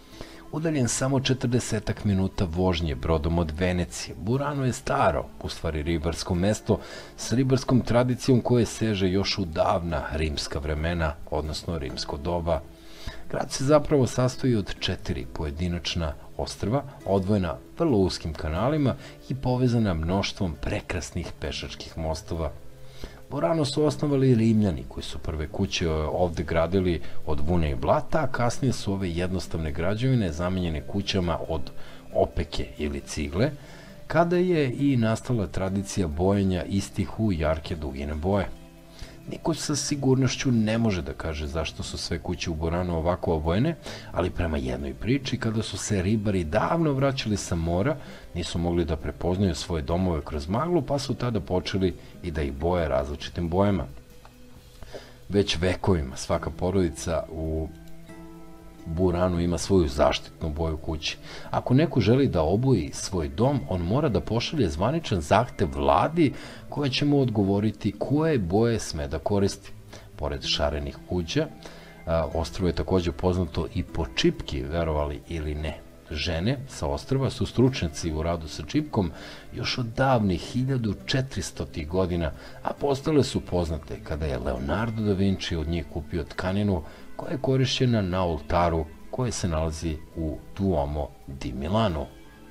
Udaljen samo 40 minuta vožnje brodom od Venecije, Burano je staro, u stvari ribarsko mesto s ribarskom tradicijom koje seže još u davna rimska vremena, odnosno rimsko doba. Grad se zapravo sastoji od 4 pojedinačna ostrva, odvojena vrlo uskim kanalima i povezana mnoštvom prekrasnih pešačkih mostova. Burano su osnovali Rimljani, koji su prve kuće ovde gradili od vune i blata, a kasnije su ove jednostavne građevine zamenjene kućama od opeke ili cigle, kada je i nastala tradicija bojenja istih u jarke dugine boje. Niko sa sigurnošću ne može da kaže zašto su sve kuće u Buranu ovako obojene, ali prema jednoj priči, kada su se ribari davno vraćali sa mora, nisu mogli da prepoznaju svoje domove kroz maglu, pa su tada počeli i da ih boje različitim bojama. Već vekovima svaka porodica u Buranu ima svoju zaštitnu boju kući. Ako neko želi da oboji svoj dom, on mora da pošalje zvaničan zahtev vladi koja će mu odgovoriti koje boje sme da koristi. Pored šarenih kuća, ostrvo je takođe poznato i po čipki, verovali ili ne. Žene sa ostrva su stručnjaci u radu sa čipkom još od davnih 1400. godina, a postale su poznate kada je Leonardo da Vinci od njih kupio tkaninu koja je korišćena na oltaru koji se nalazi u Duomo di Milano.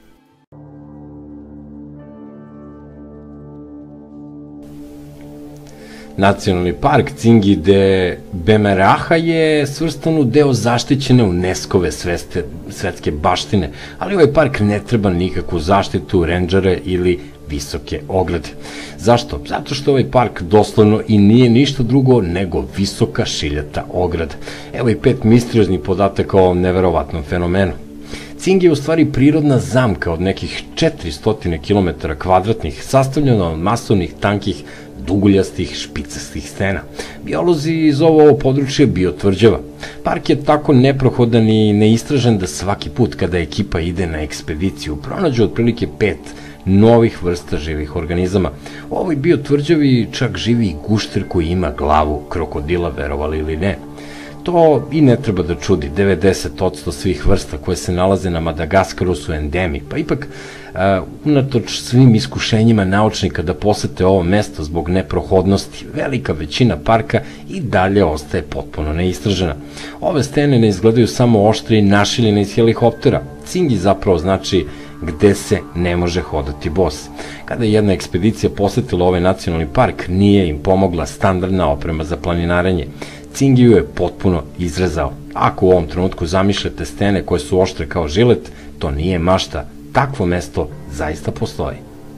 Nacionalni park Cingi de Bemeraha je svrstan u deo zaštićene UNESCO-ve svetske baštine, ali ovaj park ne treba nikakvu zaštitu, rendžere ili visoke ograde. Zašto? Zato što ovaj park doslovno i nije ništa drugo nego visoka šiljata ograda. Evo i 5 misterioznih podataka o ovom neverovatnom fenomenu. Cingi je u stvari prirodna zamka od nekih 400 km kvadratnih, sastavljena od masovnih, tankih, duguljastih, špicastih stena. Biolozi zovu ovo područje biotvrđava. Park je tako neprohodan i neistražen da svaki put kada ekipa ide na ekspediciju pronađe otprilike 5 novih vrsta živih organizama. U ovoj biotvrđavi čak živi i gušter koji ima glavu krokodila, verovali ili ne. To i ne treba da čudi, 90% svih vrsta koje se nalaze na Madagaskaru su endemi, pa ipak unatoč svim iskušenjima naučnika da posete ovo mesto zbog neprohodnosti, velika većina parka i dalje ostaje potpuno neistražena. Ove stene ne izgledaju samo oštre i našiljene iz helikoptera. Cingi zapravo znači gde se ne može hodati bos. Kada je jedna ekspedicija posetila ovaj nacionalni park, nije im pomogla standardna oprema za planinarenje. Cingi ju je potpuno izrezao. Ako u ovom trenutku zamišljate stene koje su oštre kao žilet, to nije mašta. Takvo mesto zaista postoji.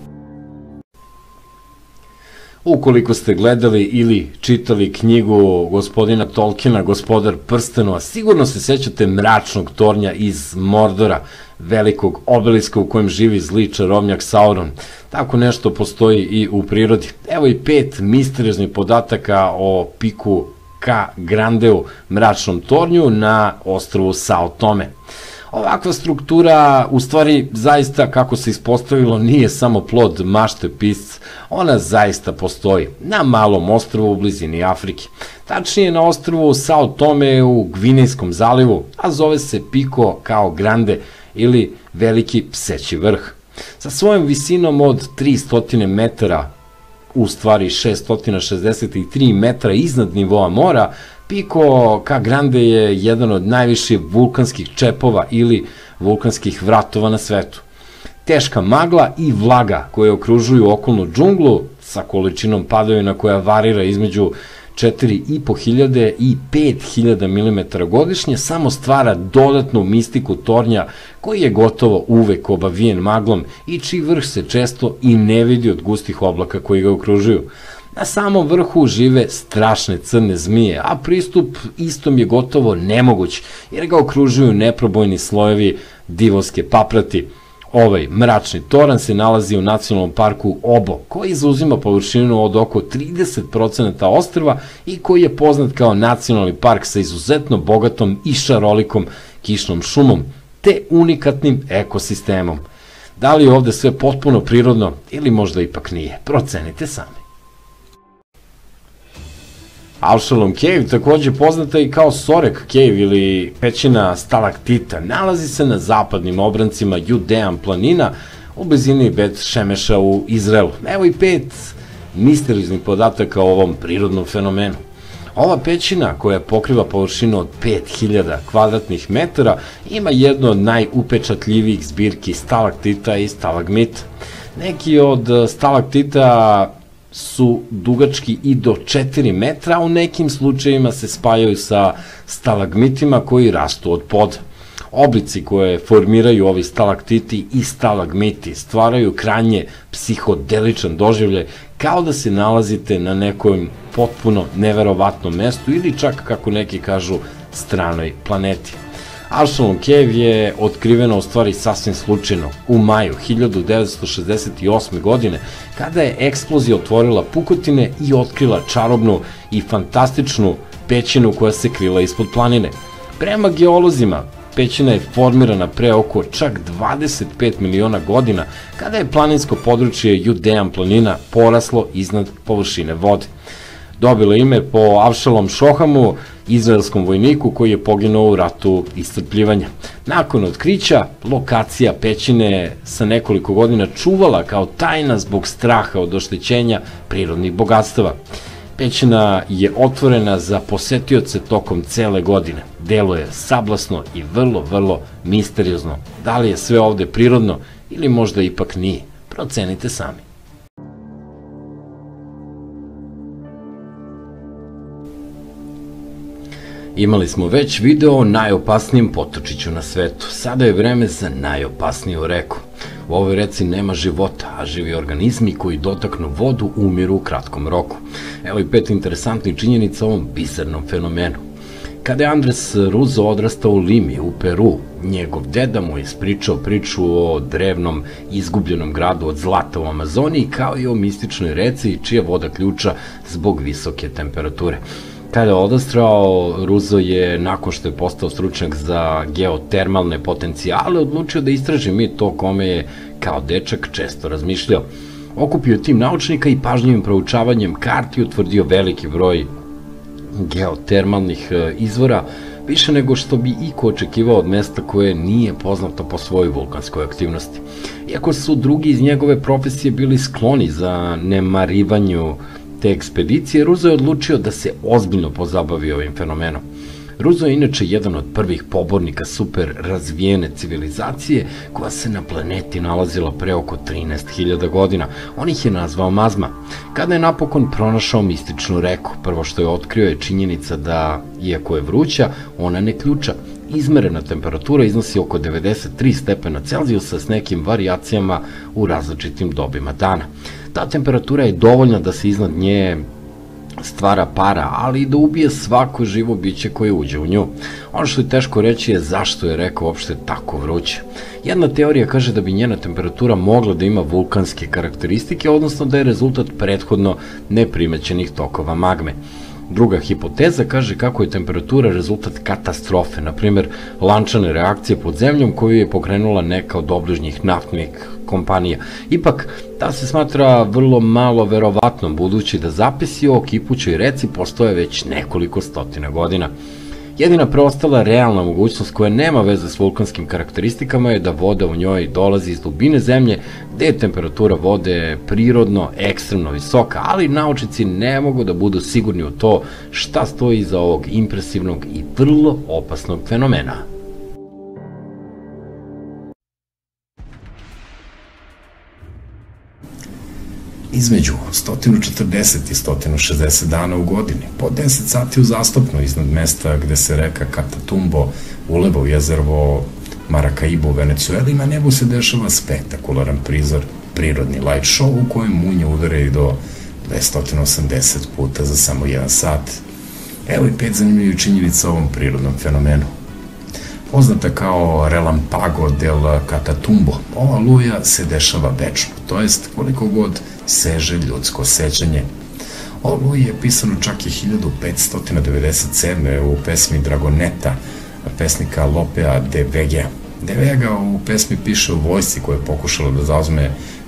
Ukoliko ste gledali ili čitali knjigu gospodina Tolkiena, Gospodar prstenova, sigurno se sećate mračnog tornja iz Mordora, velikog obeliska u kojem živi zli čarovnjak Sauron. Tako nešto postoji i u prirodi. Evo i 5 misterioznih podataka o piku Ka Grandeu, mračnom tornju na ostrvu Sao Tome. Ovakva struktura, u stvari, zaista, kako se ispostavilo, nije samo plod mašte pisca, ona zaista postoji na malom ostrvu u blizini Afrike. Tačnije na ostrvu Sao Tome u Gvinejskom zalivu, a zove se Pico Kao Grande ili Veliki pseći vrh. Sa svojom visinom od 300 metara, u stvari 663 metra iznad nivoa mora, Pico Ka Grande je jedan od najviših vulkanskih čepova ili vulkanskih vratova na svetu. Teška magla i vlaga koje okružuju okolnu džunglu sa količinom padavina koja varira između 4.500 i 5.000 mm godišnje samo stvara dodatnu mistiku tornja koji je gotovo uvek obavijen maglom i čiji vrh se često i ne vidi od gustih oblaka koji ga okružuju. Na samom vrhu žive strašne crne zmije, a pristup istom je gotovo nemoguć jer ga okružuju neprobojni slojevi divovske paprati. Ovaj mračni toranj se nalazi u nacionalnom parku Obo, koji zauzima površinu od oko 30% ostrva i koji je poznat kao nacionalni park sa izuzetno bogatom i šarolikom kišnom šumom, te unikatnim ekosistemom. Da li je ovde sve potpuno prirodno ili možda ipak nije? Procenite sami. Avšalom Cave, takođe poznata i kao Sorek Cave ili pećina stalaktita, nalazi se na zapadnim obrancima Judean planina u blizini Bet Šemeša u Izraelu. Evo i 5 misterioznih podataka o ovom prirodnom fenomenu. Ova pećina, koja pokriva površinu od 5000 kvadratnih metara, ima jednu od najupečatljivijih zbirki stalaktita i stalagmita. Neki od stalaktita su dugački i do 4 metra, a u nekim slučajevima se spajaju sa stalagmitima koji rastu od poda. Oblici koje formiraju ovi stalaktiti i stalagmiti stvaraju krajnje psihodeličan doživljaj, kao da se nalazite na nekom potpuno neverovatnom mestu ili čak, kako neki kažu, stranoj planeti. Avšalom Cave je otkriveno u stvari sasvim slučajno u maju 1968. godine, kada je eksplozija otvorila pukotine i otkrila čarobnu i fantastičnu pećinu koja se krila ispod planine. Prema geolozima, pećina je formirana pre oko čak 25 miliona godina, kada je planinsko područje Judean planina poraslo iznad površine vode. Dobilo ime po Avšalom Šohamu, izraelskom vojniku koji je poginuo u ratu iscrpljivanja. Nakon otkrića, lokacija pećine sa nekoliko godina čuvala kao tajna zbog straha od oštećenja prirodnih bogatstava. Pećina je otvorena za posetioce tokom cele godine. Deluje sablasno i vrlo misteriozno. Da li je sve ovde prirodno ili možda ipak nije? Procenite sami. Imali smo već video o najopasnijem potočiću na svetu. Sada je vreme za najopasniju reku. U ovoj reci nema života, a živi organizmi koji dotaknu vodu umiru u kratkom roku. Evo i 5 interesantnih činjenica o ovom bizarnom fenomenu. Kada je Andres Ruzo odrastao u Limi, u Peru, njegov deda mu je ispričao priču o drevnom izgubljenom gradu od zlata u Amazoniji, kao i o mističnoj reci čija voda ključa zbog visoke temperature. Kada je odrastao, Ruzo je, nakon što je postao stručnjak za geotermalne potencijale, odlučio da istraži mit o kome je kao dečak često razmišljao. Okupio tim naučnika i pažljivim proučavanjem karti utvrdio veliki broj geotermalnih izvora, više nego što bi iko očekivao od mesta koje nije poznato po svojoj vulkanskoj aktivnosti. Iako su drugi iz njegove profesije bili skloni za nemarivanju te ekspedicije, Ruzo je odlučio da se ozbiljno pozabavi ovim fenomenom. Ruzo je inače jedan od prvih pobornika super razvijene civilizacije koja se na planeti nalazila pre oko 13.000 godina. On ih je nazvao Mazma. Kada je napokon pronašao mističnu reku, prvo što je otkrio je činjenica da, iako je vruća, ona ne ključa. Izmerena temperatura iznosi oko 93 stepena Celzijusa s nekim varijacijama u različitim dobima dana. Ta temperatura je dovoljna da se iznad nje stvara para, ali i da ubije svako živo biće koje uđe u nju. Ono što je teško reći je zašto je reka uopšte tako vruća. Jedna teorija kaže da bi njena temperatura mogla da ima vulkanske karakteristike, odnosno da je rezultat prethodno neprimećenih tokova magme. Druga hipoteza kaže kako je temperatura rezultat katastrofe, na primjer lančane reakcije pod zemljom koju je pokrenula neka od obližnjih naftnih kompanija. Ipak, ta se smatra vrlo malo verovatnom, budući da zapisi o kipućoj reci postoje već nekoliko stotina godina. Jedina preostala realna mogućnost koja nema veze s vulkanskim karakteristikama je da voda u njoj dolazi iz dubine zemlje, gde je temperatura vode prirodno ekstremno visoka, ali naučnici ne mogu da budu sigurni u to šta stoji iza ovog impresivnog i vrlo opasnog fenomena. Između 140 i 160 dana u godini, po 10 sati uzastopno iznad mesta gde se reka Catatumbo uleba u jezero Maracaibo u Venecueli, na nebu se dešava spektakularan prizor, prirodni light show u kojem munje udaraju do 280 puta za samo 1 sat. Evo i 5 zanimljivih činjenica o ovom prirodnom fenomenu. Poznata kao Relampago del Catatumbo, ova luja se dešava večno, to jest koliko god seže ljudsko sećanje. O luji je pisano čak i 1597. u pesmi Dragoneta, pesnika Lopea de Vega. De Vega u pesmi piše o vojsci koja je pokušala da zauzme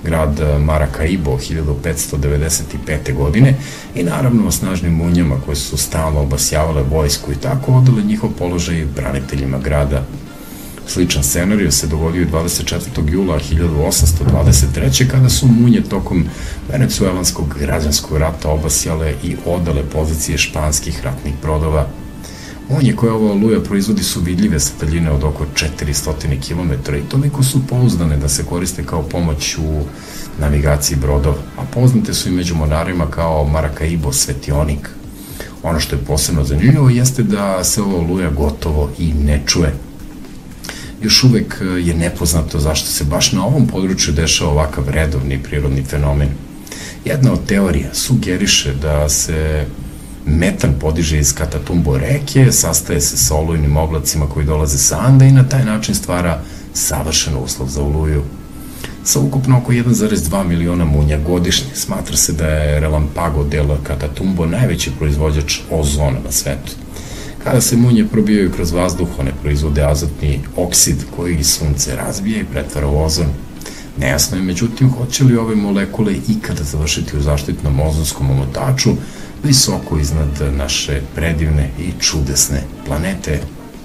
grad Maracaibo 1595. godine i naravno o snažnim munjama koje su stalno obasjavale vojsku i tako odale njihov položaj braniteljima grada. Sličan scenarij se dogodio 24. jula 1823. kada su munje tokom venecuelanskog građanskog rata obasjale i odale pozicije španskih ratnih brodova. Munje koje ova oluja proizvodi su vidljive sa daljine od oko 400 km i toliko su pouzdane da se koriste kao pomoć u navigaciji brodova, a poznate su i među mornarima kao Maracaibo svetionik. Ono što je posebno zanimljivo jeste da se ova oluja gotovo i ne čuje. Još uvek je nepoznato zašto se baš na ovom području dešava ovakav redovni prirodni fenomen. Jedna od teorija sugeriše da se metan podiže iz Catatumbo reke, sastaje se sa olujnim oblacima koji dolaze sa Anda i na taj način stvara savršen uslov za oluju. Sa ukupno oko 1,2 miliona munja godišnje smatra se da je Relampago del Catatumbo najveći proizvođač ozona na svetu. Kada se munje probijaju kroz vazduh, one proizvode azotni oksid koji sunce razbije i pretvara u ozon. Nejasno je, međutim, hoće li ove molekule ikada završiti u zaštitnom ozonskom omotaču visoko iznad naše predivne i čudesne planete.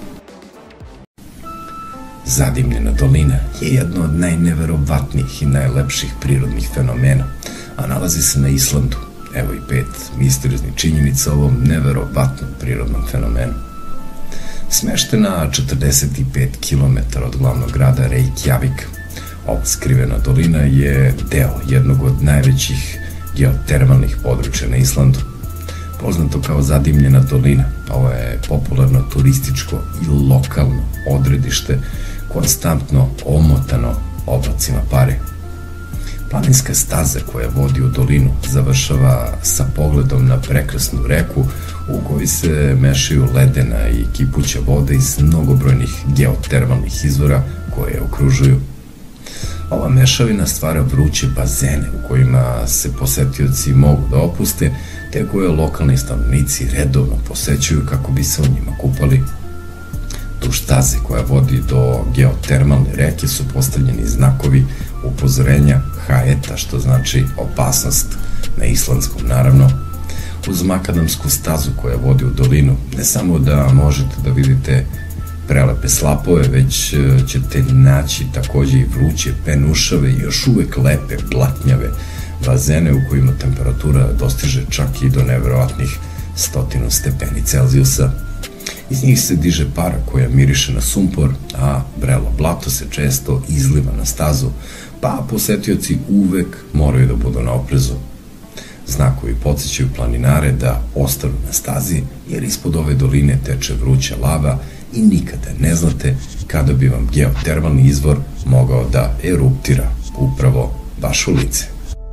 Zadimljena dolina je jedno od najneverovatnijih i najlepših prirodnih fenomena, a nalazi se na Islandu. Evo i 5 misterioznih činjenica o ovom neverovatnom prirodnom fenomenu. Smeštena 45 km od glavnog grada Reykjavik, ova skrivena dolina je deo jednog od najvećih geotermalnih područja na Islandu. Poznato kao Zadimljena dolina, ovo je popularno turističko i lokalno odredište konstantno omotano oblacima pare. Planinska staza koja vodi u dolinu završava sa pogledom na prekrasnu reku u kojoj se mešaju ledena i kipuća voda iz mnogobrojnih geotermalnih izvora koje je okružuju. Ova mešavina stvara vruće bazene u kojima se posetioci mogu da opuste, te koje lokalni stanovnici redovno posećuju kako bi se u njima kupali. Duž staze koja vodi do geotermalne reke su postavljeni znakovi upozorenja Haeta, što znači opasnost na islandskom naravno. Uz makadamsku stazu koja vodi u dolinu, ne samo da možete da vidite prelepe slapove, već ćete naći takođe i vruće penušave i još uvek lepe blatnjave bazene u kojima temperatura dostiže čak i do neverovatnih 100 stepeni Celzijusa. Iz njih se diže para koja miriše na sumpor, a vrelo blato se često izliva na stazu, pa posetioci uvek moraju da budu na oprezu. Znakovi podsjećaju planinare da ostanu na stazi, jer ispod ove doline teče vruća lava i nikada ne znate kada bi vam geotermalni izvor mogao da eruptira upravo baš u lice.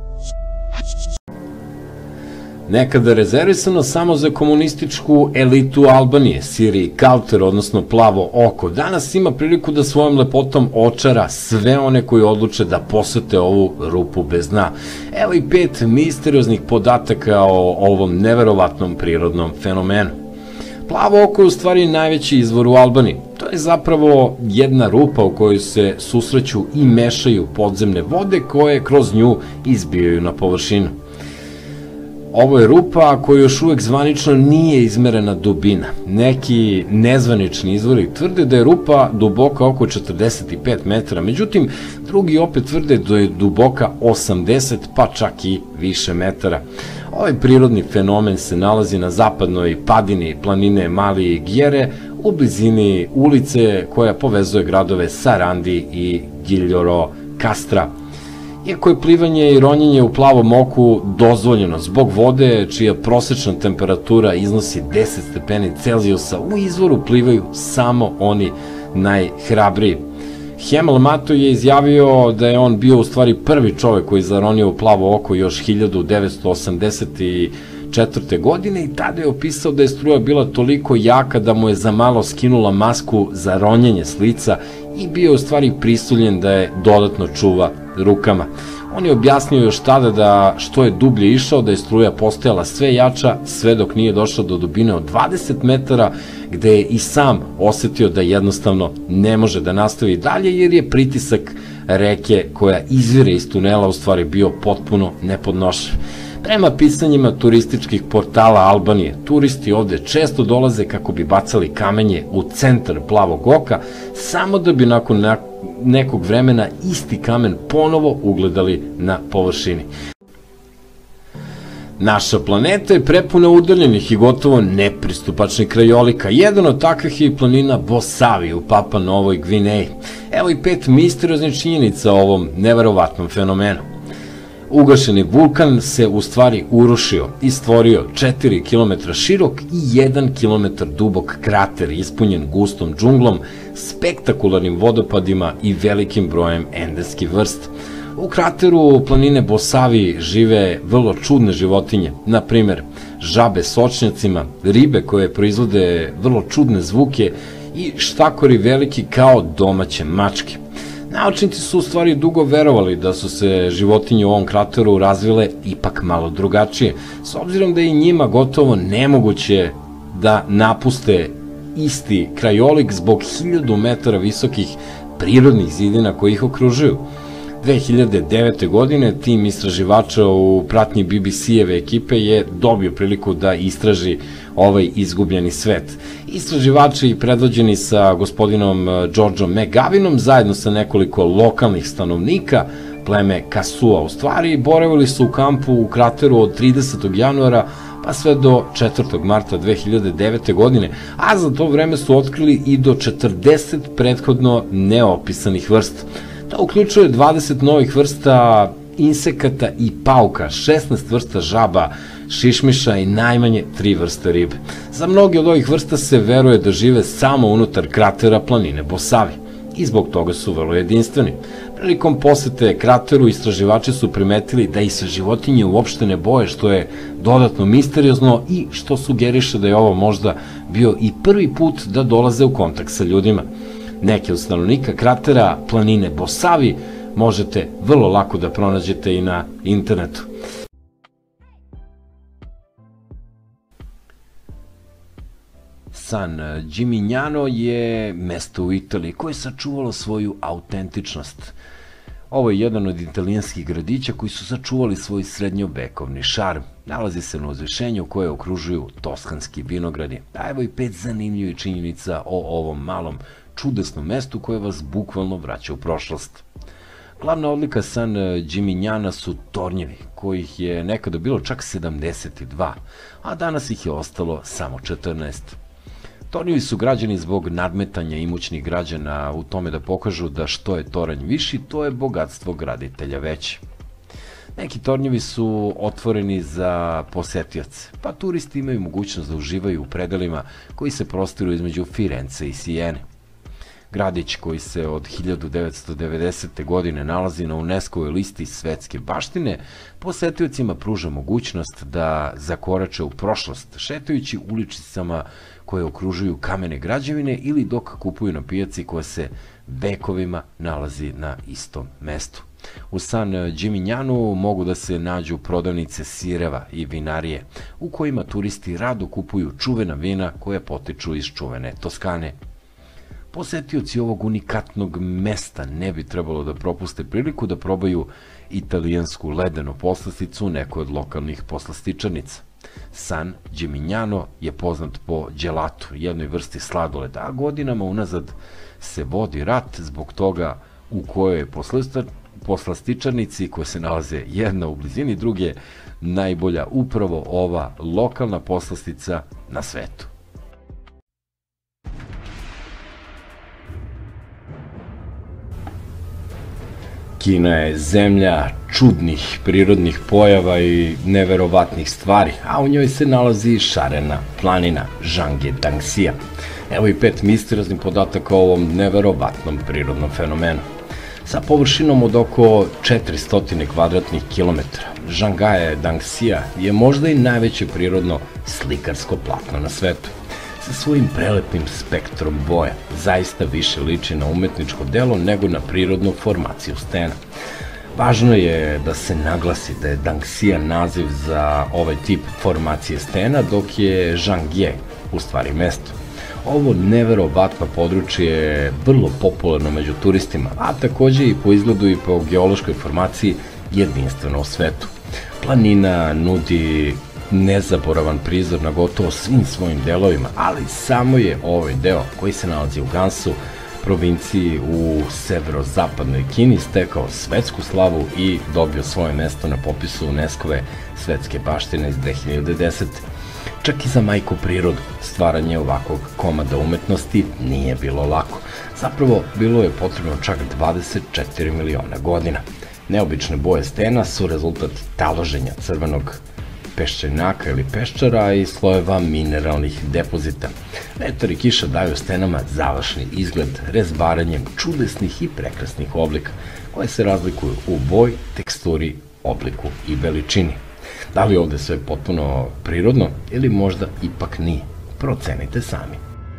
Nekada rezervisano samo za komunističku elitu Albanije, Siri Kalter, odnosno Plavo oko, danas ima priliku da svojom lepotom očara sve one koji odluče da posete ovu rupu bez dna. Evo i 5 misterioznih podataka o ovom neverovatnom prirodnom fenomenu. Plavo oko je u stvari najveći izvor u Albaniji. To je zapravo jedna rupa u kojoj se susreću i mešaju podzemne vode koje kroz nju izbijaju na površinu. Ovo je rupa koja još uvek zvanično nije izmerena dubina. Neki nezvanični izvori tvrde da je rupa duboka oko 45 metara, međutim, drugi opet tvrde da je duboka 80 pa čak i više metara. Ovaj prirodni fenomen se nalazi na zapadnoj padini planine Mali Gjere, u blizini ulice koja povezuje gradove Sarandi i Giljoro Kastra. Iako je plivanje i ronjenje u plavom oku dozvoljeno zbog vode, čija prosečna temperatura iznosi 10 stepeni Celzijusa, u izvoru plivaju samo oni najhrabriji. Hemal Mato je izjavio da je on bio u stvari prvi čovek koji zaronio u plavo oko još 1984. godine i tada je opisao da je struja bila toliko jaka da mu je za malo skinula masku za ronjenje s lica i bio u stvari prisiljen da je dodatno čuva rukama. On je objasnio još tada da što je dublje išao, da je struja postajala sve jača, sve dok nije došao do dubine od 20 metara, gde je i sam osetio da jednostavno ne može da nastavi dalje, jer je pritisak reke koja izvire iz tunela u stvari bio potpuno nepodnošljiv. Prema pisanjima turističkih portala Albanije, turisti ovde često dolaze kako bi bacali kamenje u centar Plavog oka, samo da bi nakon nekog vremena isti kamen ponovo ugledali na površini. Naša planeta je prepuna udaljenih i gotovo nepristupačnih krajolika. Jedan od takvih je i planina Bosavi u Papua Novoj Gvineji. Evo i 5 misterioznih činjenica o ovom neverovatnom fenomenu. Ugašeni vulkan se u stvari urušio i stvorio 4 km širok i 1 km dubok krater ispunjen gustom džunglom, spektakularnim vodopadima i velikim brojem endemskih vrsta. U krateru planine Bosavi žive vrlo čudne životinje, na primer žabe s očnjacima, ribe koje proizvode vrlo čudne zvuke i štakori veliki kao domaće mačke. Naučnici su u stvari dugo verovali da su se životinje u ovom krateru razvile ipak malo drugačije, s obzirom da je i njima gotovo nemoguće da napuste isti krajolik zbog 1000 metara visokih prirodnih zidina koji ih okružuju. 2009. godine tim istraživača u pratnji BBC-eve ekipe je dobio priliku da istraži ovaj izgubljeni svet. Istraživači predvođeni sa gospodinom Georgeom McGavinom zajedno sa nekoliko lokalnih stanovnika, pleme Kasua u stvari, boravili su u kampu u krateru od 30. januara pa sve do 4. marta 2009. godine, a za to vreme su otkrili i do 40 prethodno neopisanih vrsta. To uključuje 20 novih vrsta insekata i pauka, 16 vrsta žaba, šišmiša i najmanje 3 vrste ribe. Za mnoge od ovih vrsta se veruje da žive samo unutar kratera planine Bosavi i zbog toga su vrlo jedinstveni. Prilikom posete krateru istraživači su primetili da i se životinje uopšte ne boje, što je dodatno misteriozno i što sugeriše da je ovo možda bio i prvi put da dolaze u kontakt sa ljudima. Neke od stanovnika kratera planine Bosavi možete vrlo lako da pronađete i na internetu. San Gimignano je mesto u Italiji koje je sačuvalo svoju autentičnost. Ovo je jedan od italijanskih gradića koji su sačuvali svoj srednjovekovni šarm. Nalazi se na uzvišenju koje okružuju toskanski vinogradi. A evo i 5 zanimljivih činjenica o ovom malom čudesnom mestu koje vas bukvalno vraća u prošlost. Glavna odlika San Gimignana su tornjevi, kojih je nekada bilo čak 72, a danas ih je ostalo samo 14. Tornjevi su građeni zbog nadmetanja imućnih građana u tome da pokažu da što je toranj viši, to je bogatstvo graditelja veće. Neki tornjevi su otvoreni za posetioce, pa turisti imaju mogućnost da uživaju u predelima koji se prostiru između Firence i Sijene. Gradić koji se od 1990. godine nalazi na UNESCO-voj listi svetske baštine, posetiocima pruža mogućnost da zakorače u prošlost, šetajući uličicama koje okružuju kamene građevine ili dok kupuju na pijaci koja se vekovima nalazi na istom mestu. U San Gimignanu mogu da se nađu prodavnice sireva i vinarije, u kojima turisti rado kupuju čuvena vina koje potiču iz čuvene Toskane. Posetioci ovog unikatnog mesta ne bi trebalo da propuste priliku da probaju italijansku ledenu poslasticu u nekoj od lokalnih poslastičarnica. San Gimignano je poznat po gelatu, jednoj vrsti sladoleda, a godinama unazad se vodi rat zbog toga u kojoj je poslastičarnici koje se nalaze jedna u blizini druge najbolja upravo ova lokalna poslastica na svetu. Kina je zemlja čudnih prirodnih pojava i neverovatnih stvari, a u njoj se nalazi šarena planina Zhangjiangxia. Evo i 5 misterioznih podataka o ovom neverovatnom prirodnom fenomenu. Sa površinom od oko 400 kvadratnih kilometara, Zhangjiangxia je možda i najveće prirodno slikarsko platno na svetu. Sa svojim prelepim spektrom boja zaista više liči na umetničko delo nego na prirodnu formaciju stena. Važno je da se naglasi da je Dangxia naziv za ovaj tip formacije stena, dok je Zhangye u stvari mesto. Ovo neverovatno područje je vrlo popularno među turistima, a takođe i po izgledu i po geološkoj formaciji jedinstveno u svetu. Planina nudi nezaboravan prizor na gotovo svim svojim delovima, ali samo je ovaj deo koji se nalazi u Gansu, provinciji u severozapadnoj Kini, stekao svetsku slavu i dobio svoje mesto na popisu UNESCO-ve svetske baštine iz 2010. Čak i za majku prirodu stvaranje ovakvog komada umetnosti nije bilo lako. Zapravo, bilo je potrebno čak 24 miliona godina. Neobične boje stena su rezultat taloženja crvenog peščenjaka ili peščara i slojeva mineralnih depozita. Vetar i kiša daju stenama završni izgled rezbaranjem čudesnih i prekrasnih oblika, koje se razlikuju u boji, teksturi, obliku i veličini. Da li ovde sve potpuno prirodno ili možda ipak nije? Procenite sami.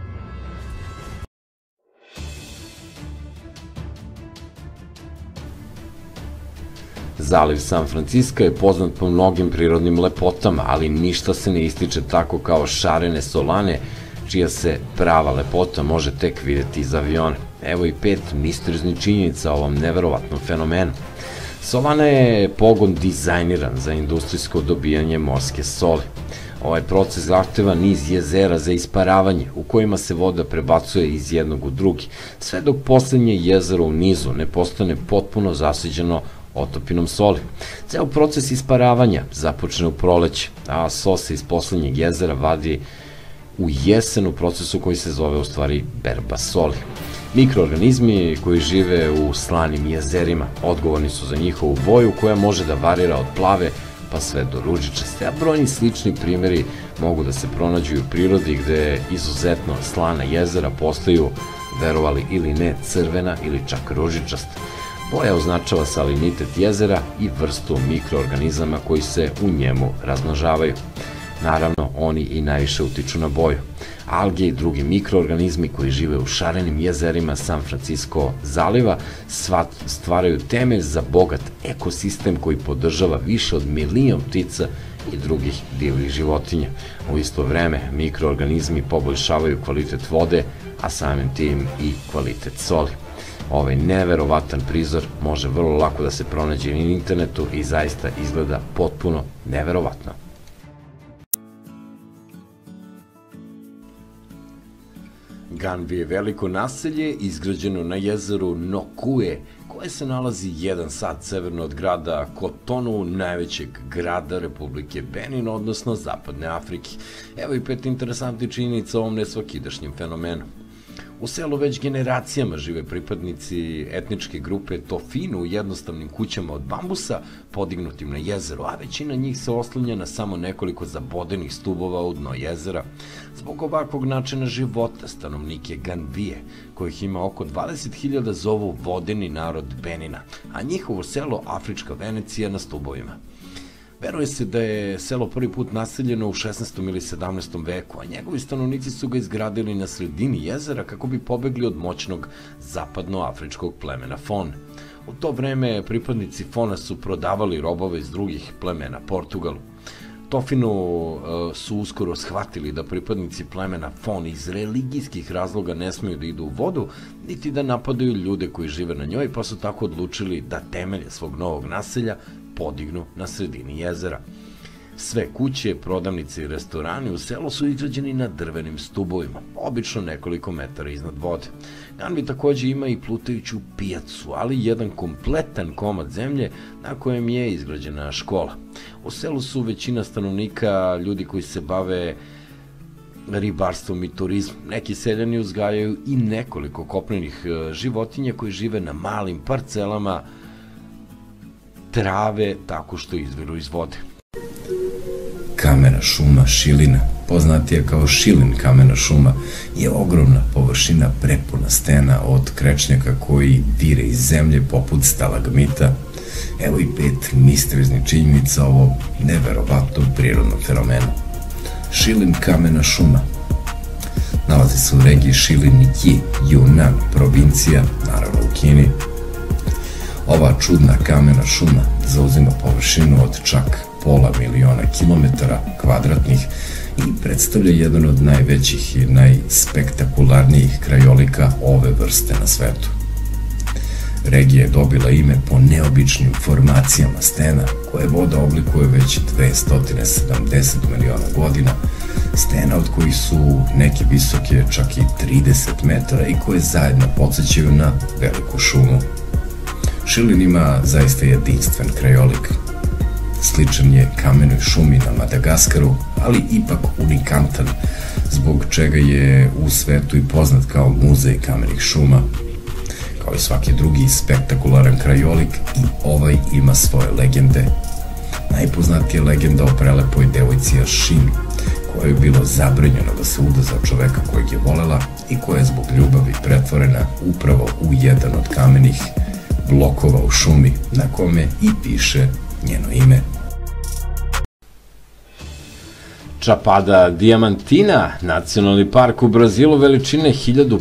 Zaliv San Francisco je poznat po mnogim prirodnim lepotama, ali ništa se ne ističe tako kao šarene solane, čija se prava lepota može tek videti iz aviona. Evo i 5 misterioznih činjenica o ovom neverovatnom fenomenu. Solana je pogon dizajniran za industrijsko dobijanje morske soli. Ovaj proces zahteva niz jezera za isparavanje, u kojima se voda prebacuje iz jednog u drugi, sve dok poslednje jezero u nizu ne postane potpuno zasiđeno otopinom soli. Ceo proces isparavanja započne u proleće, a so se iz poslednjeg jezera vadi u jesen u procesu koji se zove u stvari berba soli. Mikroorganizmi koji žive u slanim jezerima odgovorni su za njihovu boju koja može da varira od plave pa sve do ružičaste, a brojni slični primjeri mogu da se pronađu u prirodi gde izuzetno slana jezera postaju, verovali ili ne, crvena ili čak ružičasta. Boja označava salinitet jezera i vrstu mikroorganizama koji se u njemu razmnožavaju. Naravno, oni i najviše utiču na boju. Alge i drugi mikroorganizmi koji žive u šarenim jezerima San Francisco zaliva stvaraju temelj za bogat ekosistem koji podržava više od 1 milion ptica i drugih divljih životinja. U isto vreme, mikroorganizmi poboljšavaju kvalitet vode, a samim tim i kvalitet soli. Ovaj neverovatan prizor može vrlo lako da se pronađe na internetu i zaista izgleda potpuno neverovatno. Ganvi je veliko naselje izgrađeno na jezeru Nokue, koje se nalazi 1 sat severno od grada Kotonu, najvećeg grada Republike Benin, odnosno Zapadne Afrike. Evo i 5 interesantnih činjenica o ovom nesvakidašnjem fenomenu. U selu već generacijama žive pripadnici etničke grupe Tofinu u jednostavnim kućama od bambusa podignutim na jezeru, a većina njih se oslanja na samo nekoliko zabodenih stubova u dno jezera. Zbog ovakvog načina života stanovnike Ganvije, kojih ima oko 20.000, zovu vodeni narod Benina, a njihovo selo Afrička Venecija na stubovima. Veruje se da je selo prvi put naseljeno u 16. ili 17. veku, a njegovi stanovnici su ga izgradili na sredini jezera kako bi pobegli od moćnog zapadnoafričkog plemena Fon. U to vreme pripadnici Fona su prodavali robove iz drugih plemena Portugalu. Tofinu su uskoro shvatili da pripadnici plemena Fon iz religijskih razloga ne smeju da idu u vodu, niti da napadaju ljude koji žive na njoj, pa su tako odlučili da temelje svog novog naselja podignu na sredini jezera. Sve kuće, prodavnice i restorani u selu su izgrađeni na drvenim stubovima, obično nekoliko metara iznad vode. Ganvi takođe ima i plutajuću pijacu, ali jedan kompletan komad zemlje na kojem je izgrađena škola. U selu su većina stanovnika ljudi koji se bave ribarstvom i turizmom. Neki seljani uzgajaju i nekoliko kopnenih životinja koji žive na malim parcelama trave tako što izviru iz vode. Kamena šuma Šilina, poznatija kao Šilin kamena šuma, je ogromna površina prepuna stena od krečnjaka koji vire iz zemlje poput stalagmita. Evo i 5 misterioznih činjenica o ovom neverovatnom prirodnom fenomenu. Šilin kamena šuma nalazi se u regiji Šilin-Yi, Yunnan, provincija, naravno u Kini. Ova čudna kamena šuma zauzima površinu od čak 500 miliona kilometara kvadratnih i predstavlja jedan od najvećih i najspektakularnijih krajolika ove vrste na svetu. Regija je dobila ime po neobičnim formacijama stena koje voda oblikuje već 270 miliona godina, stena od kojih su neke visoke čak i 30 metara i koje zajedno podsjećaju na veliku šumu. Šilin ima zaista jedinstven krajolik. Sličan je kamenoj šumi na Madagaskaru, ali ipak unikantan, zbog čega je u svetu i poznat kao muzej kamenih šuma. Kao i svaki drugi spektakularan krajolik, i ovaj ima svoje legende. Najpoznatija legenda o prelepoj devojci Ašin, koja je bilo zabranjeno da se uda za čoveka kojeg je volela i koja je zbog ljubavi pretvorena upravo u jedan od kamenih blokova u šumi, na kome i piše njeno ime. Chapada Diamantina, nacionalni park u Brazilu veličine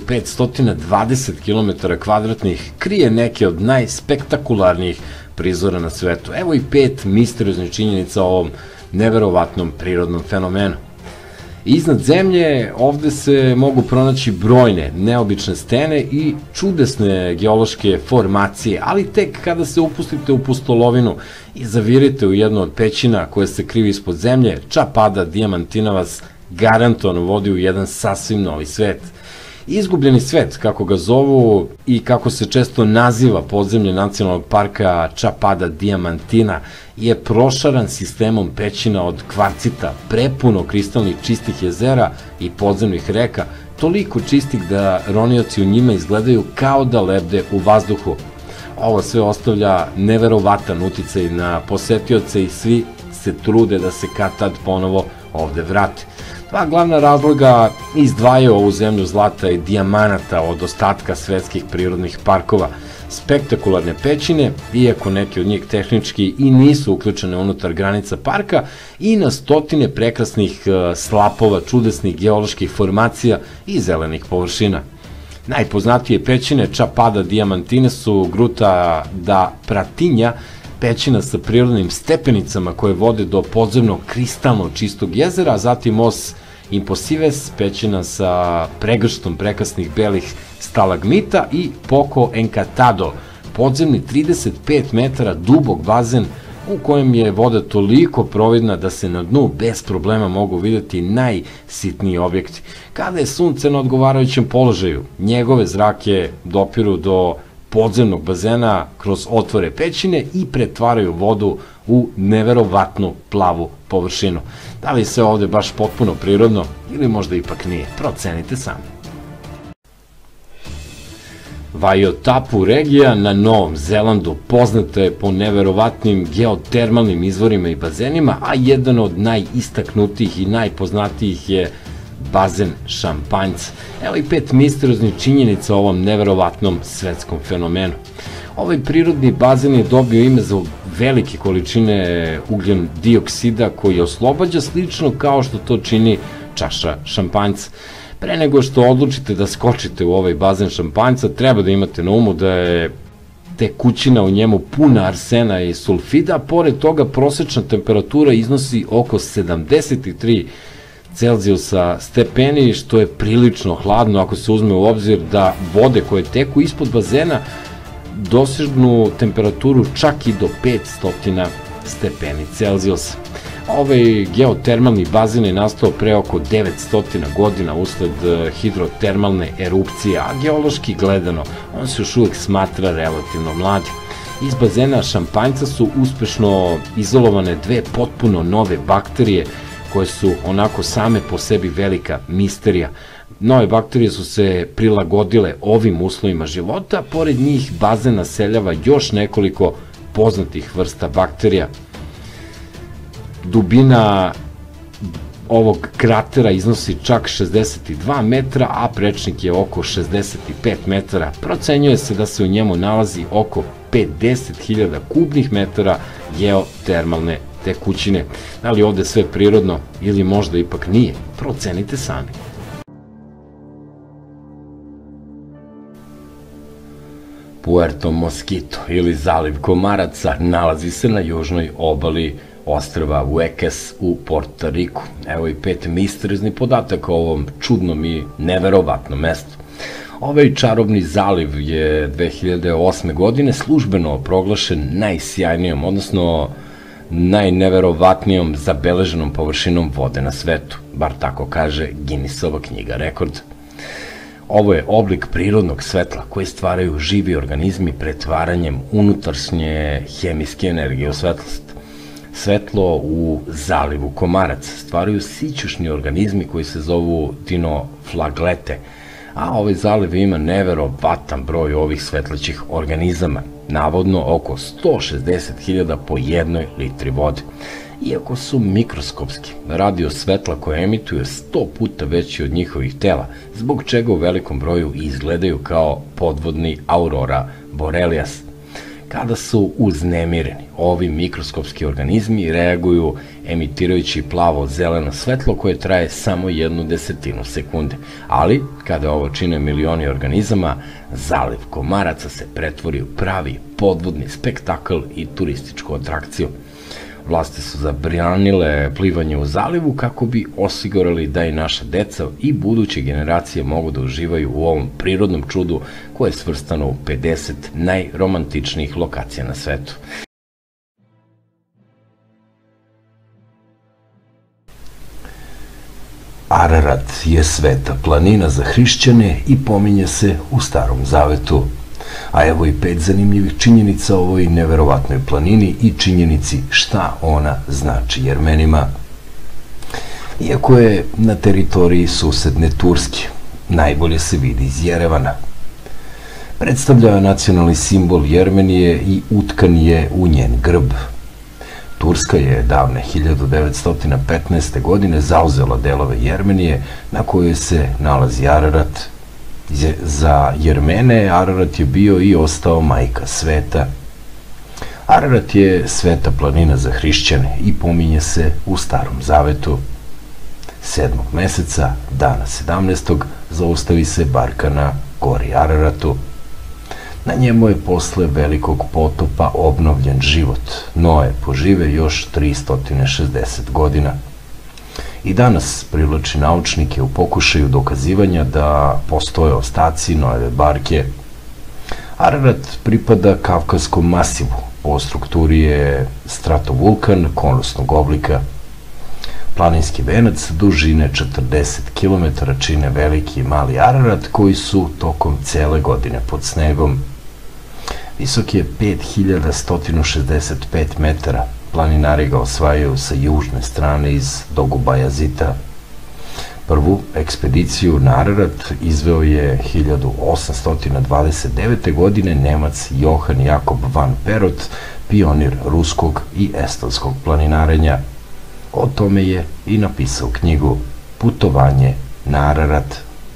1520 km2, krije neke od najspektakularnijih prizora na svetu. Evo i 5 misterioznih činjenica o ovom neverovatnom prirodnom fenomenu. Iznad zemlje ovde se mogu pronaći brojne neobične stene i čudesne geološke formacije, ali tek kada se upustite u pustolovinu i zavirite u jednu od pećina koje se krivi ispod zemlje, Chapada Diamantina vas garantovano vodi u jedan sasvim novi svet. Izgubljeni svet, kako ga zovu i kako se često naziva podzemlje nacionalnog parka Chapada Diamantina, je prošaran sistemom pećina od kvarcita, prepuno kristalnih čistih jezera i podzemnih reka, toliko čistih da ronioci u njima izgledaju kao da lebde u vazduhu. Ovo sve ostavlja neverovatan uticaj na posetioce i svi se trude da se kad tad ponovo ovde vrate. Dva glavna razloga izdvajaju ovu zemlju zlata i dijamanata od ostatka svetskih prirodnih parkova. Spektakularne pećine, iako neke od njih tehnički i nisu uključene unutar granica parka, i na stotine prekrasnih slapova, čudesnih geoloških formacija i zelenih površina. Najpoznatije pećine Chapada Diamantine su Gruta da Pratinha, pećina sa prirodnim stepenicama koje vode do podzemnog kristalno čistog jezera, a zatim Os Impossibles, pećina sa pregrštom prekrasnih belih stalagmita, i Poco Encantado, podzemni 35 metara dubog bazen u kojem je voda toliko providna da se na dnu bez problema mogu videti najsitniji objekti. Kada je sunce na odgovarajućem položaju, njegove zrake dopiru do podzemnog bazena kroz otvore pećine i pretvaraju vodu u neverovatnu plavu površinu. Da li se ovde baš potpuno prirodno ili možda ipak nije? Procenite sami. Vaiotapu regija na Novom Zelandu poznata je po neverovatnim geotermalnim izvorima i bazenima, a jedan od najistaknutijih i najpoznatijih je bazen Šampanjca. Evo i 5 misterioznih činjenica o ovom neverovatnom svetskom fenomenu. Ovaj prirodni bazen je dobio ime za velike količine ugljen dioksida koji oslobađa slično kao što to čini čaša šampanjca. Pre nego što odlučite da skočite u ovaj bazen šampanjca, treba da imate na umu da je tekućina u njemu puna arsena i sulfida, pored toga prosečna temperatura iznosi oko 73 Celzijusa stepeni, što je prilično hladno ako se uzme u obzir da vode koje teku ispod bazena dosežnu temperaturu čak i do 500 stepeni Celzijusa. Ovaj geotermalni bazen je nastao pre oko 900 godina usled hidrotermalne erupcije, a geološki gledano on se još uvek smatra relativno mladim. Iz bazena Šampanjca su uspešno izolovane dve potpuno nove bakterije koje su onako same po sebi velika misterija. Nove bakterije su se prilagodile ovim uslovima života, pored njih bazen naseljava još nekoliko poznatih vrsta bakterija. Dubina ovog kratera iznosi čak 62 metra, a prečnik je oko 65 metara. Procenjuje se da se u njemu nalazi oko 50.000 kubnih metara geotermalne tekućine. Da li ovde sve prirodno ili možda ipak nije? Procenite sami. Puerto Mosquito ili zaliv komaraca nalazi se na južnoj obali ostrva Vieques u Porto Riku. Evo i 5 misterioznih podataka o ovom čudnom i neverovatnom mestu. Ovaj čarobni zaliv je 2008. godine službeno proglašen najsjajnijom, odnosno najneverovatnijom zabeleženom površinom vode na svetu, bar tako kaže Guinnessova knjiga rekorda. Ovo je oblik prirodnog svetla koji stvaraju živi organizmi pretvaranjem unutrašnje hemijske energije u svetlost. Svetlo u zalivu Komarac stvaraju sićušni organizmi koji se zovu dinoflaglete, a ovaj zaliv ima neverovatan broj ovih svetlećih organizama, navodno oko 160.000 po jednoj litri vode. Iako su mikroskopski, radio svetla koje emituju 100 puta veći od njihovih tela, zbog čega u velikom broju izgledaju kao podvodni aurora borealis. Kada su uznemireni, ovi mikroskopski organizmi reaguju emitirajući plavo-zeleno svetlo koje traje samo 1/10 sekunde, ali kada ovo čine milioni organizama, zaliv Komaraca se pretvori u pravi podvodni spektakl i turističku atrakciju. Vlasti su zabranile plivanje u zalivu kako bi osigurali da i naša deca i buduće generacije mogu da uživaju u ovom prirodnom čudu koje je svrstano u 50 najromantičnijih lokacija na svetu. Ararat je sveta planina za hrišćane i pominje se u Starom zavetu. A evo i 5 zanimljivih činjenica o ovoj neverovatnoj planini i činjenici šta ona znači Jermenima. Iako je na teritoriji susedne Turske, najbolje se vidi iz Jerevana. Predstavlja nacionalni simbol Jermenije i utkan je u njen grb. Turska je davne 1915. godine zauzela delove Jermenije na kojoj se nalazi Ararat. Za Jermene Ararat je bio i ostao majka sveta. Ararat je sveta planina za hrišćane i pominje se u Starom zavetu. 7. meseca, dana 17. zaustavi se barka na gori Araratu. Na njemu je posle velikog potopa obnovljen život. Noe požive još 360 godina. I danas privlači naučnike u pokušaju dokazivanja da postoje ostaci Noeve barke. Ararat pripada Kavkazskom masivu. Po strukturi je stratovulkan konusnog oblika. Planinski venac dužine 40 km čine veliki i mali Ararat koji su tokom cele godine pod snegom. Visok je 5165 metara. Planinari ga osvajaju sa južne strane iz Dogubajazita. Prvu ekspediciju na Ararat izveo je 1829. godine Nemac Johann Jakob van Perot, pionir ruskog i estonskog planinarenja. O tome je i napisao knjigu Putovanje na Ararat.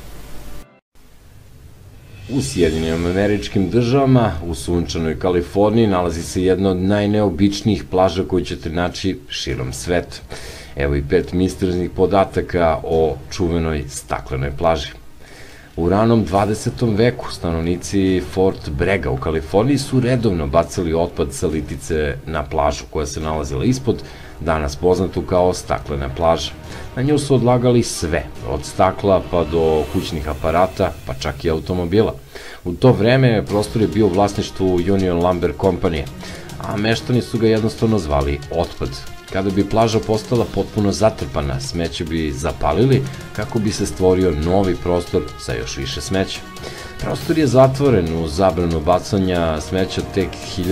U Sjedinjenim Američkim Državama, u sunčanoj Kaliforniji, nalazi se jedna od najneobičnijih plaža koju ćete naći širom sveta. Evo i 5 misterioznih podataka o čuvenoj staklenoj plaži. U ranom 20. veku stanovnici Fort Bragga u Kaliforniji su redovno bacali otpad sa litice na plažu koja se nalazila ispod, danas poznatu kao staklena plaža. Na nju su odlagali sve, od stakla pa do kućnih aparata, pa čak i automobila. U to vreme prostor je bio u vlasništvu Union Lumber Company, a meštani su ga jednostavno zvali otpad. Kada bi plaža postala potpuno zatrpana, smeće bi zapalili kako bi se stvorio novi prostor sa još više smeća. Prostor je zatvoren u zabranu bacanja smeća tek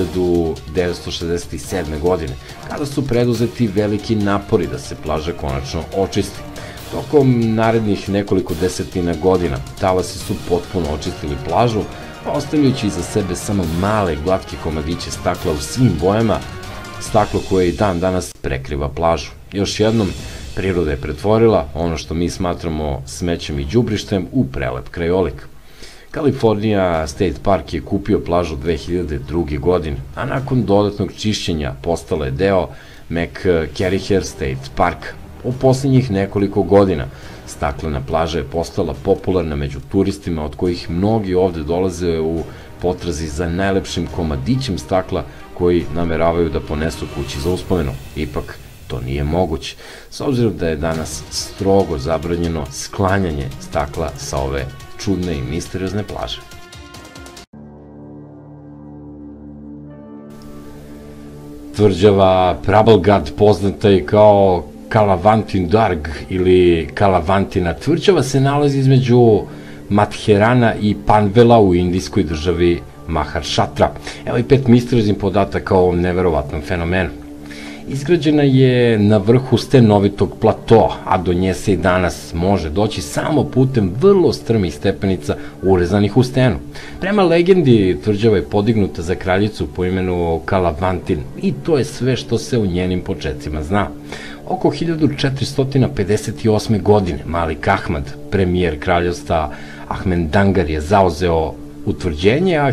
1967. godine, kada su preduzeti veliki napori da se plaža konačno očisti. Tokom narednih nekoliko desetina godina talasi su potpuno očistili plažu, pa ostavljajući iza sebe samo male glatke komadiće stakla u svim bojama, staklo koje i dan danas prekriva plažu. Još jednom, priroda je pretvorila ono što mi smatramo smećem i đubrištem u prelep krajolik. California State Park je kupio plažu 2002. godine, a nakon dodatnog čišćenja postala je deo McCarriher State Park. U poslednjih nekoliko godina staklena plaža je postala popularna među turistima, od kojih mnogi ovde dolaze u potrazi za najlepšim komadićem stakla koji nameravaju da ponesu kući za uspomenu. Ipak, to nije moguće, s obzirom da je danas strogo zabranjeno sklanjanje stakla sa ove čudne i misteriozne plaže. Tvrđava Prabelgad, poznata i kao Kalavantin Darg ili Kalavantina tvrđava, se nalazi između Mathherana i Panvela u indijskoj državi Maharashtra. Evo i 5 misterioznih podataka o ovom neverovatnom fenomenu. Izgrađena je na vrhu stenovitog platoa, a do nje se i danas može doći samo putem vrlo strmih stepenica urezanih u stenu. Prema legendi, tvrđava je podignuta za kraljicu po imenu Kalavantin i to je sve što se u njenim početcima zna. Oko 1458. godine Malik Ahmad, premijer kraljevstva Ahmendangar, je zauzeo utvrđenje, a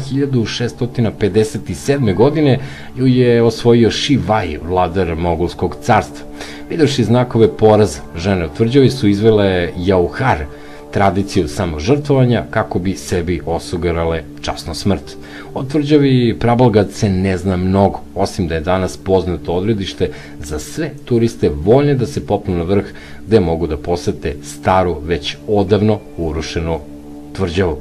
1657. godine ju je osvojio Šivaj, vladar Mogulskog carstva. Videvši znakove poraza, žene u tvrđavi su izvele jauhar, tradiciju samožrtvovanja, kako bi sebi osigurale časnu smrt. O tvrđavi Prabelgad se ne zna mnogo, osim da je danas poznato odredište za sve turiste voljne da se popnu na vrh, gde mogu da posete staru, već odavno urušenu tvrđavu.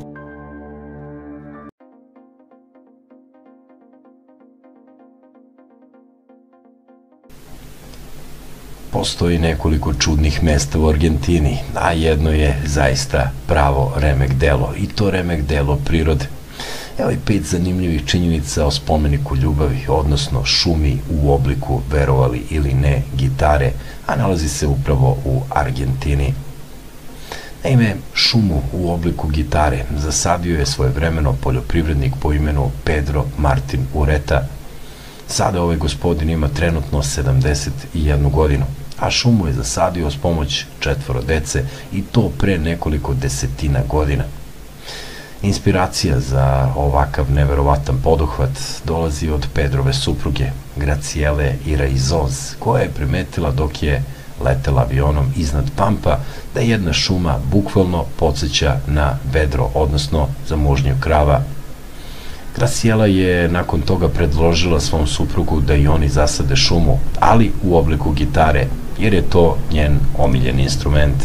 Postoji nekoliko čudnih mesta u Argentini, a jedno je zaista pravo remek delo, i to remek delo prirode. Evo i 5 zanimljivih činjenica o spomeniku ljubavi, odnosno šumi u obliku, verovali ili ne, gitare, a nalazi se upravo u Argentini. Naime, šumu u obliku gitare zasadio je svojevremeno poljoprivrednik po imenu Pedro Martin Ureta. Sada ovaj gospodin ima trenutno 71 godinu, a šumu je zasadio s pomoć 4 dece i to pre nekoliko desetina godina. Inspiracija za ovakav neverovatan poduhvat dolazi od Pedrove supruge, Graciele Iraizoz, koja je primetila dok je letela avionom iznad Pampa da jedna šuma bukvalno podsjeća na vedro, odnosno za mužnju krava. Graciela je nakon toga predložila svom suprugu da i oni zasade šumu, ali u obliku gitare, jer je to njen omiljen instrument.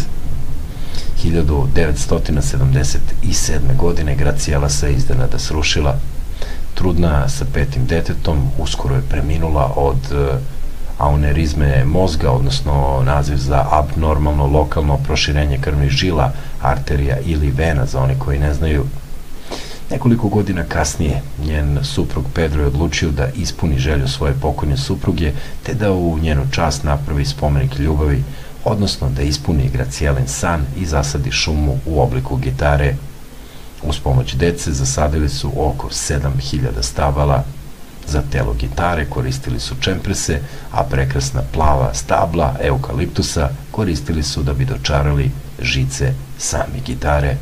1977. godine Graciela se iznenada srušila. Trudna sa 5. detetom, uskoro je preminula od aneurizme mozga, odnosno naziv za abnormalno lokalno proširenje krvnih žila, arterija ili vena, za oni koji ne znaju. Nekoliko godina kasnije, njen suprug Pedro je odlučio da ispuni želju svoje pokojne supruge, te da u njenu čast napravi spomenik ljubavi, odnosno da ispuni Gracielin san i zasadi šumu u obliku gitare. Uz pomoć dece zasadili su oko 7000 stabala. Za telo gitare koristili su čemprese, a prekrasna plava stabla eukaliptusa koristili su da bi dočarali žice same gitare.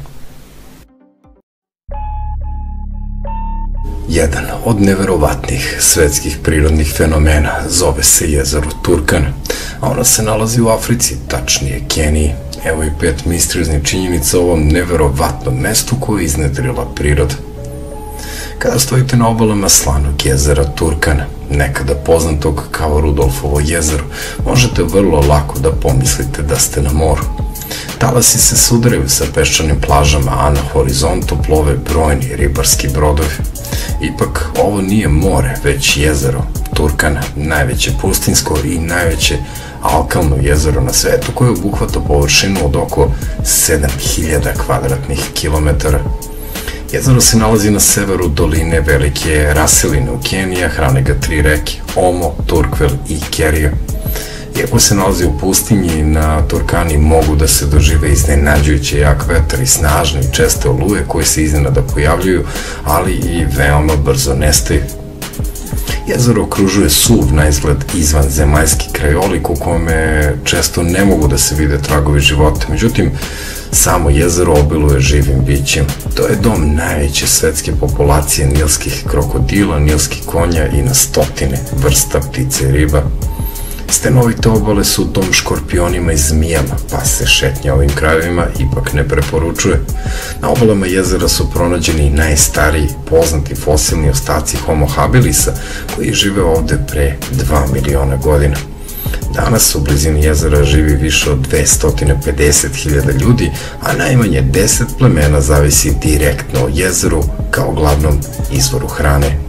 Jedan od neverovatnih svetskih prirodnih fenomena zove se jezero Turkan, a ono se nalazi u Africi, tačnije Keniji. Evo i 5 misterioznih činjenica o ovom neverovatnom mestu koje je iznedrila priroda. Kada stojite na obalama slanog jezera Turkana, nekada poznatog kao Rudolfovo jezero, možete vrlo lako da pomislite da ste na moru. Talasi se sudaraju sa peščanim plažama, a na horizontu plove brojni ribarski brodovi. Ipak, ovo nije more, već jezero Turkana, najveće pustinsko i najveće alkalno jezero na svetu, koje obuhvata površinu od oko 7000 kvadratnih kilometara. Jezero se nalazi na severu doline Velike Raseline u Keniji, hrane ga 3 reke, Omo, Turkvel i Kerio. Iako se nalazi u pustinji, na Turkani mogu da se dožive iznenađujuće jak vetar i snažne i česte oluje koje se iznenada pojavljuju, ali i veoma brzo nestaju. Jezero okružuje suv, na izgled izvanzemaljski krajolik u kome često ne mogu da se vide tragovi života. Međutim, samo jezero obiluje živim bićima. To je dom najveće svetske populacije nilskih krokodila, nilskih konja i na stotine vrsta ptica i riba. Stenovite obale su dom škorpionima i zmijama, pa se šetnja ovim krajevima ipak ne preporučuje. Na obalama jezera su pronađeni najstariji poznati fosilni ostaci Homo habilisa koji žive ovde pre 2 miliona godina. Danas u blizini jezera živi više od 250.000 ljudi, a najmanje 10 plemena zavisi direktno o jezeru kao glavnom izvoru hrane.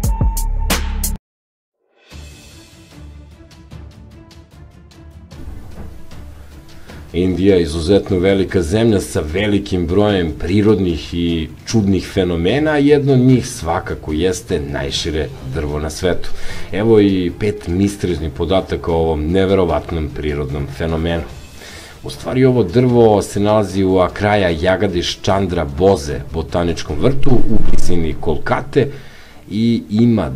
Indija je izuzetno velika zemlja sa velikim brojem prirodnih i čudnih fenomena, a jedno od njih svakako jeste najšire drvo na svetu. Evo i 5 misterioznih podataka o ovom neverovatnom prirodnom fenomenu. U stvari ovo drvo se nalazi u kraja Jagadiš Chandra Bose botaničkom vrtu u blizini Kolkate i ima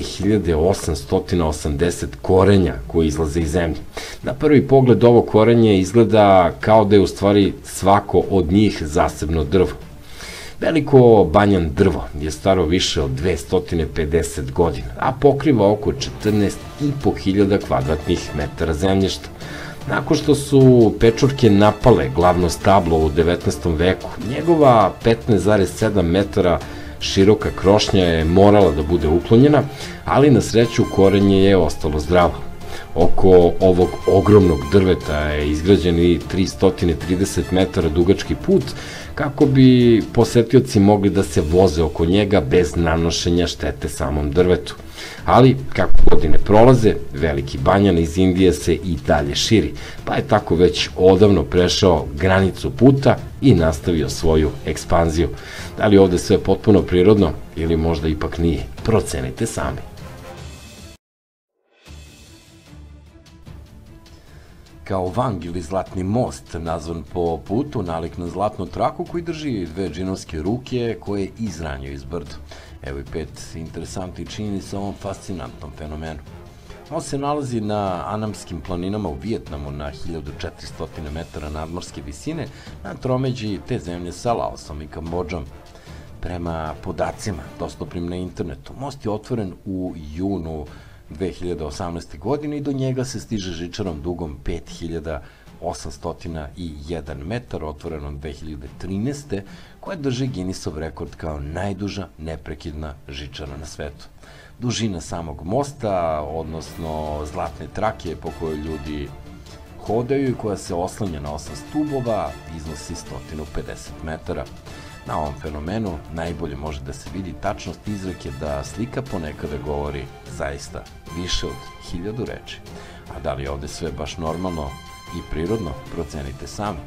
2880 korenja koji izlaze iz zemlje. Na prvi pogled ovo korenje izgleda kao da je u stvari svako od njih zasebno drvo. Veliko banjan drvo je staro više od 250 godina, a pokriva oko 14.500 kvadratnih metara zemljišta. Nakon što su pečurke napale glavno stablo u 19. veku, njegova 15,7 metara široka krošnja je morala da bude uklonjena, ali na sreću korenje je ostalo zdravo. Oko ovog ogromnog drveta je izgrađen i 330 metara dugački put kako bi posetioci mogli da se voze oko njega bez nanošenja štete samom drvetu. Ali, kako godine prolaze, veliki banjan iz Indije se i dalje širi, pa je tako već odavno prešao granicu puta i nastavio svoju ekspanziju. Da li ovde sve potpuno prirodno ili možda ipak nije? Procenite sami. Kao Vang ili Zlatni most, nazvan po putu, nalik na zlatnu traku koji drži 2 džinovske ruke koje izranjaju iz brda. Evo i 5 interesantnih činjenica o ovom fascinantnom fenomenu. On se nalazi na Anamskim planinama u Vijetnamu na 1400 metara nadmorske visine na tromeđi te zemlje sa Laosom i Kambodžom. Prema podacima dostupnim na internetu, most je otvoren u junu 2018. godine i do njega se stiže žičarom dugom 5801 metar, otvorenom 2013. koja drži Guinnessov rekord kao najduža neprekidna žičara na svetu. Dužina samog mosta, odnosno zlatne trake po kojoj ljudi hodaju i koja se oslanja na 8 stubova, iznosi 150 metara. Na ovom fenomenu najbolje može da se vidi tačnost izreke da slika ponekada govori zaista više od 1000 reči. A da li je ovde sve baš normalno i prirodno, procenite sami.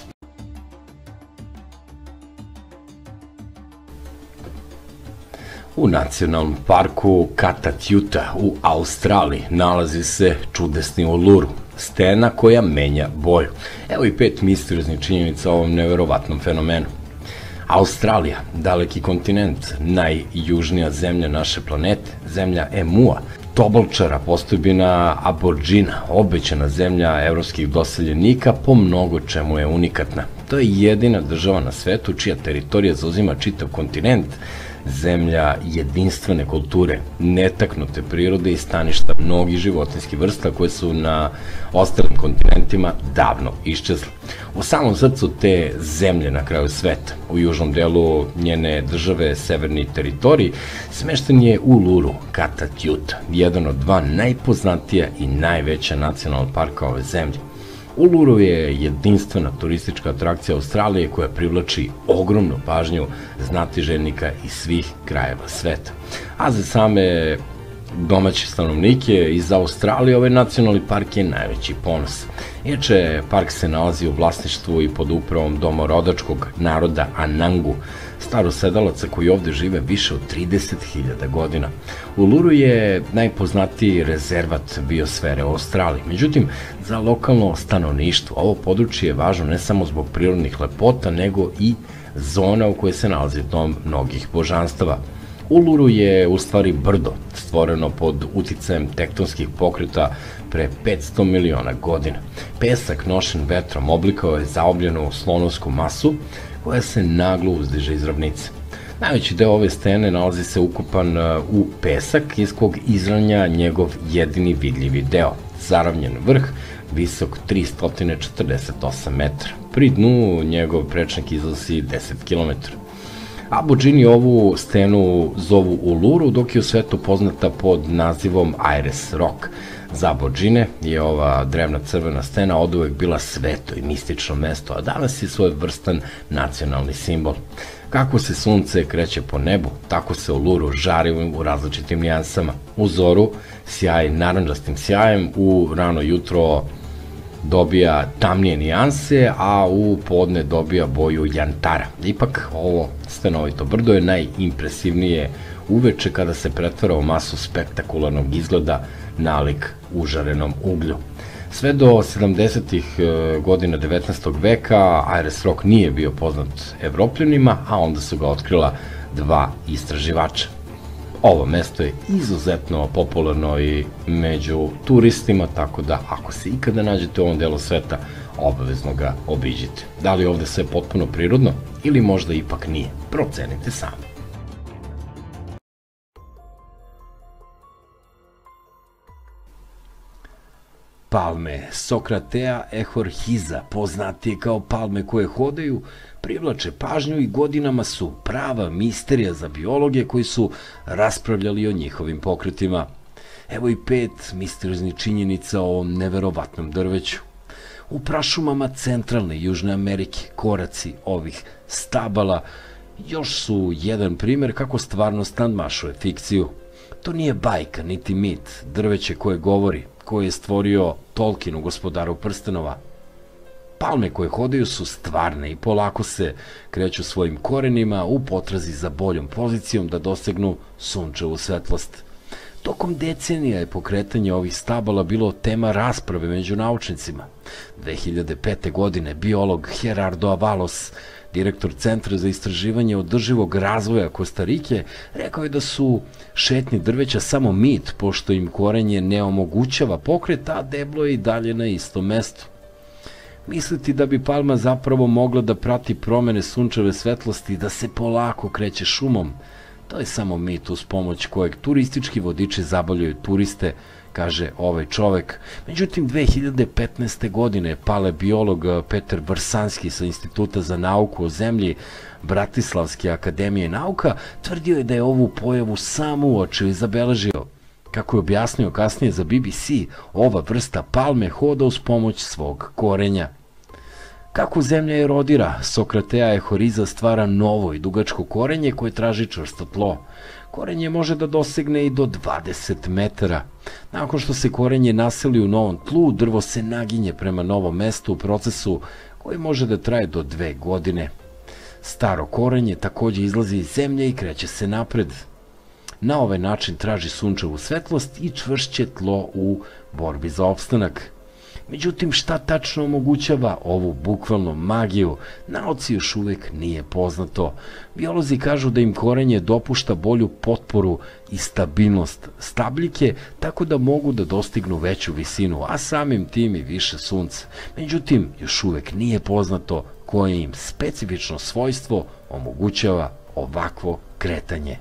U nacionalnom parku Kata Tjuta u Australiji nalazi se čudesni Uluru, stena koja menja boju. Evo i 5 misterioznih činjenica o ovom neverovatnom fenomenu. Australija, daleki kontinent, najjužnija zemlja naše planete, zemlja Emua, tobolčara, postojbina Aborđina, obećana zemlja evropskih doseljenika, po mnogo čemu je unikatna. To je jedina država na svetu čija teritorija zauzima čitav kontinent, zemlja jedinstvene kulture, netaknute prirode i staništa mnogih životinjskih vrsta koje su na ostalim kontinentima davno iščezle. U samom srcu te zemlje na kraju sveta, u južnom delu njene države Severni teritorij, smešten je Uluru, Kata Tjuta, jedan od 2 najpoznatija i najveća nacionalna parka ove zemlje. Uluru je jedinstvena turistička atrakcija Australije koja privlači ogromnu pažnju znatiželjnika iz svih krajeva sveta. A za same domaće stanovnike iz Australije ovaj nacionalni park je najveći ponos. Inače, park se nalazi u vlasništvu i pod upravom domorodačkog naroda Anangu, starosedalaca koji ovde žive više od 30.000 godina. Uluru je najpoznatiji rezervat biosfere u Australiji. Međutim, za lokalno stanovništvo ovo područje je važno ne samo zbog prirodnih lepota, nego i zona u kojoj se nalazi dom mnogih božanstava. Uluru je u stvari brdo, stvoreno pod uticajem tektonskih pokreta pre 500 miliona godina. Pesak nošen vetrom oblikao je zaobljenu slonovsku masu koja se naglo uzdiže iz ravnice. Najveći deo ove stene nalazi se ukupan u pesak iz kog izranja njegov jedini vidljivi deo, zaravnjen vrh, visok 348 metara. Pri dnu njegov prečnik iznosi 10 km. Aborigini ovu stenu zovu Uluru, dok je u svetu poznata pod nazivom Ayers Rock. Za Aborigine je ova drevna crvena stena oduvek bila sveto i mistično mesto, a danas je svojevrstan nacionalni simbol. Kako se sunce kreće po nebu, tako se Uluru žari u različitim nijansama. U zoru sjaj narandžastim sjajem, u rano jutro dobija tamnije nijanse, a u podne dobija boju jantara. Ipak, ovo stenovito brdo je najimpresivnije uveče kada se pretvara u masu spektakularnog izgleda nalik užarenom uglju. Sve do 70. godina 19. veka Ayers Rock nije bio poznat Evropljanima, a onda su ga otkrila dva istraživača. Ovo mesto je izuzetno popularno i među turistima, tako da ako se ikada nađete u ovom delu sveta, obavezno ga obiđite. Da li je ovde sve potpuno prirodno ili možda ipak nije? Procenite sami. Palme Socratea ehorhiza, poznatije kao palme koje hodaju, privlače pažnju i godinama su prava misterija za biologe koji su raspravljali o njihovim pokretima. Evo i 5 misterioznih činjenica o neverovatnom drveću. U prašumama centralne i Južne Amerike koraci ovih stabala još su jedan primer kako stvarnost nadmašuje fikciju. To nije bajka, niti mit, drveće koje govori, koje je stvorio Tolkien u Gospodaru prstenova. Palme koje hodaju su stvarne i polako se kreću svojim korenima u potrazi za boljom pozicijom da dosegnu sunčevu svetlost. Tokom decenija je pokretanje ovih stabala bilo tema rasprave među naučnicima. 2005. godine biolog Gerardo Avalos, direktor Centra za istraživanje održivog razvoja Kostarike, rekao je da su šetnje drveća samo mit, pošto im korenje ne omogućava pokret, a deblo je i dalje na istom mestu. Misliti da bi palma zapravo mogla da prati promene sunčeve svetlosti i da se polako kreće šumom, to je samo mit uz pomoć kojeg turistički vodiči zabavljaju turiste, kaže ovaj čovek. Međutim, 2015. godine palebiolog Petar Vrsanski sa Instituta za nauku o zemlji Bratislavske akademije nauka tvrdio je da je ovu pojavu sam uočio i zabeležio. Kako je objasnio kasnije za BBC, ova vrsta palme hoda uz pomoć svog korenja. Kako zemlja erodira, Socratea ehorhiza stvara novo i dugačko korenje koje traži čvrsto tlo. Korenje može da dosegne i do 20 metara. Nakon što se korenje naseli u novom tlu, drvo se naginje prema novom mestu u procesu koji može da traje do 2 godine. Staro korenje takođe izlazi iz zemlje i kreće se napred. Na ovaj način traži sunčevu svetlost i čvršće tlo u borbi za opstanak. Međutim, šta tačno omogućava ovu bukvalnu magiju, nauci još uvek nije poznato. Biolozi kažu da im korenje dopušta bolju potporu i stabilnost stabljike, tako da mogu da dostignu veću visinu, a samim tim i više sunca. Međutim, još uvek nije poznato koje im specifično svojstvo omogućava ovakvo kretanje.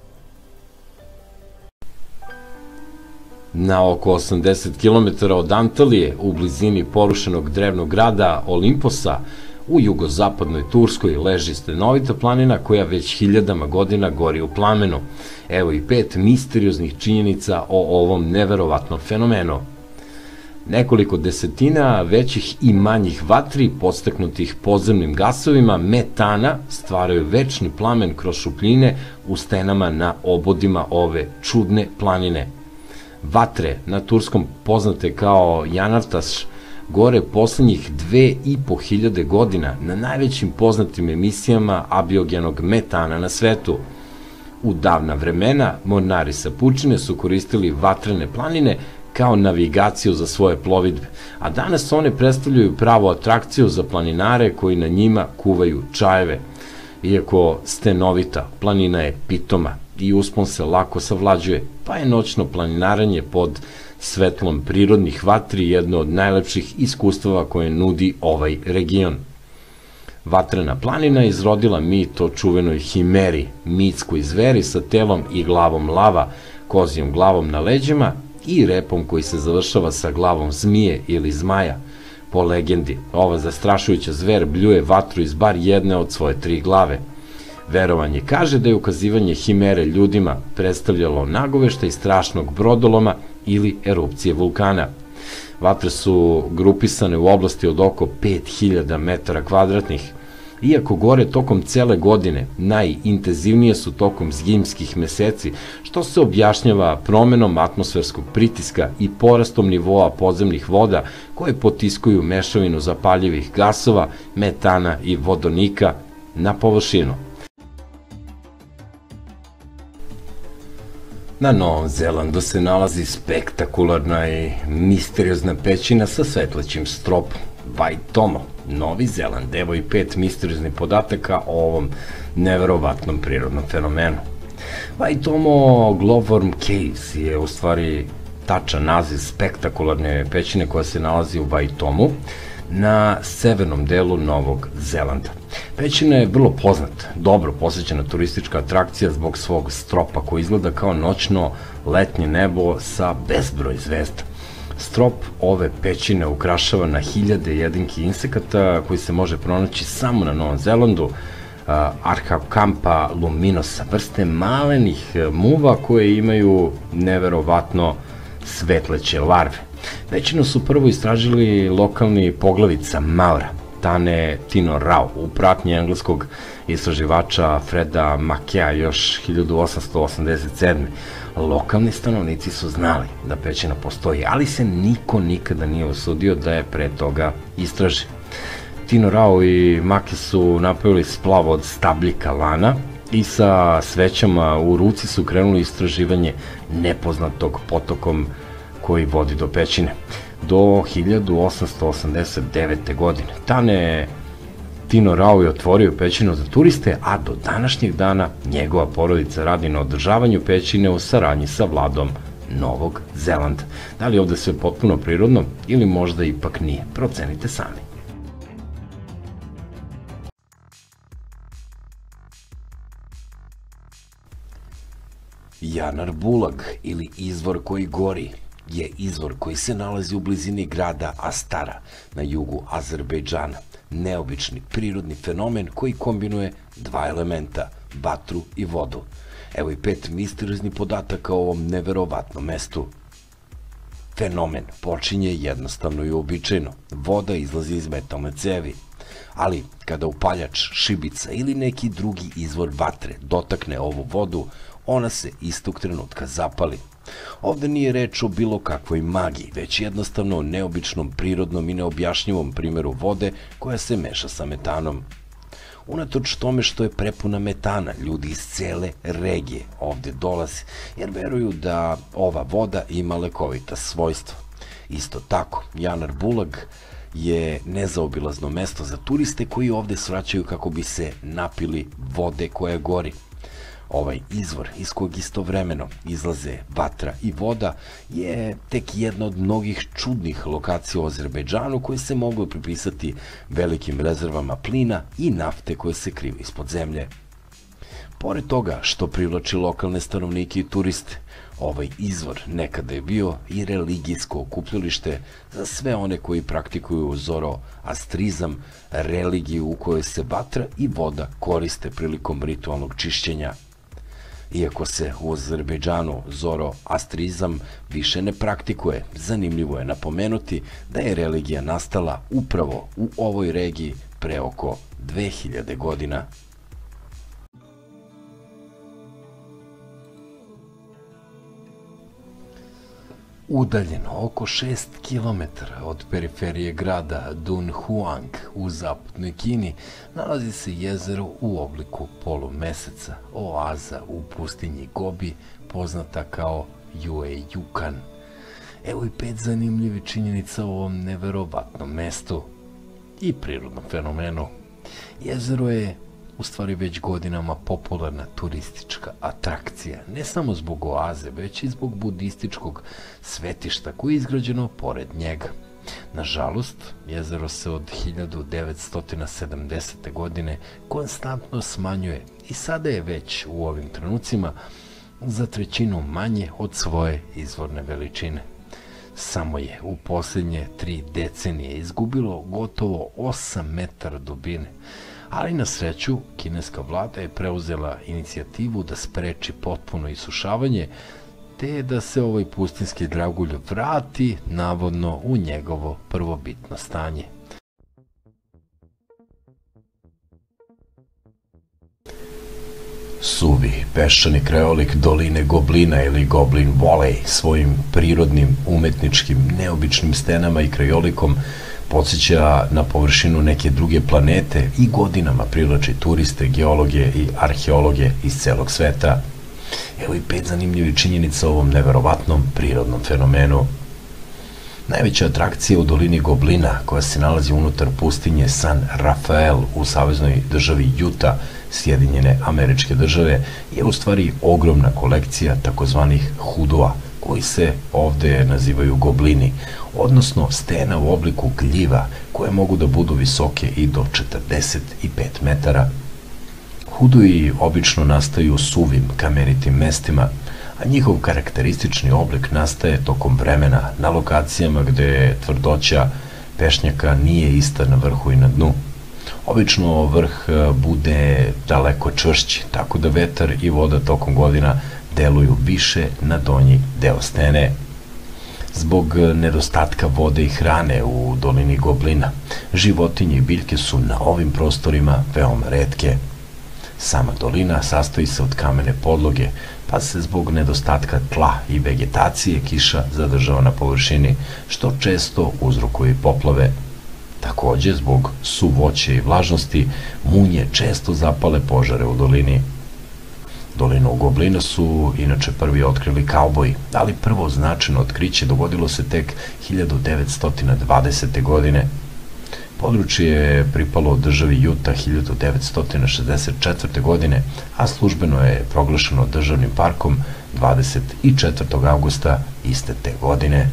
Na oko 80 km od Antalije, u blizini porušenog drevnog grada Olimposa, u jugozapadnoj Turskoj leži stenovita planina koja već hiljadama godina gori u plamenu. Evo i 5 misterioznih činjenica o ovom neverovatnom fenomenu. Nekoliko desetina većih i manjih vatri, podstaknutih podzemnim gasovima metana, stvaraju večni plamen kroz šupljine u stenama na obodima ove čudne planine. Vatre, na turskom poznate kao Janartaš, gore poslednjih 2500 godina na najvećim poznatim emisijama abiogenog metana na svetu. U davna vremena mornari sa pučine su koristili vatrene planine kao navigaciju za svoje plovidbe, a danas one predstavljaju pravu atrakciju za planinare koji na njima kuvaju čajeve. Iako stenovita, planina je pitoma i uspon se lako savlađuje, pa je noćno planinaranje pod svetlom prirodnih vatri jedno od najlepših iskustava koje nudi ovaj region. Vatrena planina izrodila mit o čuvenoj himeri, mitskoj zveri sa telom i glavom lava, kozijom glavom na leđima i repom koji se završava sa glavom zmije ili zmaja. Po legendi, ova zastrašujuća zver bljuje vatru iz bar jedne od svoje 3 glave. Verovanje kaže da je ukazivanje himere ljudima predstavljalo nagoveštaj strašnog brodoloma ili erupcije vulkana. Vatre su grupisane u oblasti od oko 5000 metara kvadratnih. Iako gore tokom cele godine, najintenzivnije su tokom zimskih meseci, što se objašnjava promenom atmosferskog pritiska i porastom nivoa podzemnih voda koje potiskuju mešavinu zapaljivih gasova, metana i vodonika na površinu. Na Novom Zelandu se nalazi spektakularna i misteriozna pećina sa svetlećim stropom, Waitomo, Novi Zeland. Evo i 5 misterioznih podataka o ovom neverovatnom prirodnom fenomenu. Waitomo Glowworm Caves je u stvari tačan naziv spektakularne pećine koja se nalazi u Waitomu na severnom delu Novog Zelanda. Pećina je vrlo poznata, dobro posećena turistička atrakcija zbog svog stropa koji izgleda kao noćno letnje nebo sa bezbroj zvezda. Strop ove pećine ukrašava na hiljade jedinki insekata koji se može pronaći samo na Novom Zelandu, Arhacampa luminosa, vrste malenih muva koje imaju neverovatno svetleće larve. Pećinu su prvo istražili lokalni poglavica Maora, Tane Tino Rao, u pratnji engleskog istraživača Freda Makea još 1887. Lokalni stanovnici su znali da pećina postoji, ali se niko nikada nije usudio da je pre toga istraži. Tino Rao i Make su napravili splav od stabljika lana i sa svećama u ruci su krenuli istraživanje nepoznatog potokom koji vodi do pećine. Do 1889. godine. Tane Tino Rao je otvorio pećinu za turiste, a do današnjeg dana njegova porodica radi na održavanju pećine u saradnji sa vladom Novog Zelanda. Da li je ovde sve potpuno prirodno ili možda ipak nije? Procenite sami. Janar Bulag ili izvor koji gori je izvor koji se nalazi u blizini grada Astara na jugu Azerbejdžana. Neobični prirodni fenomen koji kombinuje 2 elementa, vatru i vodu. Evo i 5 misterioznih podataka o ovom neverovatnom mestu. Fenomen počinje jednostavno i uobičajeno. Voda izlazi iz metalne cevi. Ali kada upaljač, šibica ili neki drugi izvor vatre dotakne ovu vodu, ona se istog trenutka zapali. Ovde nije reč o bilo kakvoj magiji, već jednostavno o neobičnom, prirodnom i neobjašnjivom primjeru vode koja se meša sa metanom. Unatoč tome što je prepuna metana, ljudi iz cele regije ovde dolaze, jer veruju da ova voda ima lekovita svojstva. Isto tako, Janar Bulag je nezaobilazno mesto za turiste koji ovde svraćaju kako bi se napili vode koja gori. Ovaj izvor iz kojeg istovremeno izlaze vatra i voda je tek jedna od mnogih čudnih lokacija u Azerbejdžanu koje se mogu pripisati velikim rezervama plina i nafte koje se krive ispod zemlje. Pored toga što privlači lokalne stanovnike i turiste, ovaj izvor nekada je bio i religijsko okupljalište za sve one koji praktikuju zoroastrizam, religiju u kojoj se vatra i voda koriste prilikom ritualnog čišćenja. Iako se u Azerbejdžanu zoroastrizam više ne praktikuje, zanimljivo je napomenuti da je religija nastala upravo u ovoj regiji pre oko 2000 godina. Udaljeno oko 6 km od periferije grada Dunhuang u zapadnoj Kini nalazi se jezero u obliku polumeseca, oaza u pustinji Gobi, poznata kao Juejukan. Evo i 5 zanimljivih činjenica o ovom neverovatnom mestu i prirodnom fenomenu. Jezero je u stvari već godinama popularna turistička atrakcija, ne samo zbog oaze, već i zbog budističkog svetišta koje je izgrađeno pored njega. Nažalost, jezero se od 1970. godine konstantno smanjuje i sada je već u ovim trenucima za trećinu manje od svoje izvorne veličine. Samo je u posljednje 3 decenije izgubilo gotovo 8 metara dubine, ali na sreću kineska vlada je preuzela inicijativu da spreči potpuno isušavanje, te da se ovaj pustinski dragulj vrati navodno u njegovo prvobitno stanje. Suvi, peščani krajolik doline Goblina ili Goblin Valley svojim prirodnim, umetničkim, neobičnim stenama i krajolikom podsjeća na površinu neke druge planete i godinama privlači turiste, geologe i arheologe iz celog sveta. Evo i 5 zanimljivih činjenica o ovom neverovatnom prirodnom fenomenu. Najveća atrakcija u dolini Goblina, koja se nalazi unutar pustinje San Rafael u saveznoj državi Utah, Sjedinjene Američke Države, je u stvari ogromna kolekcija takozvanih hudua, koji se ovde nazivaju goblini, odnosno stena u obliku gljiva, koje mogu da budu visoke i do 45 metara. Hudui obično nastaju u suvim, kamenitim mestima, a njihov karakteristični oblik nastaje tokom vremena na lokacijama gde tvrdoća pešnjaka nije ista na vrhu i na dnu. Obično vrh bude daleko čvršći, tako da vetar i voda tokom godina deluju više na donji deo stene. Zbog nedostatka vode i hrane u dolini Goblina, životinje i biljke su na ovim prostorima veoma retke. Sama dolina sastoji se od kamene podloge, pa se zbog nedostatka tla i vegetacije kiša zadržava na površini, što često uzrokuje poplave. Takođe, zbog suvoće i vlažnosti, munje često zapale požare u dolini. Dolinu Goblina su inače prvi otkrili kauboji, ali prvo značajno otkriće dogodilo se tek 1920. godine. Područje je pripalo državi Utah 1964. godine, a službeno je proglašeno državnim parkom 24. avgusta iste te godine.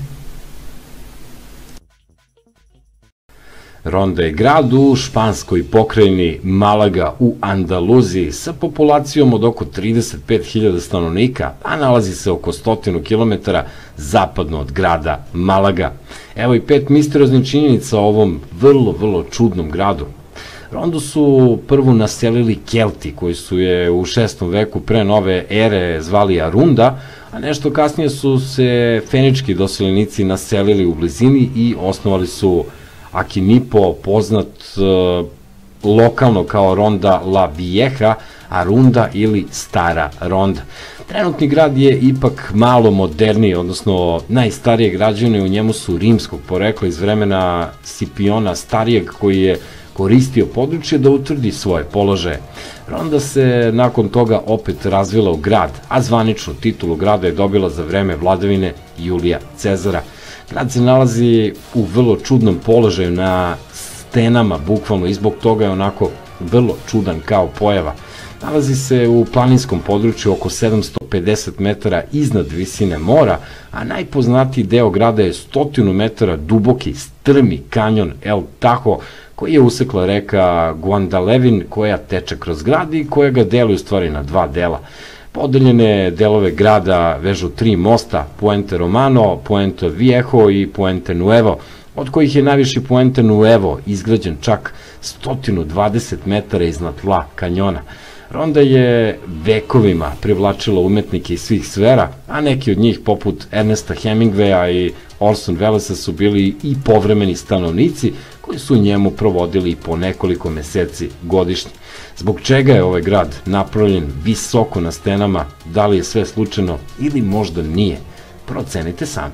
Ronda je grad u španskoj pokrajini Malaga u Andaluziji sa populacijom od oko 35.000 stanovnika, a nalazi se oko 100 km zapadno od grada Malaga. Evo i 5 misterioznih činjenica o ovom vrlo čudnom gradu. Rondu su prvo naselili Kelti, koji su je u 6. veku pre nove ere zvali Arunda, a nešto kasnije su se fenički doseljenici naselili u blizini i osnovali su Akinipo, poznat lokalno kao Ronda La Vieja, Arunda ili Stara Ronda. Trenutni grad je ipak malo moderniji, odnosno najstarije građevine u njemu su rimskog porekla iz vremena Scipiona Starijeg, koji je koristio područje da utvrdi svoje položaje. Ronda se nakon toga opet razvila u grad, a zvaničnu titulu grada je dobila za vreme vladavine Julija Cezara. Grad se nalazi u vrlo čudnom položaju na stenama, bukvalno, i zbog toga je onako vrlo čudan kao pojava. Nalazi se u planinskom području oko 750 metara iznad visine mora, a najpoznatiji deo grada je 100 metara duboki strmi kanjon El Tajo, koji je usekla reka Guadalevin, koja teče kroz grad i koja ga deluje u stvari na 2 dela. Podeljene delove grada vežu 3 mosta, Puente Romano, Puente Viejo i Puente Nuevo, od kojih je najviši Puente Nuevo izgrađen čak 120 metara iznad tla kanjona. Ronda je vekovima privlačila umetnike iz svih sfera, a neki od njih poput Ernesta Hemingwaya i Orson Wellesa su bili i povremeni stanovnici koji su u njemu provodili po nekoliko meseci godišnje. Zbog čega je ovaj grad napravljen visoko na stenama, da li je sve slučajno ili možda nije? Procenite sami.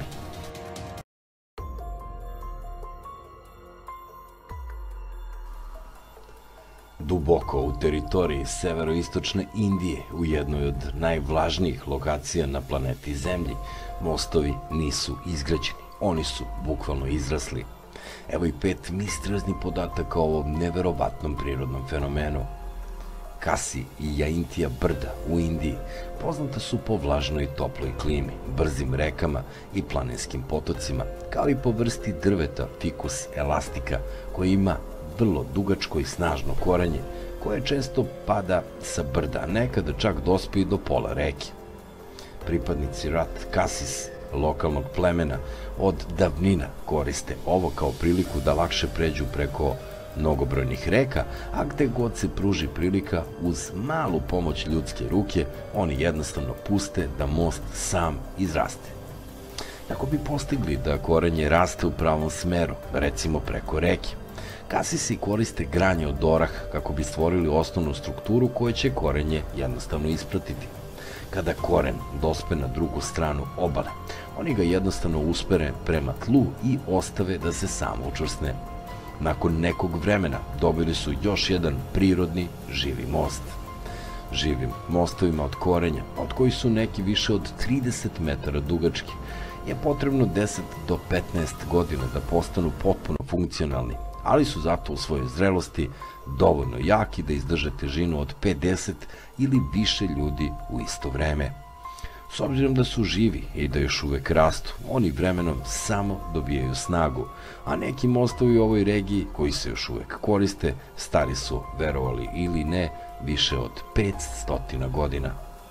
Duboko u teritoriji severoistočne Indije, u jednoj od najvlažnijih lokacija na planeti Zemlji, mostovi nisu izgrađeni, oni su bukvalno izrasli. Evo i 5 misterioznih podataka o ovom neverovatnom prirodnom fenomenu. Kasi i Jaintija brda u Indiji poznata su po vlažnoj i toploj klimi, brzim rekama i planinskim potocima, kao i po vrsti drveta Ficus elastica, koji ima vrlo dugačko i snažno korenje, koje često pada sa brda, a nekada čak dospe i do pola reke. pripadnici Rat Kasis, lokalnog plemena, od davnina koriste ovo kao priliku da lakše pređu preko mnogobrojnih reka, a gde god se pruži prilika, uz malu pomoć ljudske ruke, oni jednostavno puste da most sam izraste. Kako bi postigli da korenje raste u pravom smeru, recimo preko reke, Kasisi koriste granje od orah kako bi stvorili osnovnu strukturu koju će korenje jednostavno ispratiti. Kada koren dospe na drugu stranu obale, oni ga jednostavno uspere prema tlu i ostave da se samo učvrsne. Nakon nekog vremena dobili su još jedan prirodni živi most. Živim mostovima od korenja, od kojih su neki više od 30 metara dugački, je potrebno 10 do 15 godina da postanu potpuno funkcionalni, ali su zato u svojoj zrelosti dovoljno jaki da izdrže težinu od 50 ili više ljudi u isto vreme. S obzirom da su živi i da još uvek rastu, oni vremenom samo dobijaju snagu, a neki mostovi u ovoj regiji koji se još uvek koriste stari su, verovali ili ne, više od 500 godina.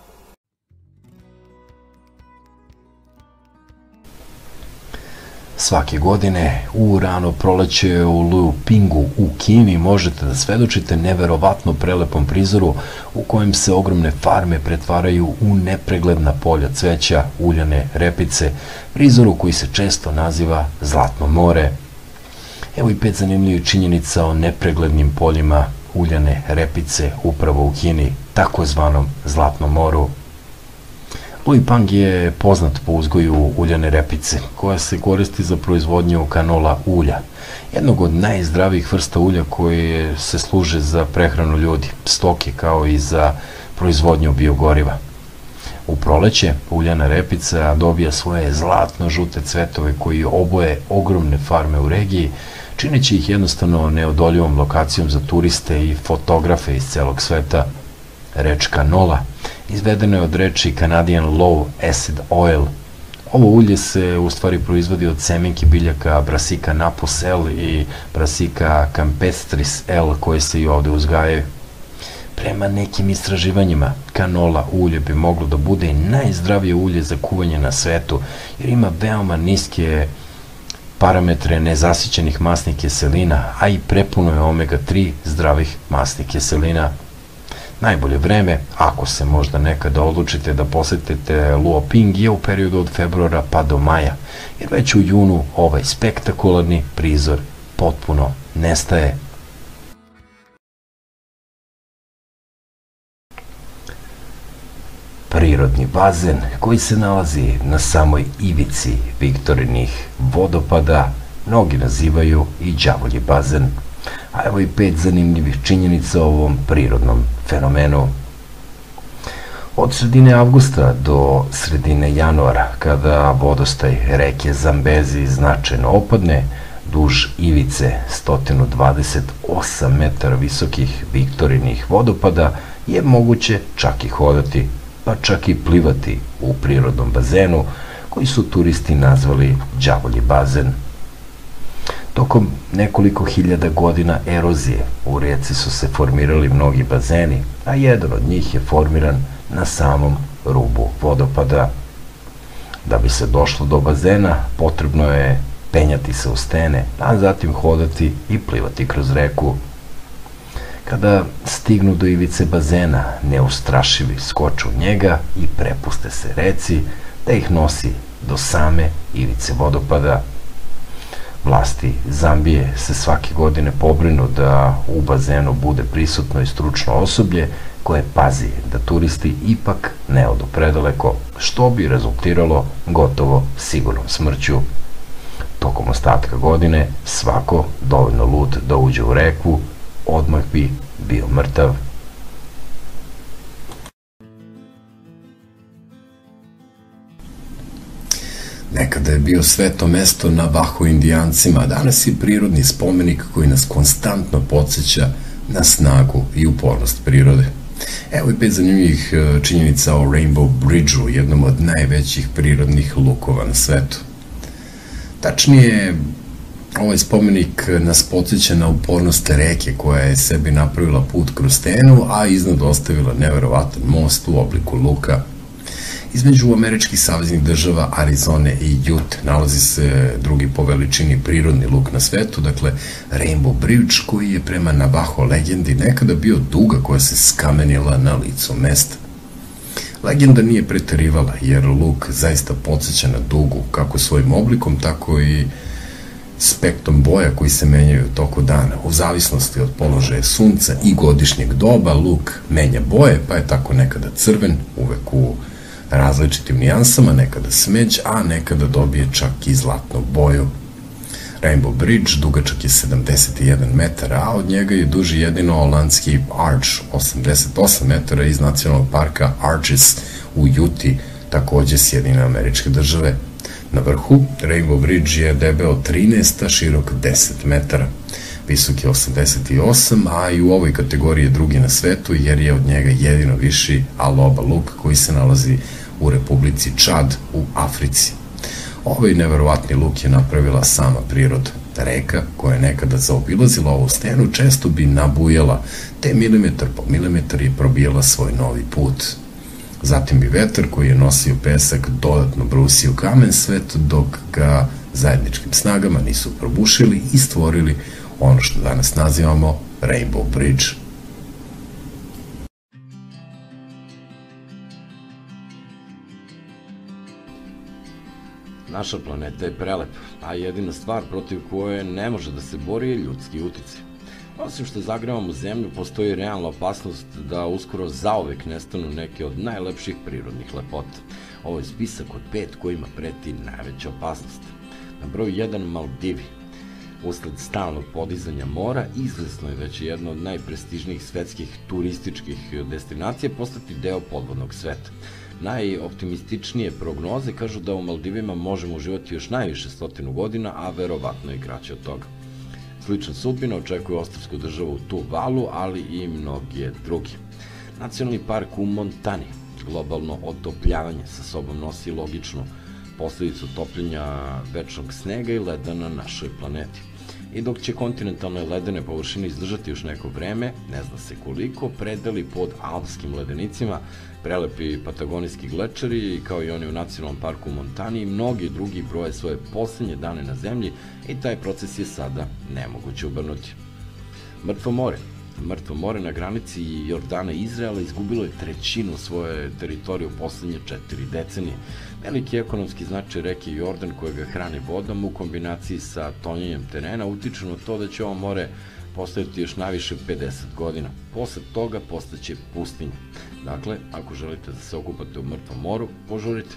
Svake godine u rano proleće u Liupingu u Kini možete da svedočite neverovatno prelepom prizoru u kojem se ogromne farme pretvaraju u nepregledna polja cveća, uljane repice, prizoru koji se često naziva Zlatno more. Evo i 5 zanimljivih činjenica o nepreglednim poljima uljane repice upravo u Kini, takozvanom Zlatnom moru. Luipang je poznat po uzgoju uljane repice, koja se koristi za proizvodnju kanola ulja, jednog od najzdravijih vrsta ulja koje se služe za prehranu ljudi, stoke kao i za proizvodnju biogoriva. U proleće uljana repica dobija svoje zlatno-žute cvetove koji oboje ogromne farme u regiji, čineći ih jednostavno neodoljivom lokacijom za turiste i fotografe iz celog sveta. Reč kanola izvedeno je od reči Canadian Low Acid Oil. Ovo ulje se u stvari proizvodi od semenki biljaka Brassica napus L i Brassica campestris L koje se i ovde uzgajaju. Prema nekim istraživanjima, kanola ulje bi moglo da bude i najzdravije ulje za kuvanje na svetu, jer ima veoma niske parametre nezasićenih masnih kiselina, a i prepuno je omega-3 zdravih masnih kiselina. Najbolje vreme, ako se možda nekada odlučite da posetite Luoping, je u periodu od februara pa do maja, jer već u junu ovaj spektakularni prizor potpuno nestaje. Prirodni bazen koji se nalazi na samoj ivici Viktorinih vodopada mnogi nazivaju i đavolji bazen. A evo i 5 zanimljivih činjenica o ovom prirodnom fenomenu. Od sredine avgusta do sredine januara, kada vodostaj reke Zambezi značajno opadne, duž ivice 128 metara visokih Viktorinih vodopada je moguće čak i hodati, pa čak i plivati u prirodnom bazenu, koji su turisti nazvali đavolji bazen. Tokom nekoliko hiljada godina erozije u reci su se formirali mnogi bazeni, a jedan od njih je formiran na samom rubu vodopada. Da bi se došlo do bazena, potrebno je penjati se u stene, a zatim hodati i plivati kroz reku. Kada stignu do ivice bazena, neustrašivi skoče u njega i prepuste se reci da ih nosi do same ivice vodopada. Vlasti Zambije se svake godine pobrinu da u bazenu bude prisutno i stručno osoblje koje pazi da turisti ipak ne odu predaleko, što bi rezultiralo gotovo sigurnom smrću. Tokom ostatka godine svako dovoljno lud da uđe u reku odmah bi bio mrtav. Nekada je bio sveto mesto Navaho Indijancima, a danas je prirodni spomenik koji nas konstantno podsjeća na snagu i upornost prirode. Evo i 5 zanimljivih činjenica o Rainbow Bridge-u, jednom od najvećih prirodnih lukova na svetu. Tačnije, ovaj spomenik nas podsjeća na upornost reke koja je sebi napravila put kroz stenu, a iznad ostavila neverovatan most u obliku luka. Između američkih saveznih država Arizone i Jute nalazi se drugi po veličini prirodni luk na svetu, dakle Rainbow Bridge, koji je prema Navajo legendi nekada bio duga koja se skamenila na licu mesta. Legenda nije preterivala, jer luk zaista podsjeća na dugu, kako svojim oblikom, tako i spektrom boja koji se menjaju u toku dana. U zavisnosti od položaja sunca i godišnjeg doba, luk menja boje, pa je tako nekada crven, uvek u različitim nijansama, nekada smeđ, a nekada dobije čak i zlatnu boju. Rainbow Bridge dugačak je 71 metara, a od njega je duži jedino holandski Arch, 88 metara iz nacionalnog parka Arches u Juti, takođe Sjedinjene Američke Države. Na vrhu Rainbow Bridge je debeo 13, a širok 10 metara. Visok je 88, a i u ovoj kategoriji je drugi na svetu, jer je od njega jedino viši Aloba luk koji se nalazi u Republici Čad u Africi. Ovaj neverovatni luk je napravila sama priroda. Reka, koja je nekada zaobilazila ovu stenu, često bi nabujala, te milimetar po milimetar je probijala svoj novi put. Zatim bi vetar koji je nosio pesak dodatno brusio kamen svet, dok ga zajedničkim snagama nisu probušili i stvorili ono što danas nazivamo Rainbow Bridge. Naša planeta je prelepa, a jedina stvar protiv koje ne može da se bori je ljudski uticaj. Osim što zagrevamo zemlju, postoji realna opasnost da uskoro zauvek nestanu neke od najlepših prirodnih lepota. Ovo je spisak od 5 kojima preti najveća opasnost. Na broju 1 Maldivi. Usled stalnog podizanja mora, izvesno je da će jedna od najprestižnijih svetskih turističkih destinacija postati deo podvodnog sveta. Najoptimističnije prognoze kažu da u Maldivima možemo uživati još najviše 100 godina, a verovatno i kraće od toga. Slična sudbina očekuje ostrvsku državu Tuvalu, ali i mnoge druge. Nacionalni park u Montani, globalno otopljavanje sa sobom nosi logičnu posledicu topljenja večnog snega i leda na našoj planeti. I dok će kontinentalne ledene površine izdržati još neko vreme, ne zna se koliko, predeli pod alpskim ledenicima, prelepi patagonijski glečeri, kao i oni u nacionalnom parku u Montani, i mnogi drugi broje svoje poslednje dane na zemlji i taj proces je sada nemoguće obrnuti. Mrtvo more. Mrtvo more na granici Jordana i Izraela izgubilo je trećinu svoje teritorije u poslednje 4 decenije. Veliki ekonomski značaj reke Jordan, koja ga hrani vodom, u kombinaciji sa tonjenjem terena, utiču na to da će ovo more postojati još najviše 50 godina. Posle toga postaće pustinja. Dakle, ako želite da se okupate u Mrtvom moru, požurite.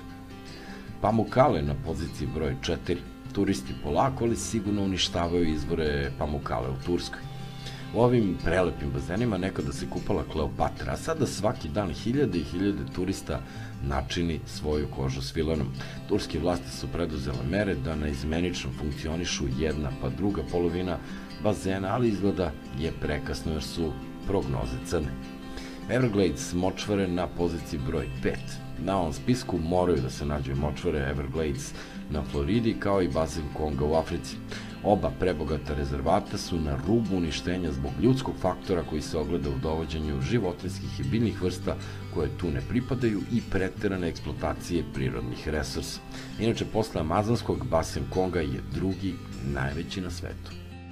Pamukkale na poziciji broj 4. Turisti polako, ali sigurno uništavaju izvore Pamukkale u Turskoj. U ovim prelepim bazenima nekada se kupala Kleopatra, a sada svaki dan hiljade i hiljade turista načini svoju kožu svilenom. Turske vlasti su preduzele mere da naizmenično funkcionišu jedna pa druga polovina bazena, ali izgleda je prekasno jer su prognoze crne. Everglades močvare na poziciji broj 5. Na ovom spisku moraju da se nađu močvare Everglades na Floridi, kao i bazen Konga u Africi. Oba prebogata rezervata su na rubu uništenja zbog ljudskog faktora koji se ogleda u dovođenju životinjskih i biljnih vrsta koje tu ne pripadaju i preterane eksploatacije prirodnih resursa. Inače, posle amazonskog, basen Konga je drugi najveći na svetu.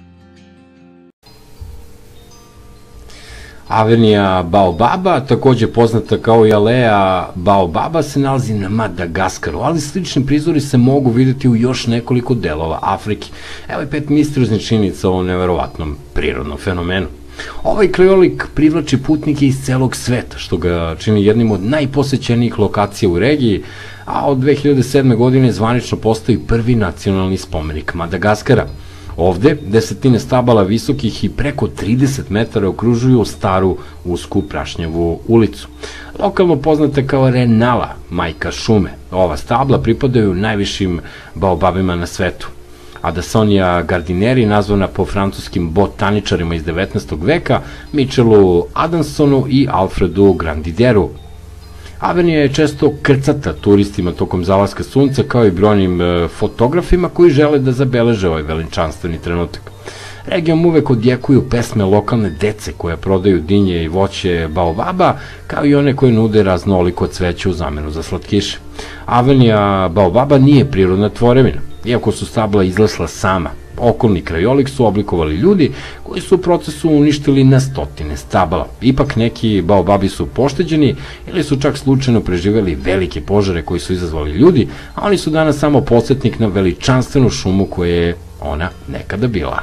Avenija Baobaba, takođe poznata kao i Aleja Baobaba, se nalazi na Madagaskaru, ali slični prizori se mogu videti u još nekoliko delova Afrike. Evo je 5 misterioznih činjenica o ovom neverovatnom prirodnom fenomenu. Ovaj krajolik privlači putnike iz celog sveta, što ga čini jednim od najposećenijih lokacija u regiji, a od 2007. godine zvanično postoji prvi nacionalni spomenik Madagaskara. Ovde desetine stabala visokih i preko 30 metara okružuju staru usku prašnjavu ulicu. Lokalno poznata kao Renala, majka šume. Ova stabla pripadaju najvišim baobabima na svetu. Adasonija gardineri, nazvana po francuskim botaničarima iz 19. veka, Michelu Adamsonu i Alfredu Grandideru. Avenija je često krcata turistima tokom zalaska sunca, kao i brojnim fotografima koji žele da zabeleže ovaj veličanstveni trenutak. Regijom uvek odjekuju pesme lokalne dece koja prodaju dinje i voće baobaba, kao i one koje nude raznoliko cveće u zamenu za slatkiše. Avenija baobaba nije prirodna tvorevina, iako su stabla izlasla sama. Okolni krajolik su oblikovali ljudi koji su u procesu uništili na stotine stabala. Ipak neki baobabi su pošteđeni ili su čak slučajno preživeli velike požare koji su izazvali ljudi, a oni su danas samo podsjetnik na veličanstvenu šumu koja je ona nekada bila.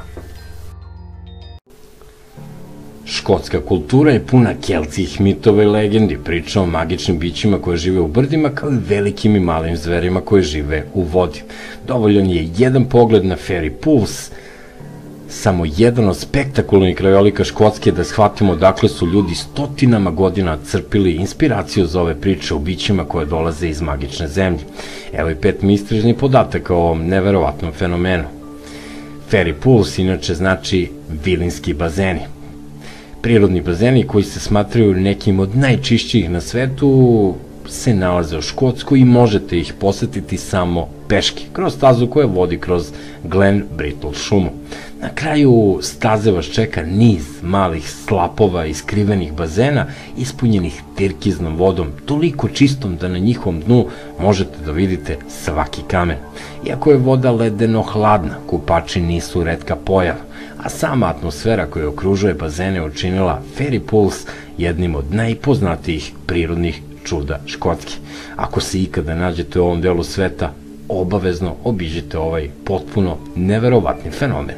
Škotska kultura je puna keltskih mitova i legendi, priča o magičnim bićima koje žive u brdima, kao i velikim i malim zverima koje žive u vodi. Dovoljan je jedan pogled na Fairy Pools, samo jedan od spektakularnih krajolika Škotske, da shvatimo dakle su ljudi stotinama godina crpili inspiraciju za ove priče o bićima koje dolaze iz magične zemlje. Evo i 5 misterioznih podataka o ovom neverovatnom fenomenu. Fairy Pools inače znači vilinski bazeni. Prirodni bazeni koji se smatraju nekim od najčišćih na svetu se nalaze u Škotskoj i možete ih posetiti samo peške, kroz stazu koja vodi kroz Glen Brittle šumu. Na kraju staze vas čeka niz malih slapova i skrivenih bazena ispunjenih tirkiznom vodom, toliko čistom da na njihovom dnu možete da vidite svaki kamen. Iako je voda ledeno hladna, kupači nisu retka pojava, a sama atmosfera koja okružuje bazene učinila Fairy Pools jednim od najpoznatijih prirodnih čuda Škotske. Ako se ikada nađete u ovom delu sveta, obavezno obiđite ovaj potpuno neverovatni fenomen.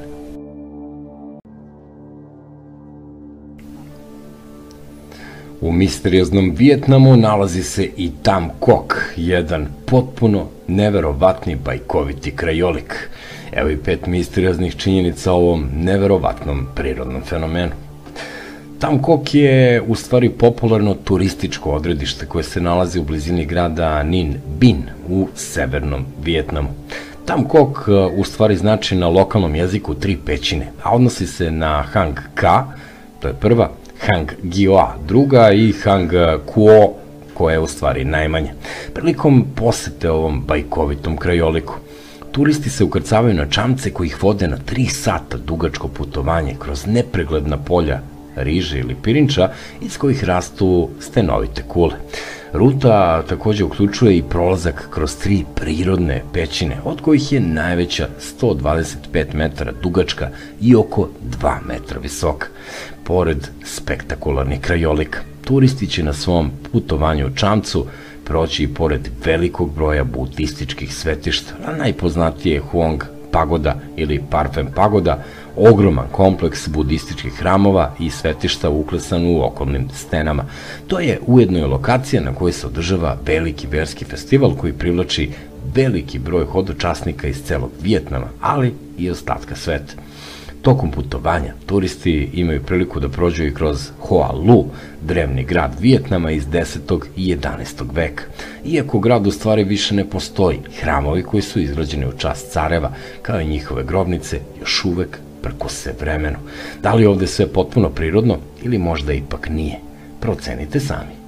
U misterioznom Vijetnamu nalazi se i Tam Kok, jedan potpuno neverovatni bajkoviti krajolik. Evo i 5 misterioznih činjenica o ovom neverovatnom prirodnom fenomenu. Tam Kok je u stvari popularno turističko odredište koje se nalazi u blizini grada Ninh Binh u severnom Vijetnamu. Tam Kok u stvari znači na lokalnom jeziku 3 pećine, a odnosi se na Hang Ka, to je prva, Hang Gioa druga i Hang Kuo, koja je u stvari najmanja. Prilikom posete ovom bajkovitom krajoliku, turisti se ukrcavaju na čamce koji ih vode na 3 sata dugačko putovanje kroz nepregledna polja riže ili pirinča iz kojih rastu stenovite kule. Ruta takođe uključuje i prolazak kroz 3 prirodne pećine, od kojih je najveća 125 metara dugačka i oko 2 metra visoka. Pored spektakularnih krajolika, turisti će na svom putovanju u čamcu proći i pored velikog broja budističkih svetišta, a najpoznatije je Huang pagoda ili Parfen pagoda, ogroman kompleks budističkih hramova i svetišta uklesan u okolnim stenama. To je ujedno i lokacija na kojoj se održava veliki verski festival koji privlači veliki broj hodočasnika iz celog Vijetnama, ali i ostatka sveta. Tokom putovanja, turisti imaju priliku da prođu i kroz Hoa Lu, drevni grad Vijetnama iz 10. i 11. veka. Iako grad u stvari više ne postoji, hramovi koji su izgrađeni u čast careva, kao i njihove grobnice, još uvek prkose vremenu. Da li ovde sve potpuno prirodno ili možda ipak nije? Procenite sami.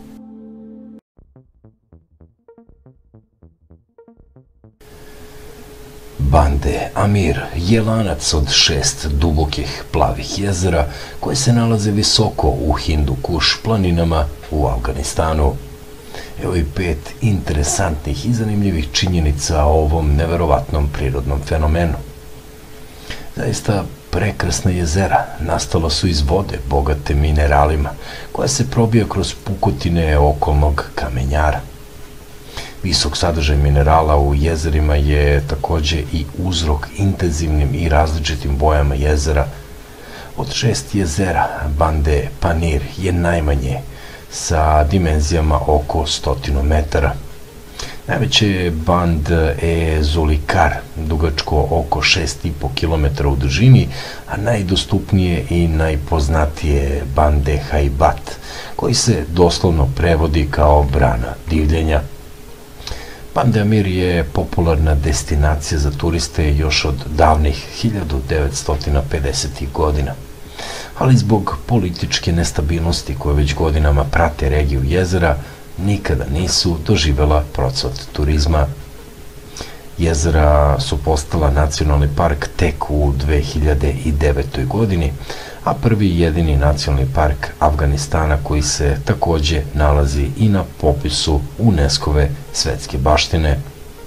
Bande Amir je lanac od 6 dubokih plavih jezera koje se nalaze visoko u Hindu Kuš planinama u Afganistanu. Evo i 5 interesantnih i zanimljivih činjenica o ovom neverovatnom prirodnom fenomenu. Zaista prekrasna jezera nastala su iz vode bogate mineralima koja se probija kroz pukotine okolnog kamenjara. Visok sadržaj minerala u jezerima je takođe i uzrok intenzivnim i različitim bojama jezera. Od 6 jezera, Bande Panir je najmanje sa dimenzijama oko 100 metara. Najveće je Band Zulikar, dugačko oko 6,5 km u dužini, a najdostupnije i najpoznatije Bande Haibat, koji se doslovno prevodi kao brana divljenja. Bande Amir je popularna destinacija za turiste još od davnih 1950. godina, ali zbog političke nestabilnosti koje već godinama prate regiju jezera, nikada nisu doživela procvat turizma. Jezera su postala nacionalni park tek u 2009. godini, a prvi i jedini nacionalni park Afganistana koji se takođe nalazi i na popisu UNESCO-ve svetske baštine.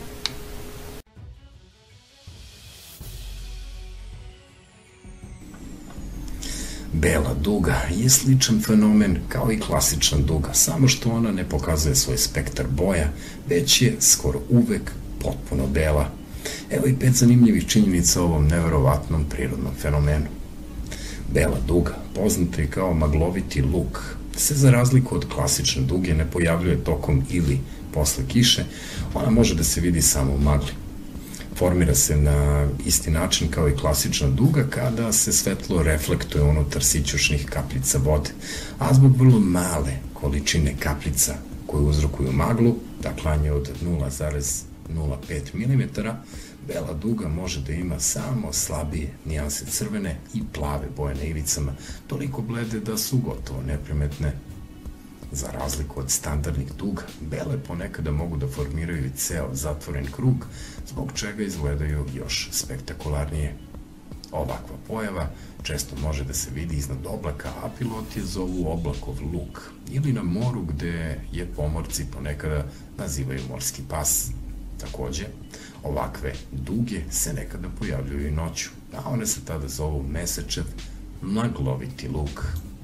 Bela duga je sličan fenomen kao i klasična duga, samo što ona ne pokazuje svoj spektar boja, već je skoro uvek potpuno bela. Evo i 5 zanimljivih činjenica o ovom neverovatnom prirodnom fenomenu. Bela duga, poznata je kao magloviti luk, se za razliku od klasične duge ne pojavljuje tokom ili posle kiše, ona može da se vidi samo u magli. Formira se na isti način kao i klasična duga kada se svetlo reflektuje unutar sićušnih kapljica vode, a zbog vrlo male količine kapljica koje uzrokuju maglu, dakle od 0,05 mm, bela duga može da ima samo slabije nijanse crvene i plave boje na ivicama, toliko blede da su gotovo neprimetne. Za razliku od standardnih duga, bele ponekada mogu da formiraju i ceo zatvoren krug, zbog čega izgledaju još spektakularnije. Ovakva pojava često može da se vidi iznad oblaka, a piloti je zovu oblakov luk, ili na moru gde je pomorci ponekada nazivaju morski pas. Takođe, ovakve duge se nekada pojavljuju i noću, a one se tada zovu mesečev magloviti luk.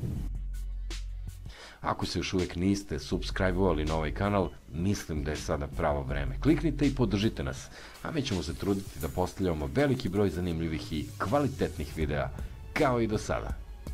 Ako se još uvek niste subscribe-ovali na ovaj kanal, mislim da je sada pravo vreme. Kliknite i podržite nas, a mi ćemo se truditi da postavljamo veliki broj zanimljivih i kvalitetnih videa, kao i do sada.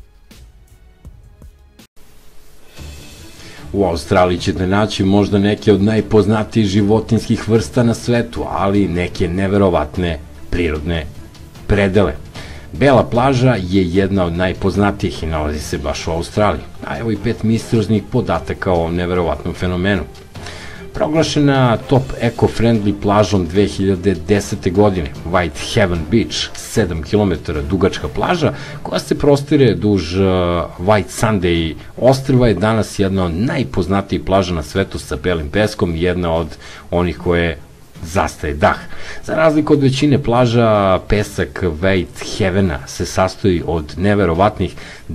U Australiji ćete naći možda neke od najpoznatijih životinjskih vrsta na svetu, ali neke neverovatne prirodne predele. Bela plaža je jedna od najpoznatijih i nalazi se baš u Australiji, a evo i 5 misterioznih podataka o ovom neverovatnom fenomenu. Proglašena top eco-friendly plažom 2010. godine, White Heaven Beach, 7 km dugačka plaža koja se prostire duž White Sunday ostrva, je danas jedna od najpoznatijih plaža na svetu sa belim peskom, jedna od onih koje zastaje dah. Za razliku od većine plaža, pesak White Heavena se sastoji od neverovatnih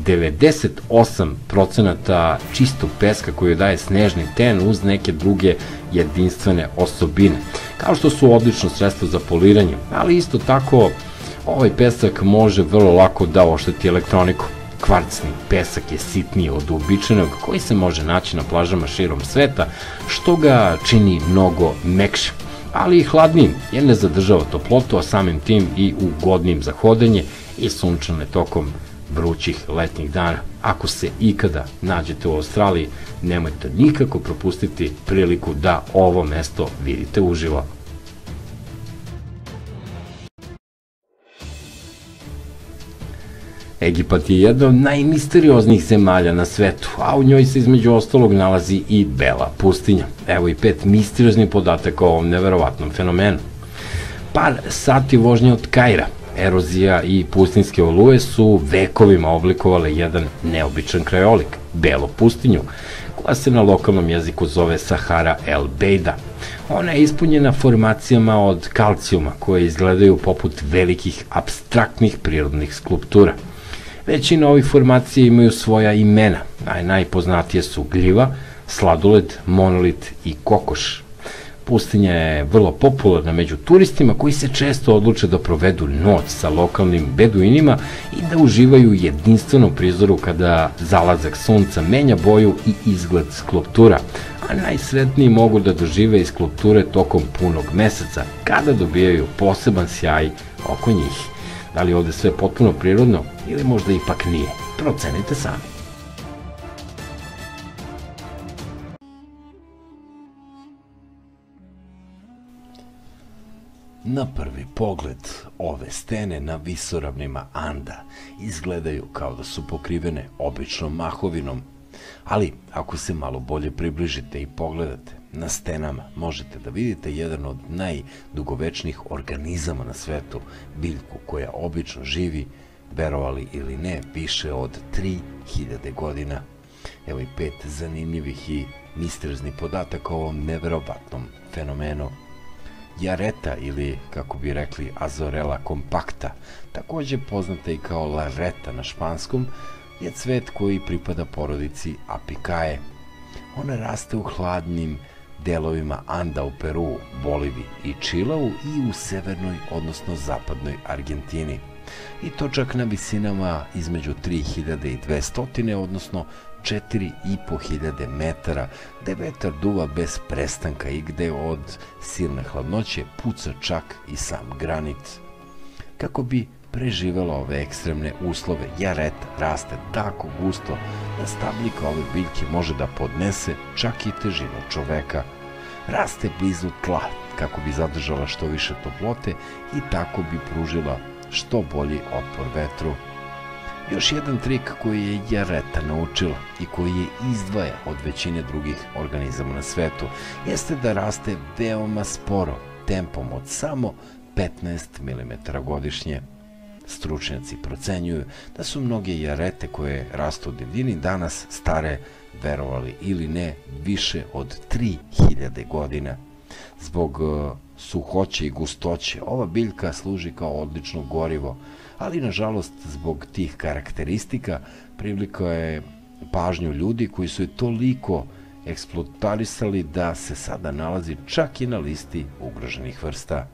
98% čistog peska koji daje snežni ten uz neke druge jedinstvene osobine, kao što su odlično sredstvo za poliranje, ali isto tako ovaj pesak može vrlo lako da ošteti elektroniku. Kvarcni pesak je sitniji od uobičajenog koji se može naći na plažama širom sveta, što ga čini mnogo mekšim, ali i hladnijim, jer ne zadržava toplotu, a samim tim i ugodnijim za hodanje i sunčane tokom vrućih letnjih dana. Ako se ikada nađete u Australiji, nemojte nikako propustiti priliku da ovo mesto vidite uživo. Egipat je jedna od najmisterioznijih zemalja na svetu, a u njoj se između ostalog nalazi i Bela pustinja. Evo i 5 misterioznih podataka o ovom neverovatnom fenomenu. Par sati vožnje od Kaira, erozija i pustinjske oluje su vekovima oblikovale jedan neobičan krajolik, Belu pustinju, koja se na lokalnom jeziku zove Sahara El Beida. Ona je ispunjena formacijama od kalcijuma koje izgledaju poput velikih apstraktnih prirodnih skulptura. Većina ovih formacija imaju svoja imena, a najpoznatije su gljiva, sladoled, monolit i kokoš. Pustinja je vrlo popularna među turistima koji se često odluče da provedu noć sa lokalnim beduinima i da uživaju u jedinstvenom prizoru kada zalazak sunca menja boju i izgled skulptura, a najsretniji mogu da dožive i skulpture tokom punog meseca, kada dobijaju poseban sjaj oko njih. Da li je ovde sve potpuno prirodno ili možda ipak nije? Procenite sami. Na prvi pogled, ove stene na visoravnima Anda izgledaju kao da su pokrivene običnom mahovinom, ali ako se malo bolje približite i pogledate, na stenama možete da vidite jedan od najdugovečnijih organizama na svetu, biljku koja obično živi, verovali ili ne, više od 3000 godina. Evo i 5 zanimljivih i misterioznih podataka o ovom neverovatnom fenomenu. Jareta ili, kako bi rekli, Azorella compacta, takođe poznata i kao lareta na španskom, je cvet koji pripada porodici Apicae. Ona raste u hladnim delovima Anda u Peru, Boliviji i Čileu i u severnoj, odnosno zapadnoj Argentini. I to čak na visinama između 3200, odnosno 4500 metara, gde vetar duva bez prestanka i gde od silne hladnoće puca čak i sam granit. Kako bi preživela ove ekstremne uslove, jareta raste tako gusto da stabljika ove biljke može da podnese čak i težinu čoveka. Raste blizu tla kako bi zadržala što više toplote i tako bi pružila što bolji otpor vetru. Još jedan trik koji je jareta naučila i koji je izdvaja od većine drugih organizama na svetu jeste da raste veoma sporo, tempom od samo 15 mm godišnje. Stručnjaci procenjuju da su mnoge jarete koje rastu u divljini danas stare, verovali ili ne, više od 3000 godina. Zbog suhoće i gustoće ova biljka služi kao odlično gorivo, ali nažalost zbog tih karakteristika privlikao je pažnju ljudi koji su je toliko eksploatarisali da se sada nalazi čak i na listi ugroženih vrsta.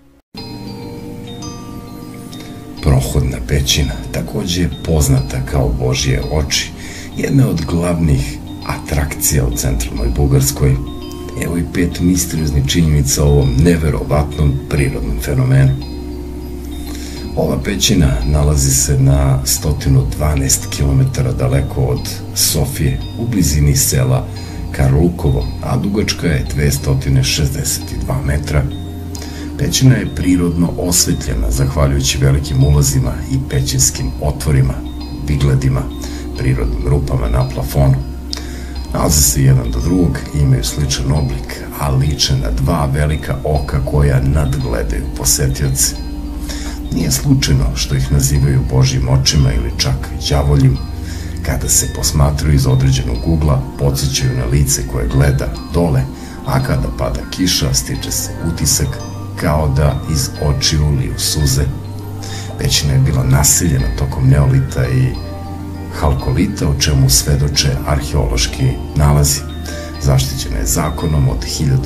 Prohodna pećina, takođe poznata kao Božje oči, jedna od glavnih atrakcija u centralnoj Bugarskoj. Evo i 5 misterioznih činjenica o ovom neverovatnom prirodnom fenomenu. Ova pećina nalazi se na 112 km daleko od Sofije, u blizini sela Karlukovo, a dugačka je 262 metra. Pećina je prirodno osvetljena zahvaljujući velikim ulazima i pećinskim otvorima, vigledima, prirodnim rupama na plafonu. Nalaze se jedan do drugog i imaju sličan oblik, a liče na dva velika oka koja nadgledaju posetioce. Nije slučajno što ih nazivaju Božjim očima ili čak đavoljim. Kada se posmatraju iz određenog ugla, podsjećaju na lice koje gleda dole, a kada pada kiša, stiče se utisak kao da iz očiju liju suze. Pećina je bila naseljena tokom neolita i halkolita, o čemu svedoče arheološki nalazi. Zaštićena je zakonom od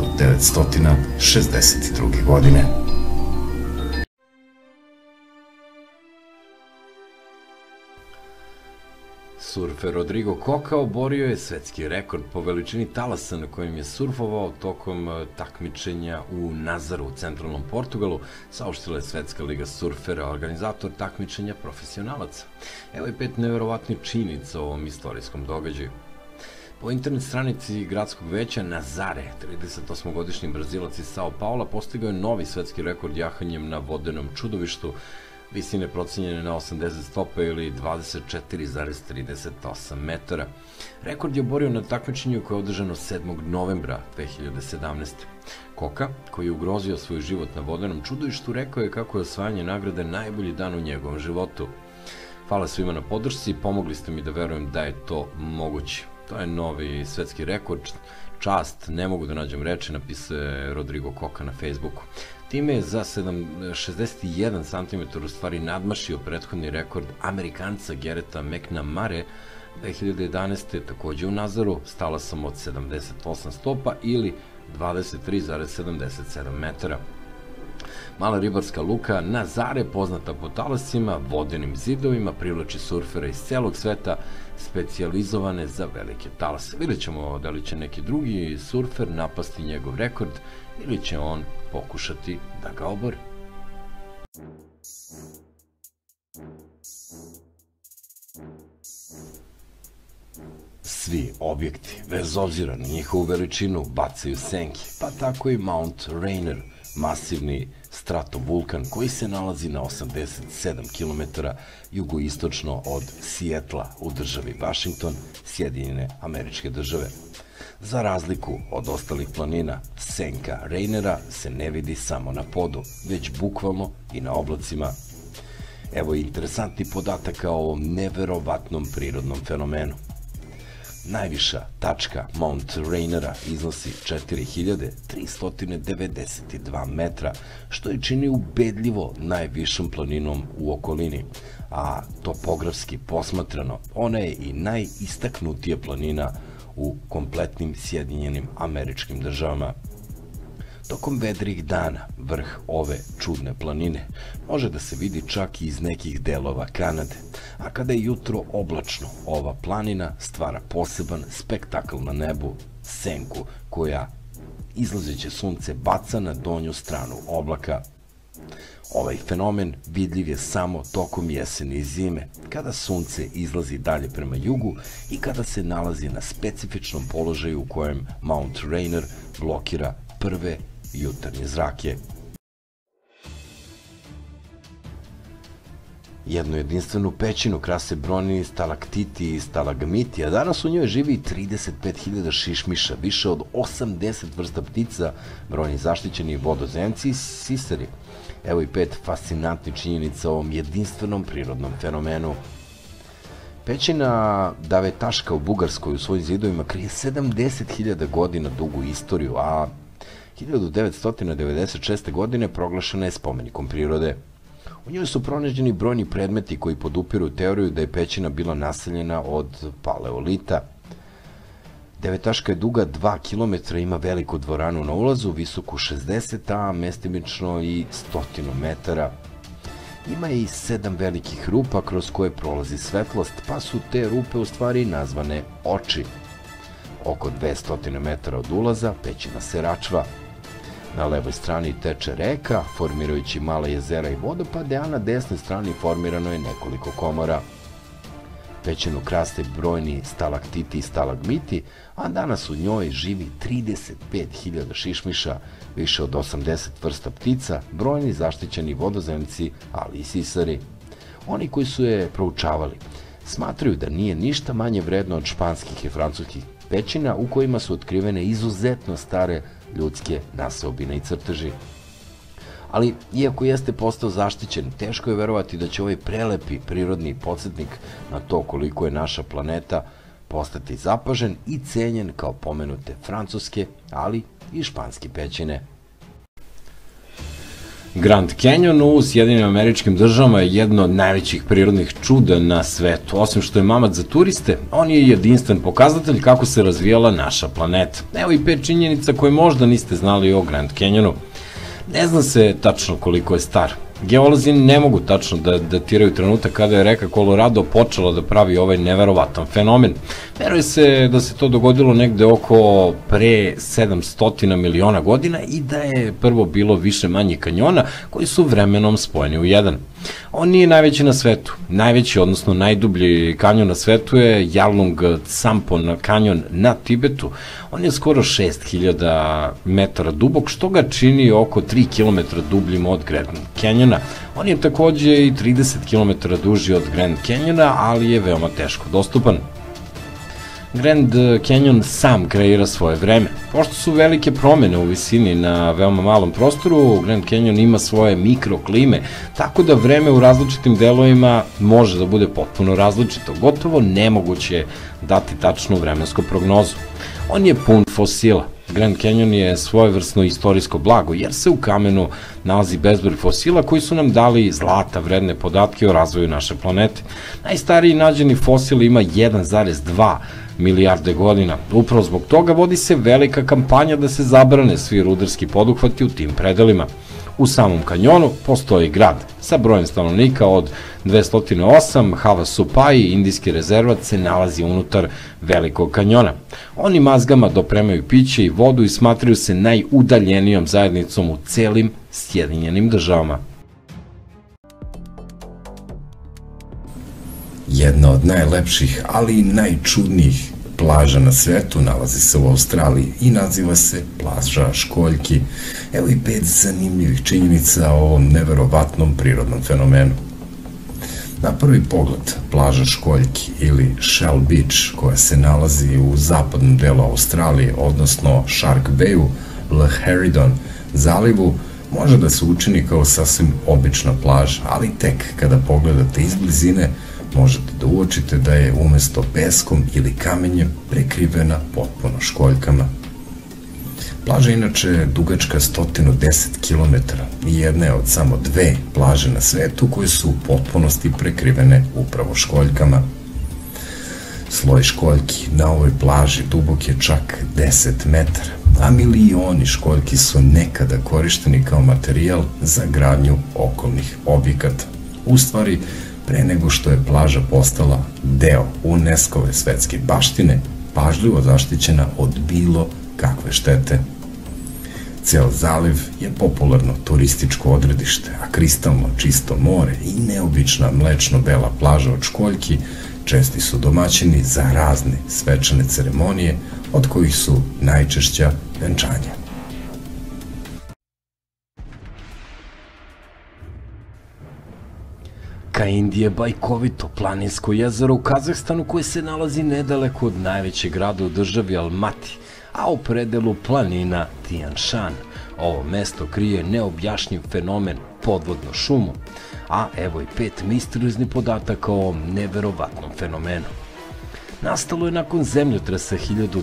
1962. godine. Surfer Rodrigo Coca oborio je svetski rekord po veličini talasa na kojem je surfovao tokom takmičenja u Nazaru u centralnom Portugalu, saopštila je Svetska liga surfera, organizator takmičenja profesionalaca. Evo i 5 neverovatnih činjenica o ovom istorijskom događaju. Po internet stranici gradskog veća Nazare, 38-godišnji Brazilac iz Sao Paula postigao je novi svetski rekord jahanjem na vodenom čudovištu, visine procenjene na 80 stopa ili 24,38 metara. Rekord je oborio na takmičenju koje je održano 7. novembra 2017. Coca, koji je ugrozio svoj život na vodenom čudovištu, rekao je kako je osvajanje nagrade najbolji dan u njegovom životu. Hvala svima na podršci, pomogli ste mi da verujem da je to moguće. To je novi svetski rekord, čast, ne mogu da nađem reči, napisao Rodrigo Coca na Facebooku. Time je za 61 cm u stvari nadmašio prethodni rekord Amerikanca Garretta McNamare 2011. takođe u Nazaru, stala sam od 78 stopa ili 23,77 metara. Mala ribarska luka Nazare, poznata po talasima, vodenim zidovima, privlači surfera iz celog sveta, specijalizovane za velike talase. Vidjet ćemo da li će neki drugi surfer napasti njegov rekord ili će on pokušati da ga obori. Svi objekti, bez obzira na njihovu veličinu, bacaju senke, pa tako i Mount Rainier, masivni stratovulkan koji se nalazi na 87 km jugoistočno od Sijetla u državi Washington, Sjedinjene Američke Države. Za razliku od ostalih planina, senka Rainiera se ne vidi samo na podu, već bukvalno i na oblacima. Evo interesantni podataka o ovom neverovatnom prirodnom fenomenu. Najviša tačka Mount Rainiera iznosi 4392 metra, što je čini ubedljivo najvišom planinom u okolini, a topografski posmatrano ona je i najistaknutija planina u kompletnim Sjedinjenim Američkim Državama. Tokom vedrih dana vrh ove čudne planine može da se vidi čak i iz nekih delova Kanade, a kada je jutro oblačno, ova planina stvara poseban spektakl na nebu, senku koja izlazeće sunce baca na donju stranu oblaka. Ovaj fenomen vidljiv je samo tokom jeseni i zime, kada sunce izlazi dalje prema jugu i kada se nalazi na specifičnom položaju u kojem Mount Rainier blokira prve jutarnje zrake. Jednu jedinstvenu pećinu krase brojni stalaktiti i stalagmiti, a danas u njoj živi 35.000 šišmiša, više od 80 vrsta ptica, brojni zaštićeni vodozemci i sisari. Evo i 5 fascinantnih činjenica o ovom jedinstvenom prirodnom fenomenu. Pećina Davetaška u Bugarskoj u svojim zidovima krije 70.000 godina dugu istoriju, a 1996. godine proglašena je spomenikom prirode. U njoj su pronađeni brojni predmeti koji podupiru teoriju da je pećina bila naseljena od paleolita. Devetaška je duga 2 km, ima veliku dvoranu na ulazu, visoku 60, a mestimično i 100 metara. Ima i 7 velikih rupa kroz koje prolazi svetlost, pa su te rupe u stvari nazvane oči. Oko 200 metara od ulaza pećina se račva. Na levoj strani teče reka, formirajući mala jezera i vodopade, a na desnoj strani formirano je nekoliko komora. Pećinu krase brojni stalaktiti i stalagmiti, a danas u njoj živi 35.000 šišmiša, više od 80 vrsta ptica, brojni zaštićeni vodozemci, ali i sisari. Oni koji su je proučavali smatraju da nije ništa manje vredno od španskih i francuskih pećina u kojima su otkrivene izuzetno stare ljudske naseobine i crteži. Ali, iako jeste postao zaštićen, teško je verovati da će ovaj prelepi prirodni podsjetnik na to koliko je naša planeta postati zapažen i cenjen kao pomenute francuske, ali i španske pećine. Grand Canyon u Sjedinjenim Američkim Državama je jedno od najvećih prirodnih čuda na svetu. Osim što je mamac za turiste, on je jedinstven pokazatelj kako se razvijala naša planeta. Evo i 5 činjenica koje možda niste znali o Grand Canyonu. Ne zna se tačno koliko je star. Geolozi ne mogu tačno da datiraju trenutak kada je reka Colorado počela da pravi ovaj neverovatan fenomen. Veruje se da se to dogodilo negde oko pre 700 miliona godina i da je prvo bilo više manjih kanjona koji su vremenom spojeni u jedan. On nije najveći na svetu. Najveći, odnosno najdublji kanjon na svetu je Yarlung Tsampon kanjon na Tibetu. On je skoro 6000 metara dubok, što ga čini oko 3 km dubljim od Grand Canyona. On je takođe i 30 km duži od Grand Canyona, ali je veoma teško dostupan. Grand Canyon sam kreira svoje vreme. Pošto su velike promene u visini na veoma malom prostoru, Grand Canyon ima svoje mikroklime, tako da vreme u različitim delovima može da bude potpuno različito. Gotovo nemoguće dati tačnu vremensku prognozu. On je pun fosila. Grand Canyon je svojevrsno istorijsko blago, jer se u kamenu nalazi bezbroj fosila koji su nam dali zlata vredne podatke o razvoju naše planete. Najstariji nađeni fosil ima 1,2 milijarde godina. Upravo zbog toga vodi se velika kampanja da se zabrane svi rudarski poduhvati u tim predelima. U samom kanjonu postoji grad sa brojem stanovnika od 208, Havasupai, indijski rezervat, se nalazi unutar velikog kanjona. Oni mazgama dopremaju piće i vodu i smatraju se najudaljenijom zajednicom u celim Sjedinjenim Državama. Jedna od najlepših, ali i najčudnijih plaža na svetu nalazi se u Australiji i naziva se plaža Školjki. Evo i 5 zanimljivih činjenica o ovom neverovatnom prirodnom fenomenu. Na prvi pogled, plaža Školjki ili Shell Beach, koja se nalazi u zapadnom delu Australije, odnosno Shark Bayu, L'Heridon zalivu, može da se učini kao sasvim obična plaža, ali tek kada pogledate iz blizine, možete da uočite da je umesto peskom ili kamenjem prekrivena potpuno školjkama. Plaža inače je dugačka 110 km i jedna je od samo 2 plaže na svetu koje su u potpunosti prekrivene upravo školjkama. Sloj školjki na ovoj plaži dubok je čak 10 metara, a milioni školjki su nekada korišteni kao materijal za gradnju okolnih objekata. U stvari, pre nego što je plaža postala deo UNESCO-ve svetske baštine, pažljivo zaštićena od bilo kakve štete. Ceo zaliv je popularno turističko odredište, a kristalno čisto more i neobična mlečno-bela plaža od školjki česti su domaćini za razne svečane ceremonije, od kojih su najčešća venčanja. Kaindi je bajkovito planinsko jezero u Kazahstanu koje se nalazi nedaleko od najvećeg grada u državi Almati, a u predelu planina Tian Shan. Ovo mesto krije neobjašnjiv fenomen podvodnu šumu, a evo i 5 misterioznih podataka o ovom neverovatnom fenomenu. Nastalo je nakon zemljotresa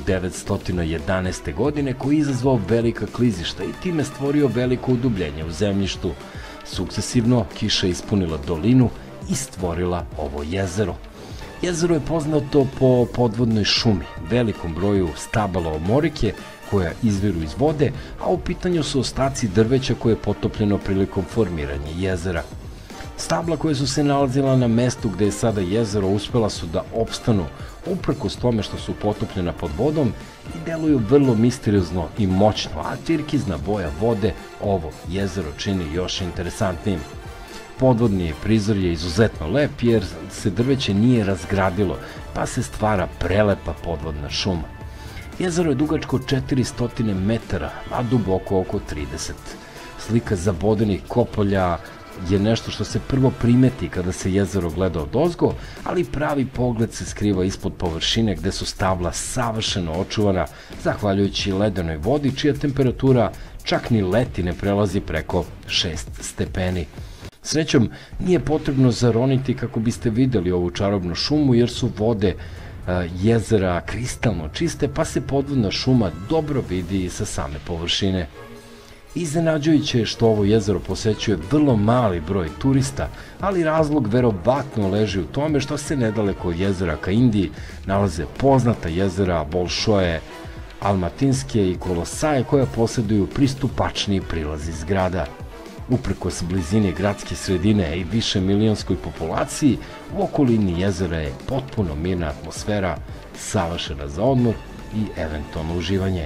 1911. godine koji je izazvao velika klizišta i time stvorio veliko udubljenje u zemljištu. Sukcesivno kiša ispunila dolinu i stvorila ovo jezero. Jezero je poznato po podvodnoj šumi, velikom broju stabala omorike koja izviru iz vode, a u pitanju su ostaci drveća koje je potopljeno prilikom formiranja jezera. Stabla koje su se nalazila na mestu gde je sada jezero uspela su da opstanu uprkos tome što su potopljena pod vodom i deluju vrlo misteriozno i moćno, a tirkizna boja vode ovo jezero čini još interesantnijim. Podvodni prizor je izuzetno lep jer se drveće nije razgradilo, pa se stvara prelepa podvodna šuma. Jezero je dugačko 400 metara, a duboko oko 30. Slika zabodenih kopolja je nešto što se prvo primeti kada se jezero gleda odozgo, ali pravi pogled se skriva ispod površine gde su stabla savršeno očuvana zahvaljujući ledenoj vodi čija temperatura čak ni leti ne prelazi preko 6 stepeni. Srećom, nije potrebno zaroniti kako biste videli ovu čarobnu šumu jer su vode jezera kristalno čiste pa se podvodna šuma dobro vidi sa same površine. Iznenađujuće je što ovo jezero posećuje vrlo mali broj turista, ali razlog verovatno leži u tome što se nedaleko od jezera Kaindi nalaze poznata jezera Bolšoje, Almatinske i Kolosaje koja posjeduju pristupačniji prilaz iz grada. Uprkos blizini gradske sredine i više milionskoj populaciji, u okolini jezera je potpuno mirna atmosfera, savršena za odmor i eventualno uživanje.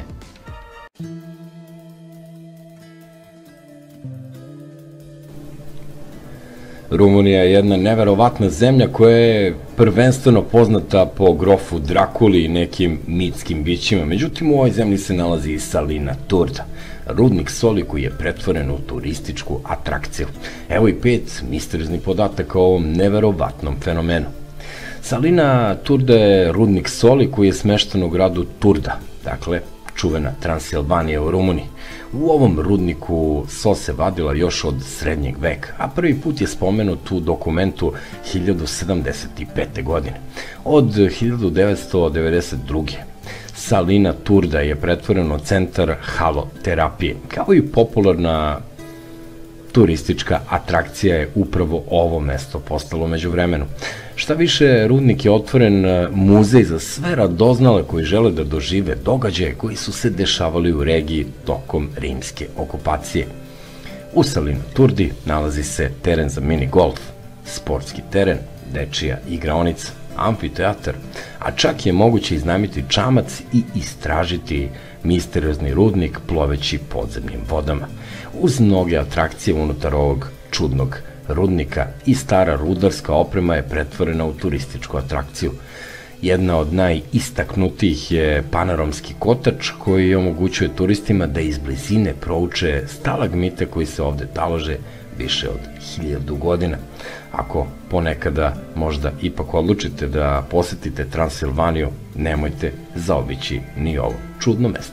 Rumunija je jedna neverovatna zemlja koja je prvenstveno poznata po grofu Drakuli i nekim mitskim bićima. Međutim, u ovoj zemlji se nalazi i Salina Turda, rudnik soli koji je pretvoren u turističku atrakciju. Evo i 5 misterioznih podataka o ovom neverovatnom fenomenu. Salina Turda je rudnik soli koji je smešten u gradu Turda, dakle čuvena Transilvanija u Rumuniji. U ovom rudniku sol se vadila još od srednjeg veka, a prvi put je spomenut u dokumentu 1075. godine. Od 1992. Salina Turda je pretvoreno u centar haloterapije, kao i popularna turistička atrakcija je upravo ovo mesto postalo među vremenu. Šta više, rudnik je otvoren muzej za sve radoznale koji žele da dožive događaje koji su se dešavali u regiji tokom rimske okupacije. U Salinu Turdi nalazi se teren za mini golf, sportski teren, dečija igraonica, amfiteatar, a čak je moguće iznajmiti čamac i istražiti misteriozni rudnik ploveći podzemnim vodama. Uz mnoge atrakcije unutar ovog čudnog rudnika i stara rudarska oprema je pretvorena u turističku atrakciju. Jedna od najistaknutijih je panoramski kotač koji omogućuje turistima da iz blizine prouče stalagmite koji se ovde talože više od 1000 godina. Ako ponekada možda ipak odlučite da posetite Transilvaniju, nemojte zaobići ni ovo čudno mesto.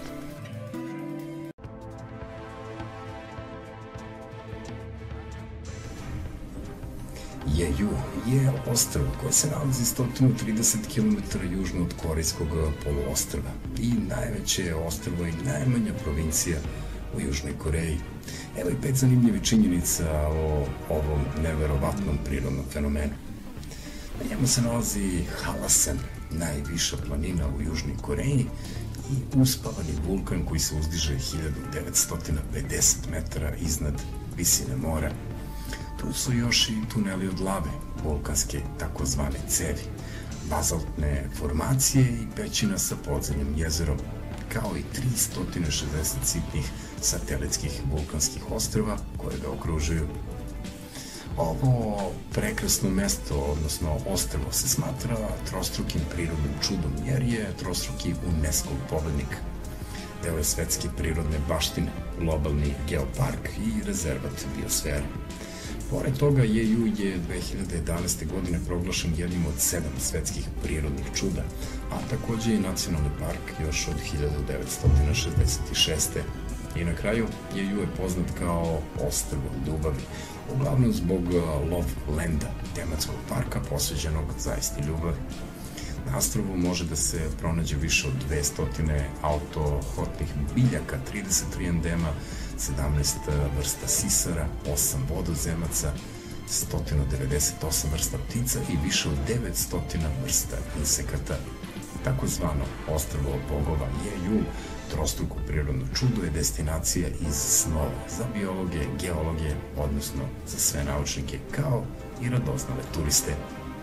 Jeju je ostrvo koje se nalazi 130 km južno od Korejskog poluostrva i najveće je ostrvo i najmanja provincija u Južnoj Koreji. Evo i 5 zanimljivih činjenica o ovom neverovatnom prirodnom fenomenu. Na njemu se nalazi Halasan, najviša planina u Južnoj Koreji i uspavani vulkan koji se uzdiže 1950 metara iznad visine mora. Tu su još i tuneli od lave, vulkanske takozvane cevi, bazaltne formacije i pećina sa podzemnim jezerom, kao i 360 sitnih satelitskih vulkanskih ostrva koje ga okružuju. Ovo prekrasno mesto, odnosno ostrvo, se smatra trostrukim prirodnim čudom, jer je trostruki UNESCO pobenik. Deo je svetske prirodne baštine, globalni geopark i rezervat biosfere. Pored toga, Jeju je 2011. godine proglašen jednim od 7 svetskih prirodnih čuda, a takođe i nacionalni park još od 1966. I na kraju, Jeju je poznat kao ostrvo ljubavi, uglavnom zbog Lovelanda, tematskog parka posveđenog zaista ljubavi. Na ostrvu može da se pronađe više od 200 autohotnih biljaka, 33 endema, 17 vrsta sisara, 8 vodozemaca, 198 vrsta ptica i više od 900 vrsta insekata. Takozvano ostrvo bogova Jeju, trostruko prirodno čudo, je destinacija iz snova za biologe, geologe, odnosno za sve naučnike, kao i radoznale turiste.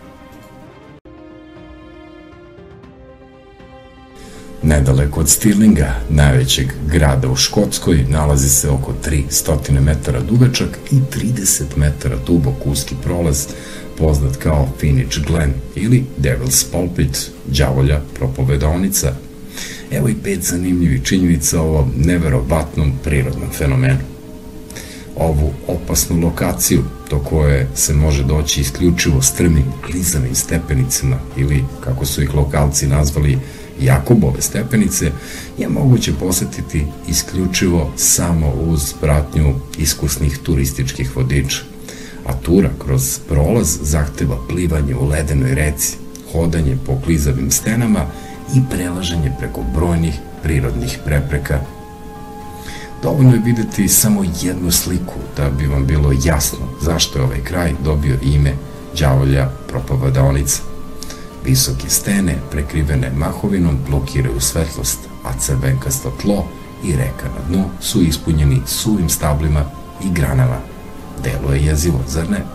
Nedaleko od Stirlinga, najvećeg grada u Škotskoj, nalazi se oko 300 metara dugačak i 30 metara dubok uski prolaz, poznat kao Phoenix Glen ili Devil's Pulpit, đavolja propovedaonica. Evo i 5 zanimljivih činjenica o ovom neverovatnom prirodnom fenomenu. Ovu opasnu lokaciju, do koje se može doći isključivo strmim, klizavim stepenicama ili, kako su ih lokalci nazvali, Jakobove stepenice, je moguće posetiti isključivo samo uz pratnju iskusnih turističkih vodiča. A tura kroz prolaz zahteva plivanje u ledenoj reci, hodanje po klizavim stenama i prelaženje preko brojnih prirodnih prepreka. Dovoljno je videti samo jednu sliku da bi vam bilo jasno zašto je ovaj kraj dobio ime đavolja propovedaonica. Visoke stene, prekrivene mahovinom, blokiraju svetlost, a crvenkasto tlo i reka na dnu su ispunjeni suvim stablima i granama. Deluje jezivo, zar ne?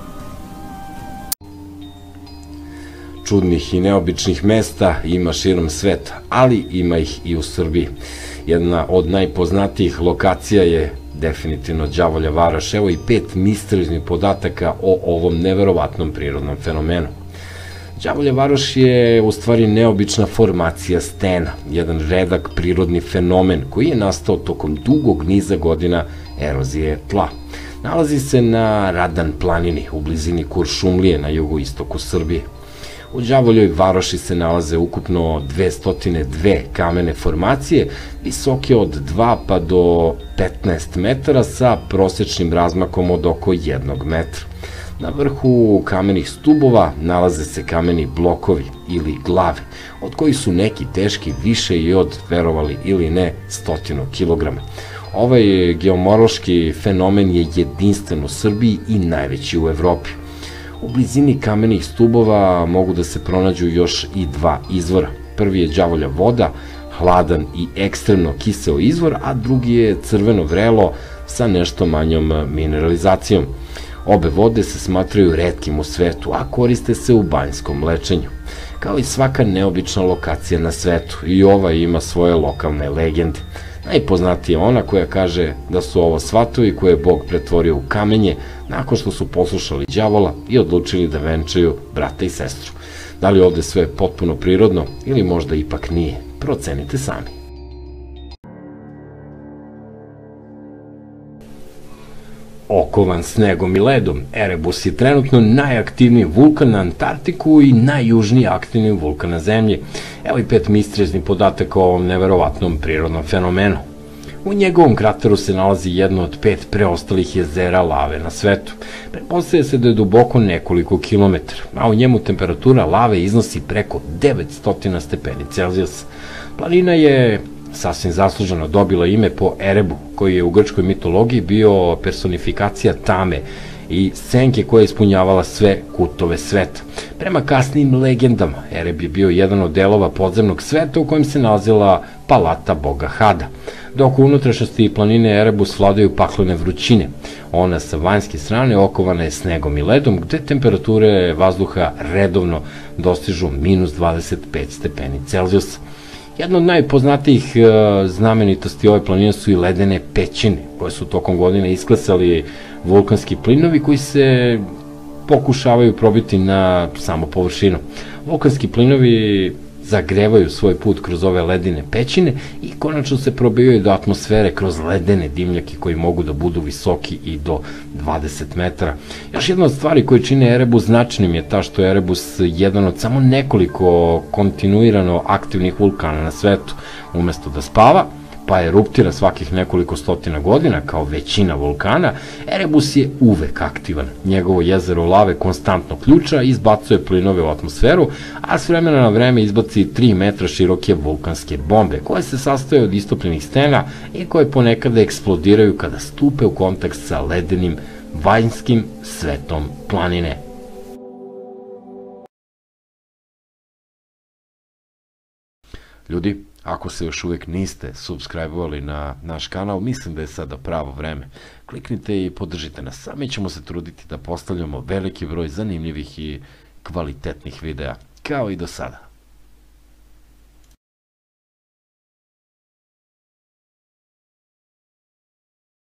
Čudnih i neobičnih mesta ima širom sveta, ali ima ih i u Srbiji. Jedna od najpoznatijih lokacija je definitivno Đavolja Varoš. Evo i 5 misterioznih podataka o ovom neverovatnom prirodnom fenomenu. Đavolja Varoš je u stvari neobična formacija stena, jedan redak prirodni fenomen koji je nastao tokom dugog niza godina erozije tla. Nalazi se na Radan planini u blizini Kuršumlije na jugoistoku Srbije. U Đavoljoj Varoši se nalaze ukupno 202 kamene formacije, visoke od 2 pa do 15 metara sa prosečnim razmakom od oko 1 metra. Na vrhu kamenih stubova nalaze se kameni blokovi ili glave, od kojih su neki teški više i od, verovali ili ne, 100 kilograma. Ovaj geomorološki fenomen je jedinstven u Srbiji i najveći u Evropi. U blizini kamenih stubova mogu da se pronađu još i 2 izvora. Prvi je Đavolja voda, hladan i ekstremno kiseo izvor, a drugi je crveno vrelo sa nešto manjom mineralizacijom. Obe vode se smatraju retkim u svetu, a koriste se u banjskom lečenju. Kao i svaka neobična lokacija na svetu, i ova ima svoje lokalne legende. Najpoznatija je ona koja kaže da su ovo svatovi koje je Bog pretvorio u kamenje nakon što su poslušali đavola i odlučili da venčaju brata i sestru. Da li ovde sve potpuno prirodno ili možda ipak nije? Procenite sami. Okovan snegom i ledom, Erebus je trenutno najaktivniji vulkan na Antarktiku i najjužniji aktivni vulkan na Zemlji. Evo i 5 misterioznih podataka o ovom neverovatnom prirodnom fenomenu. U njegovom krateru se nalazi jedno od 5 preostalih jezera lave na svetu. Pretpostavlja se da je duboko nekoliko kilometara, a u njemu temperatura lave iznosi preko 900 stepeni Celzijusa. Planina je sasvim zasluženo dobila ime po Erebu, koji je u grčkoj mitologiji bio personifikacija tame i senke koja je ispunjavala sve kutove sveta. Prema kasnim legendama, Ereb je bio jedan od delova podzemnog sveta u kojem se nalazila palata boga Hada, dok u unutrašnjosti planine Erebus vladaju paklene vrućine. Ona sa vanjske strane okovana je snegom i ledom, gde temperature vazduha redovno dostižu minus 25 stepeni Celzijusa. Jedna od najpoznatijih znamenitosti ove planine su i ledene pećine, koje su tokom godine isklesali vulkanski plinovi koji se pokušavaju probiti na samu površinu. Vulkanski plinovi zagrevaju svoj put kroz ove ledene pećine i konačno se probijaju do atmosfere kroz ledene dimljake koji mogu da budu visoki i do 20 metara. Još jedna od stvari koje čine Erebus značajnim je ta što je Erebus jedan od samo nekoliko kontinuirano aktivnih vulkana na svetu. Umesto da spava, pa eruptira svakih nekoliko stotina godina kao većina vulkana, Erebus je uvek aktivan. Njegovo jezero lave konstantno ključa i izbacuje plinove u atmosferu, a s vremena na vreme izbaci 3 metra široke vulkanske bombe, koje se sastoje od istopljenih stena i koje ponekada eksplodiraju kada stupe u kontakt sa ledenim vanjskim svetom planine. Ljudi, ako se još uvek niste subscribe-ovali na naš kanal, mislim da je sada pravo vreme. Kliknite i podržite nas, a mi ćemo se truditi da postavljamo veliki broj zanimljivih i kvalitetnih videa, kao i do sada.